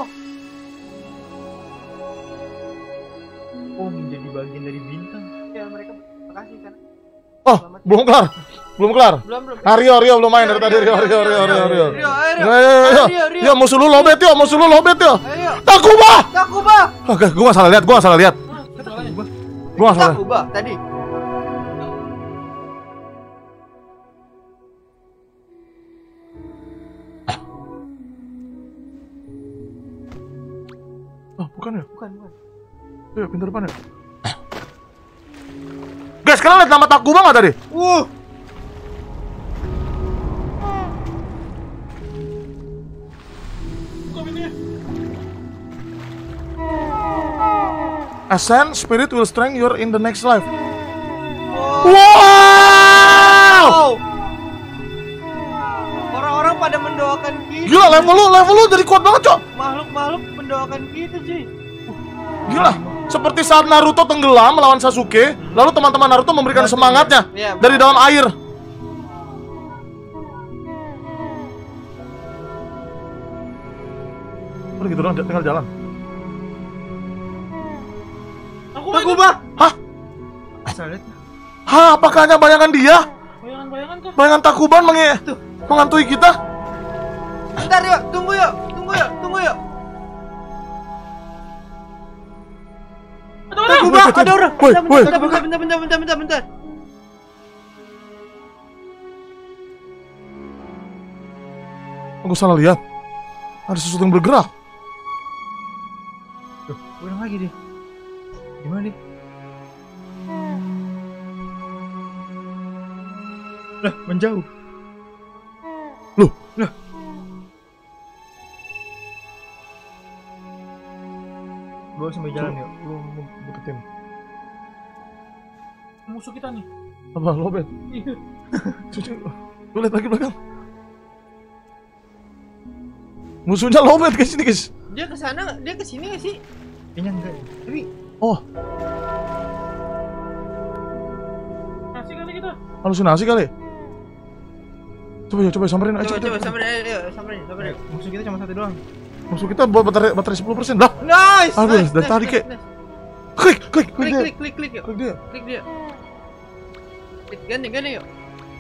Oh, menjadi bagian dari bintang. Ya mereka terima kasih kan. Oh, belum kelar. Belum kelar. Belum belum. Ah, Rio, Rio belum main dari tadi. Rio, Rio, Rio, Rio, Rio. Rio, ayo, Ya, Rio. ya, ya, ya. Rio, Rio. Ya, musuh lu lobet yo, musuh lu lobet yo. Ayo. Takuba. Takuba. Oke, gua nggak salah lihat, gua nggak salah lihat. Gua nggak salah. Takuba tadi. Oh, bukan ya? Bukan bukan. Ayo, pintu depan ya. Guys, kalian lihat nama Takuba nggak tadi? Uh. Ascend, spirit will strengthen you in the next life. Oh. Wow! Oh. Orang-orang pada mendoakan kita. Gila, level lu, level lu jadi kuat banget, Cok. Makhluk-makhluk mendoakan kita, cuy. Gila, seperti saat Naruto tenggelam melawan Sasuke, lalu teman-teman Naruto memberikan semangatnya Iya, dari dalam air. Udah gitu doang, tinggal jalan. Takuba. Hah? Asal lihat. Hah, apakah hanya bayangan dia? Bayangan-bayangan kah? Bayangan Takuban mengi- menghantui kita? Bentar yuk, tunggu yuk, tunggu yuk, tunggu yuk. Takuba, Woi, ada orang. woi, Bentar, woi. bentar, bentar, bentar, bentar, bentar, bentar, bentar. Aku salah lihat. Ada sesuatu yang bergerak. Tuh, ulang lagi dia. Gimana dia? Lah, menjauh. Loh, Lah. Bawa sampai jalan yuk. lu lu deketin. Musuh kita nih. Apa lobet? Iya. Cucu, lu lihat lagi belakang. Musuhnya lobet ke sini, guys. Dia ke sana, dia ke sini enggak sih? Kayaknya enggak. Tapi Oh, Masih kali kita. halusinasi kali. Coba ya, coba samperin aja. Coba cepet, coba cepet. samperin ayo, ayo, samperin, samperin. musuh kita cuma satu doang. Musuh kita bawa baterai baterai sepuluh persen. Lah. Nice. Aduh, nice, dari nice, tadi nice, kayak nice. klik klik klik Klik dia. klik klik klik yuk. Klik dia. Klik dia. Klik gandeng gandeng yuk.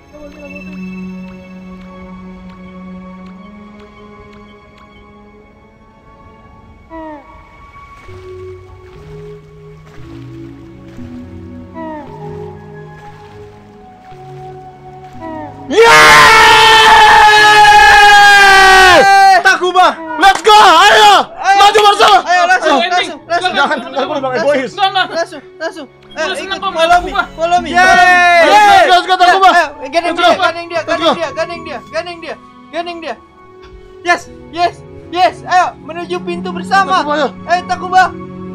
Yeay! Takuba. Let's go! Ayo! Maju bersama! Ayo langsung, Ayo, ending. langsung, langsung. Jangan, jangan boleh bang egois. Enggak, enggak. Langsung, langsung. Ayo Udah seneng ikut, kok, follow me, Takuba. follow me. Let's Yeay. go, let's go, Takuba. Ayo, gandeng Let's dia, go. gandeng dia, Let's go. gandeng dia, gandeng dia, gandeng dia, gandeng dia. Yes, yes, yes. Ayo menuju pintu bersama. Takuba, ayo. Ayo Takuba.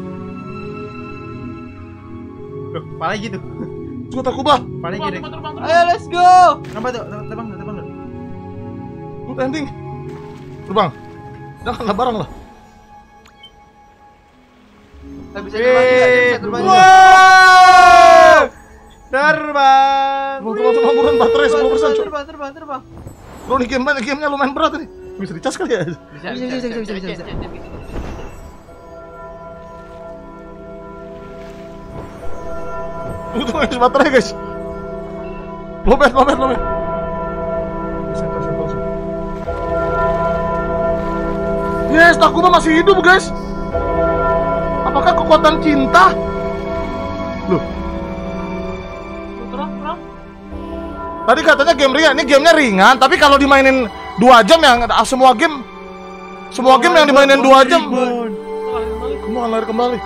Loh, apa lagi tuh? Let's go Takuba. Apa lagi Terbang, deh? terbang, terbang, terbang. Ayo let's go. Nampak tuh, terbang, terbang tuh. Good ending. Terbang. Janganlah barang lah. Kita bisa terbang juga, kita bisa terbang juga. Wow! Terbang. Terbang, terbang, terbang, buruan baterai sepuluh persen. Terbang, terbang, terbang, terbang. Bro, ini game banyak gamenya lumayan berat ini. Bisa dicas kali ya? Bisa Bisa, bisa, bisa, bisa, bisa, bisa. Tunggu, tunggu, guys, baterai guys. Lobet, lobet, lobet. Sentor, sentor, sentor. Yes, Takuba masih hidup guys. Apakah kekuatan cinta? Loh, Terang, terang. tadi katanya game ringan. Ini gamenya ringan, tapi kalau dimainin dua jam yang semua game, semua game yang dimainin dua jam, Lari kembali. kamu akan lari kembali.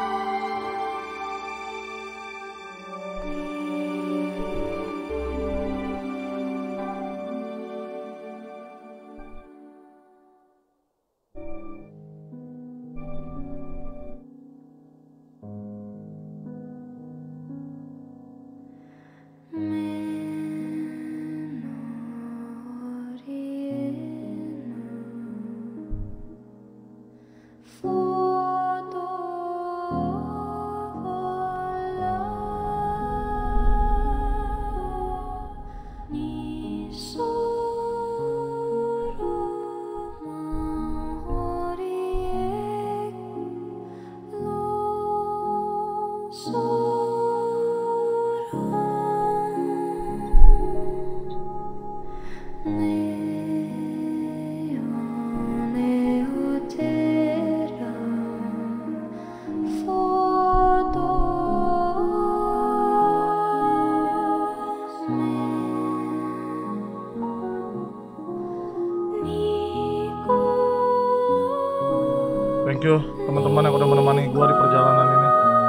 Thank you teman-teman yang udah menemani gua di perjalanan ini.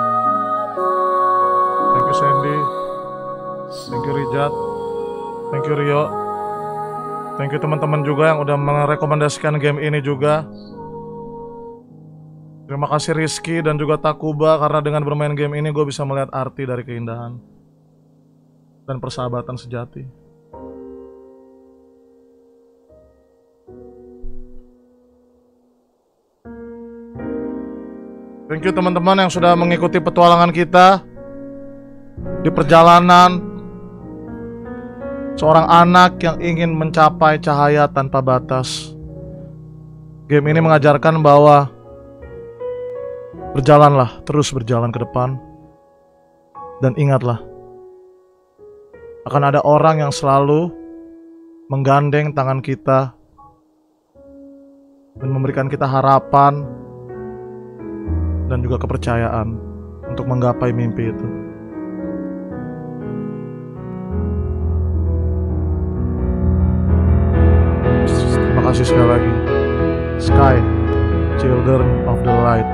Thank you Sandy. Thank you Rijat. Thank you Rio. Thank you teman-teman juga yang udah merekomendasikan game ini juga. Terima kasih Rizky dan juga Takuba, karena dengan bermain game ini gue bisa melihat arti dari keindahan dan persahabatan sejati. Thank you teman-teman yang sudah mengikuti petualangan kita di perjalanan seorang anak yang ingin mencapai cahaya tanpa batas. Game ini mengajarkan bahwa berjalanlah, terus berjalan ke depan. Dan ingatlah, akan ada orang yang selalu menggandeng tangan kita dan memberikan kita harapan dan juga kepercayaan untuk menggapai mimpi itu. Terima kasih sekali lagi. Sky, Children of the Light.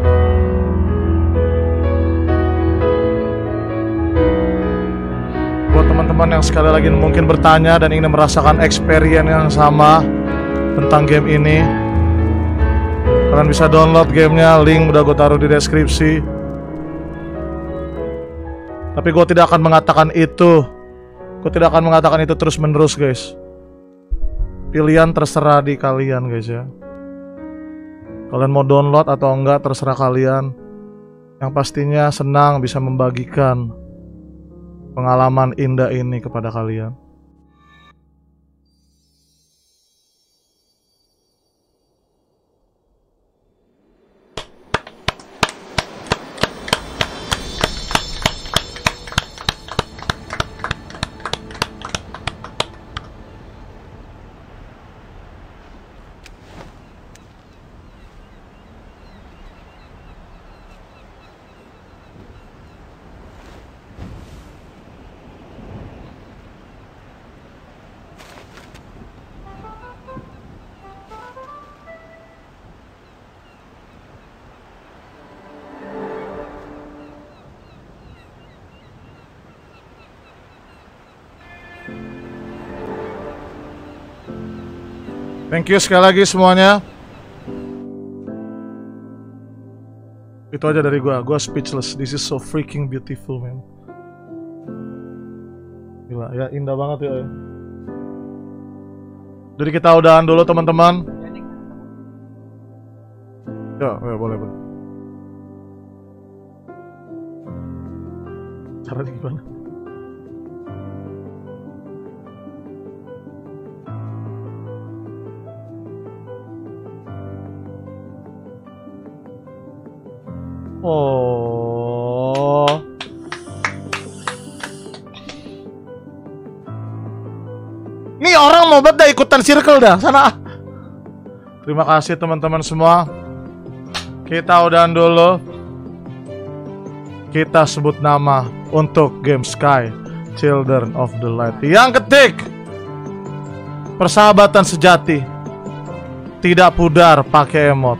Buat teman-teman yang sekali lagi mungkin bertanya dan ingin merasakan experience yang sama tentang game ini, kalian bisa download gamenya, link udah gue taruh di deskripsi. Tapi gue tidak akan mengatakan itu Gue tidak akan mengatakan itu terus menerus guys. Pilihan terserah di kalian guys ya. Kalian mau download atau enggak terserah kalian. Yang pastinya senang bisa membagikan pengalaman indah ini kepada kalian. Thank you sekali lagi semuanya. Itu aja dari gua. Gua speechless. This is so freaking beautiful, man. Gila, ya indah banget ya. Jadi kita udahan dulu teman-teman. Ya, ya boleh, boleh. Caranya gimana? Oh. Nih orang mau banget dah ikutan circle dah sana. Terima kasih teman-teman semua. Kita udahan dulu. Kita sebut nama untuk game Sky Children of the Light. Yang ketik, persahabatan sejati tidak pudar pakai emot.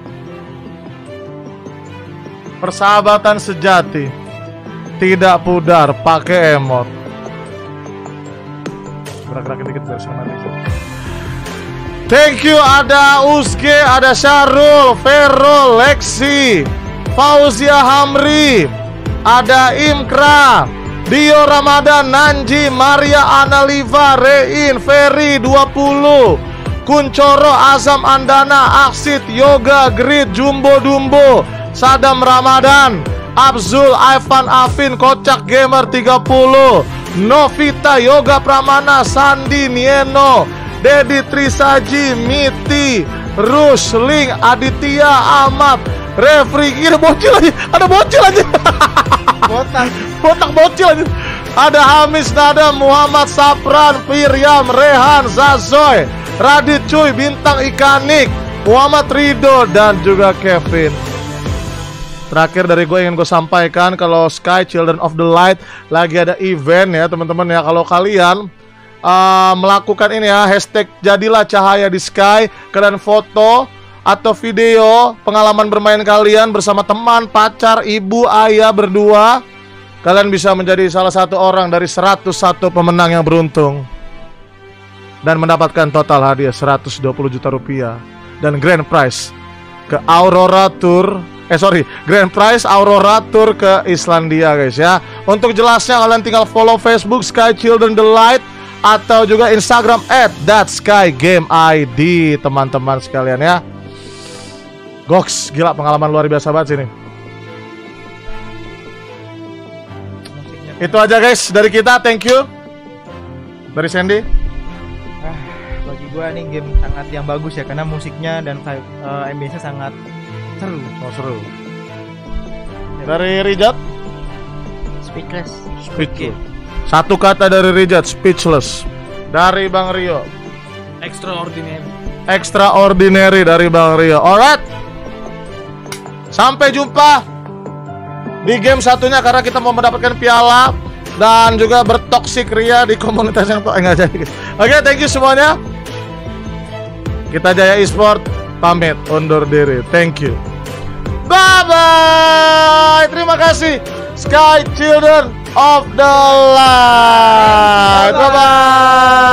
Persahabatan sejati tidak pudar pakai emot. Gerak-gerakin dikit biar semangat. Thank you, ada Usge, ada Syarul, Vero, Lexi, Fauzia Hamri, ada Imkra, Dio Ramadan, Nanji, Maria Analiva, Rein, Ferry dua puluh, Kuncoro, Azam Andana, Aksit, Yoga, Grid, Jumbo Dumbo, Sadam Ramadan, Abzul, Ivan Afin, Kocak Gamer tiga puluh, Novita, Yoga Pramana, Sandi, Nieno, Dedi Trisaji, Miti, Rusling, Aditya, Ahmad, Refri, ini bocil aja, ada bocil aja. Botak. Botak bocil aja. Ada Hamis Nada, Muhammad Sapran, Piryam, Rehan, Zazoy, Radit Cuy, Bintang Ikanik, Muhammad Rido, dan juga Kevin. Terakhir dari gue ingin gue sampaikan kalau Sky Children of the Light lagi ada event ya teman-teman ya. Kalau kalian uh, melakukan ini ya, hashtag jadilah cahaya di Sky, kalian foto atau video pengalaman bermain kalian bersama teman, pacar, ibu, ayah berdua, kalian bisa menjadi salah satu orang dari seratus satu pemenang yang beruntung dan mendapatkan total hadiah seratus dua puluh juta rupiah dan grand prize ke Aurora Tour. Eh sorry, grand prize Aurora Tour ke Islandia guys ya. Untuk jelasnya kalian tinggal follow Facebook Sky Children the Light atau juga Instagram at that sky game I D teman-teman sekalian ya. Goks, gila pengalaman luar biasa banget sini. Itu aja guys dari kita, thank you. Dari Sandy. Ah, bagi gua nih game sangat yang bagus ya karena musiknya dan uh, ambience-nya sangat seru. Oh seru. Dari Rijat. Speechless. Speechless. Satu kata dari Rijat, speechless. Dari Bang Rio. Extraordinary. Extraordinary dari Bang Rio. Alright. Sampai jumpa di game satunya karena kita mau mendapatkan piala dan juga bertoksik Ria di komunitas yang tuh enggak jadi. Oke, okay, thank you semuanya. Kita Jaya Esport pamit undur diri. Thank you. Bye bye. Terima kasih Sky Children of the Light. Bye bye.